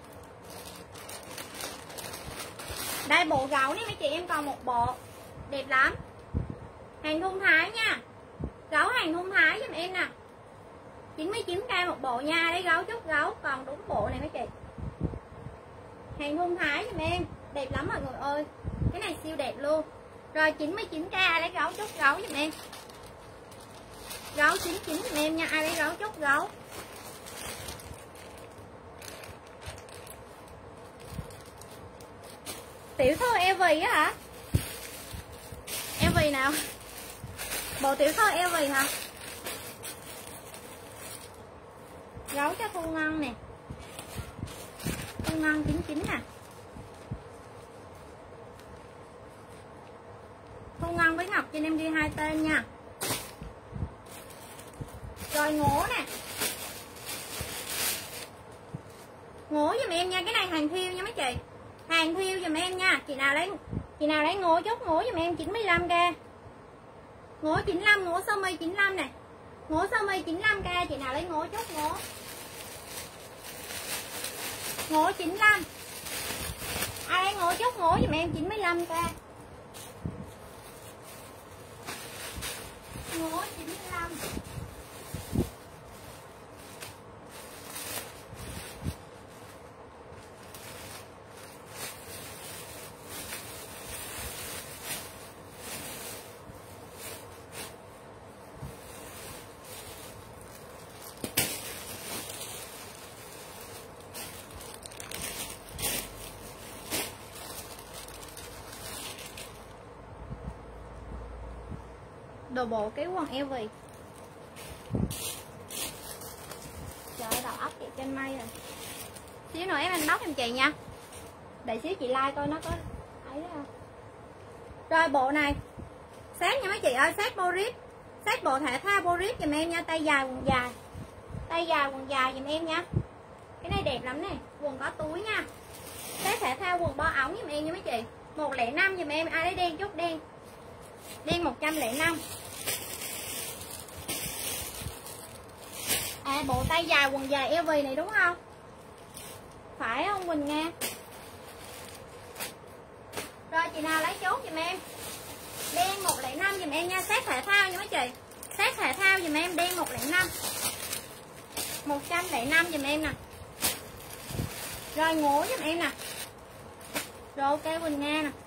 Đây bộ gấu này mấy chị em còn một bộ. Đẹp lắm. Hàng thun thái nha. Gấu hàng thun thái giùm em nè. 99k một bộ nha. Đấy gấu chút gấu. Còn đúng bộ này mấy chị. Hàng thun thái giùm em. Đẹp lắm mọi người ơi. Cái này siêu đẹp luôn. Rồi 99k lấy gấu chút gấu giùm em. Gấu 99 giùm em nha. Ai lấy gấu chút gấu. Tiểu thư LV á hả? LV nào? Bộ tiểu thư LV hả? Gấu cho Thu Ngân nè. Thu Ngân 99 nè. Thu Ngân với Ngọc cho em đi hai tên nha. Rồi ngố nè. Ngố giùm em nha. Cái này hàng thiêu nha mấy chị. Hàng thiêu giùm em nha. Chị nào lấy ngố chốt ngố giùm em 95k. Ngố 95, ngố sơ mi 95 nè. Ngố sơ mi 95k. Chị nào lấy ngố chốt ngố. Ngố 95. Ai lấy ngố chốt ngố giùm em 95k. Ngố 95. Đồ bộ cái quần LV. Trời ơi, đầu óc chị trên mây rồi. Xíu nữa em anh bóc em chị nha. Để xíu chị like coi nó có ấy không. Rồi bộ này set nha mấy chị ơi, set Boris. Set bộ thể thao Boris giùm em nha. Tay dài quần dài. Tay dài quần dài giùm em nha. Cái này đẹp lắm nè. Quần có túi nha. Set thể thao quần bo ống giùm em nha mấy chị. 105 giùm em. Ai lấy đen chút đen. Đen 105. À bộ tay dài quần dài LV này đúng không? Phải không Quỳnh Nga? Rồi chị nào lấy chốt giùm em. Đen 105 giùm em nha. Set thể thao nha mấy chị. Set thể thao giùm em đen 105. 105 giùm em nè. Rồi ngố giùm em nè. Rồi ok Quỳnh Nga nè.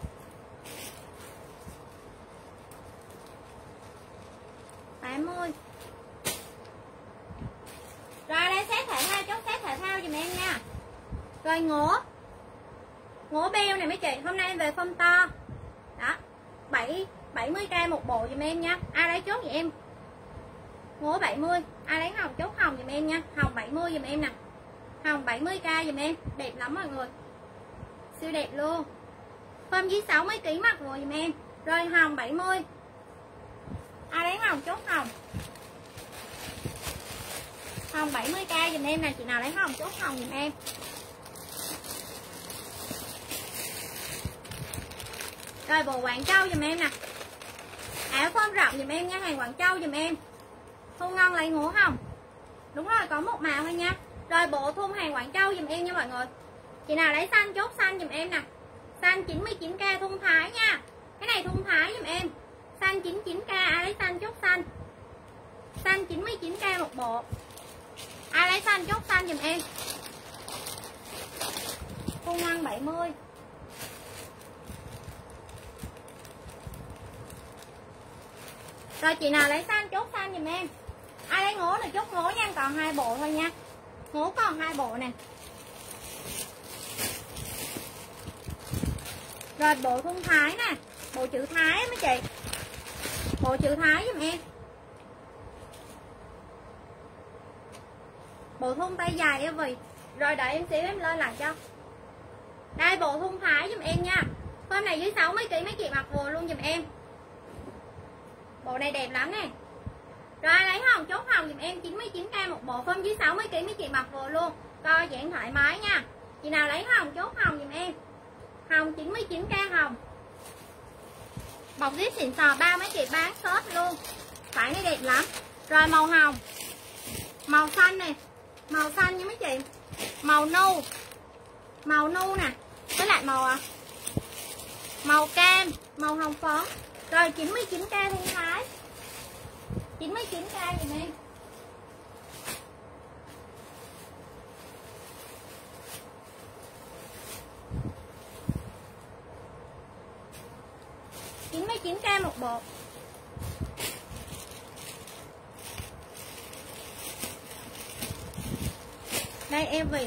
Rồi đây set thể thao, chốt set thể thao giùm em nha. Rồi ngố beo này mấy chị. Hôm nay em về form to. Đó 70k một bộ giùm em nha. Ai lấy chốt vậy em. Ngố 70. Ai lấy hồng chốt hồng giùm em nha. Hồng 70 giùm em nè. Hồng 70k giùm em. Đẹp lắm mọi người. Siêu đẹp luôn. Form dưới 60kg mặc rồi giùm em. Rồi hồng 70. Ai lấy hồng chốt hồng. Hồng 70k giùm em nè. Chị nào lấy hồng chốt hồng giùm em. Rồi bộ Quảng Châu giùm em nè. Áo form rộng giùm em nha. Hàng Quảng Châu giùm em. Thu Ngon lấy ngố hồng. Đúng rồi, có một màu thôi nha. Rồi bộ thun hàng Quảng Châu giùm em nha mọi người. Chị nào lấy xanh chốt xanh giùm em nè. Xanh 99k thun thái nha. Cái này thun thái giùm em. Xanh 99k. Ai lấy xanh chốt xanh. Xanh 99k một bộ. Ai lấy xanh chốt xanh giùm em. Thun Ngon 70. Rồi chị nào lấy xanh chốt xanh giùm em. Ai lấy ngố là chốt ngố nha. Còn 2 bộ thôi nha. Ngố còn 2 bộ nè. Rồi bộ thun thái nè. Bộ chữ thái mấy chị. Bộ chữ thái giùm em. Bộ thun tay dài LV. Rồi đợi em xíu em lên lại cho. Đây bộ thun thái giùm em nha. Hôm này dưới 60 kg mấy chị mặc vừa luôn giùm em. Bộ này đẹp lắm nè. Rồi lấy hồng chốt hồng giùm em 99k một bộ. Hôm dưới 60 kg mấy chị mặc vừa luôn. Coi dạng thoải mái nha. Chị nào lấy hồng chốt hồng giùm em. Hồng 99k hồng. Bọc zip xịn sò bao mấy chị bán hết luôn. Phải này đẹp lắm. Rồi màu hồng. Màu xanh nè. Màu xanh nha mấy chị. Màu nu. Màu nu nè. Với lại màu cam, màu hồng phấn. Rồi 99k thun thái. 99k gì em. $99k một bộ. Đây em vì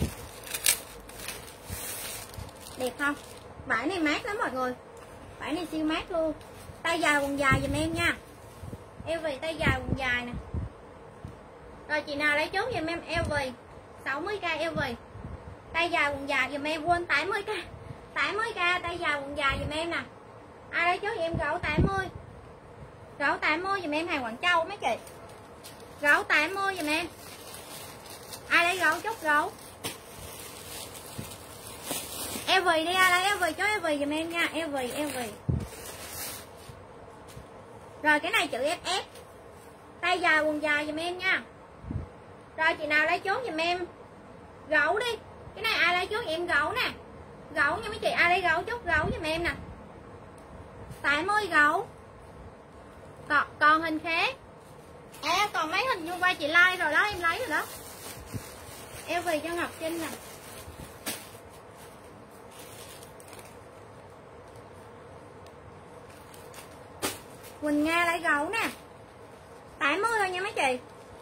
đẹp không? Vải này mát lắm mọi người. Vải này siêu mát luôn. Tay dài quần dài giùm em nha. Eo vì tay dài quần dài nè. Rồi chị nào lấy chốt giùm em eo vì 60k eo vì. Tay dài quần dài giùm em quên 80k. 80k tay dài quần dài giùm em nè. Ai lấy chốt giùm em gấu 80. Gấu 80 giùm em hàng Quảng Châu mấy chị. Gấu 80 giùm em. Ai lấy gấu chốt gấu. Eo vì đi, ai lấy eo vì chốt eo vì giùm em nha. Eo vì. Rồi cái này chữ FS. Tay dài quần dài giùm em nha. Rồi chị nào lấy chốt giùm em gấu đi. Cái này ai lấy chốt giùm em gấu nè. Gấu nha mấy chị, ai lấy gấu chốt gấu giùm em nè. 80 gấu. Còn hình khác. Còn mấy hình như qua chị like rồi đó, em lấy rồi đó. Eo vì cho Ngọc Trinh nè. Quỳnh Nga lấy gấu nè. 80 thôi nha mấy chị.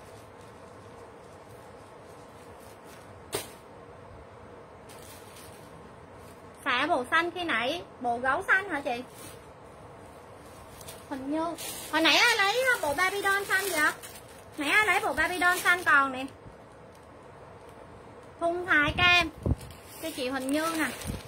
Xả bộ xanh khi nãy. Bộ gấu xanh hả chị? Hình như hồi nãy ai lấy bộ baby doll xanh vậy? Nãy ai lấy bộ baby doll xanh còn nè. Thun thái cam cho chị Huỳnh Như nè.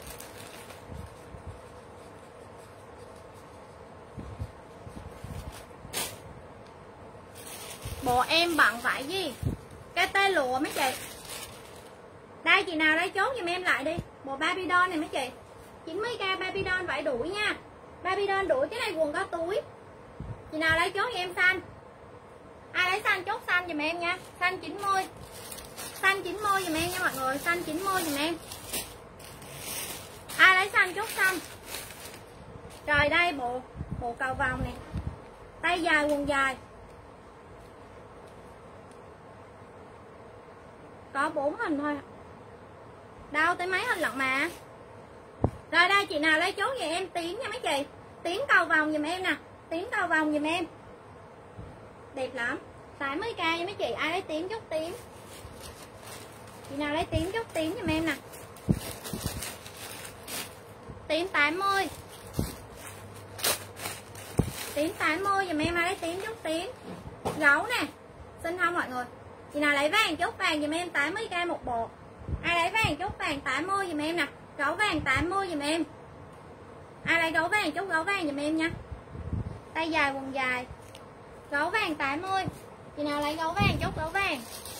Bộ em bận vải gì? Cái tê lụa mấy chị. Đây chị nào lấy chốt giùm em lại đi. Bộ baby doll này mấy chị. 90k baby doll vải đuổi nha. Baby doll đuổi, cái này quần có túi. Chị nào lấy chốt giùm em xanh. Ai lấy xanh chốt xanh giùm em nha. Xanh 90. Xanh 90 giùm em nha mọi người. Xanh 90 giùm em. Ai lấy xanh chốt xanh. Rồi đây bộ cầu vòng nè. Tay dài quần dài. Có 4 hình thôi. Đâu tới mấy hình lận mà. Rồi đây chị nào lấy chốt giùm em Tiến nha mấy chị. Tiến cầu vòng giùm em nè. Tiến cầu vòng giùm em. Đẹp lắm. 80k nha mấy chị. Ai lấy Tiến chốt Tiến. Chị nào lấy Tiến chốt Tiến giùm em nè. Tiến 80. Tiến 80 giùm em. Ai lấy Tiến chốt Tiến. Gấu nè. Xinh không mọi người. Chị nào lấy vàng chốt vàng giùm em 80k một bộ. Ai lấy vàng chốt vàng 80 giùm em nè. Gấu vàng 80 giùm em. Ai lấy gấu vàng chốt gấu vàng giùm em nha. Tay dài quần dài. Gấu vàng 80. Chị nào lấy gấu vàng chốt gấu vàng.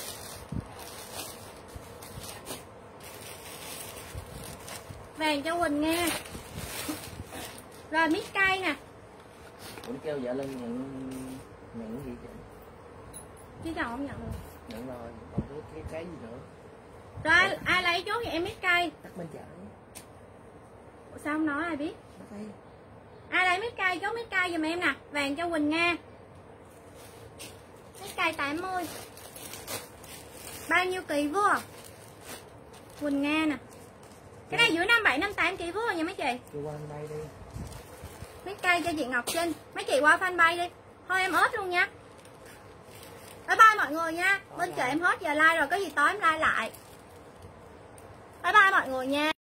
Vàng cho Quỳnh Nga. Rồi mít cây nè. Cũng kêu vợ Linh nhận gì chứ? Chứ chồng không nhận được. Nhận rồi, còn cái gì nữa? Rồi ai lấy chốt thì em mít cây. Tắt bên chợ. Sao không nói ai biết? Ai lấy mít cây chốt mít cây giùm em nè. Vàng cho Quỳnh Nga. Mít cây 80. Bao nhiêu kỳ vua? Quỳnh Nga nè. Cái này dưới 57 58 kg vua nha mấy chị. Chị qua đây đi. Mít cây cho chị Ngọc Trinh. Mấy chị qua fanpage đi. Thôi em ớt luôn nha. Bye bye mọi người nha. Bên chị em hết giờ like rồi, có gì tối em like lại. Bye bye mọi người nha.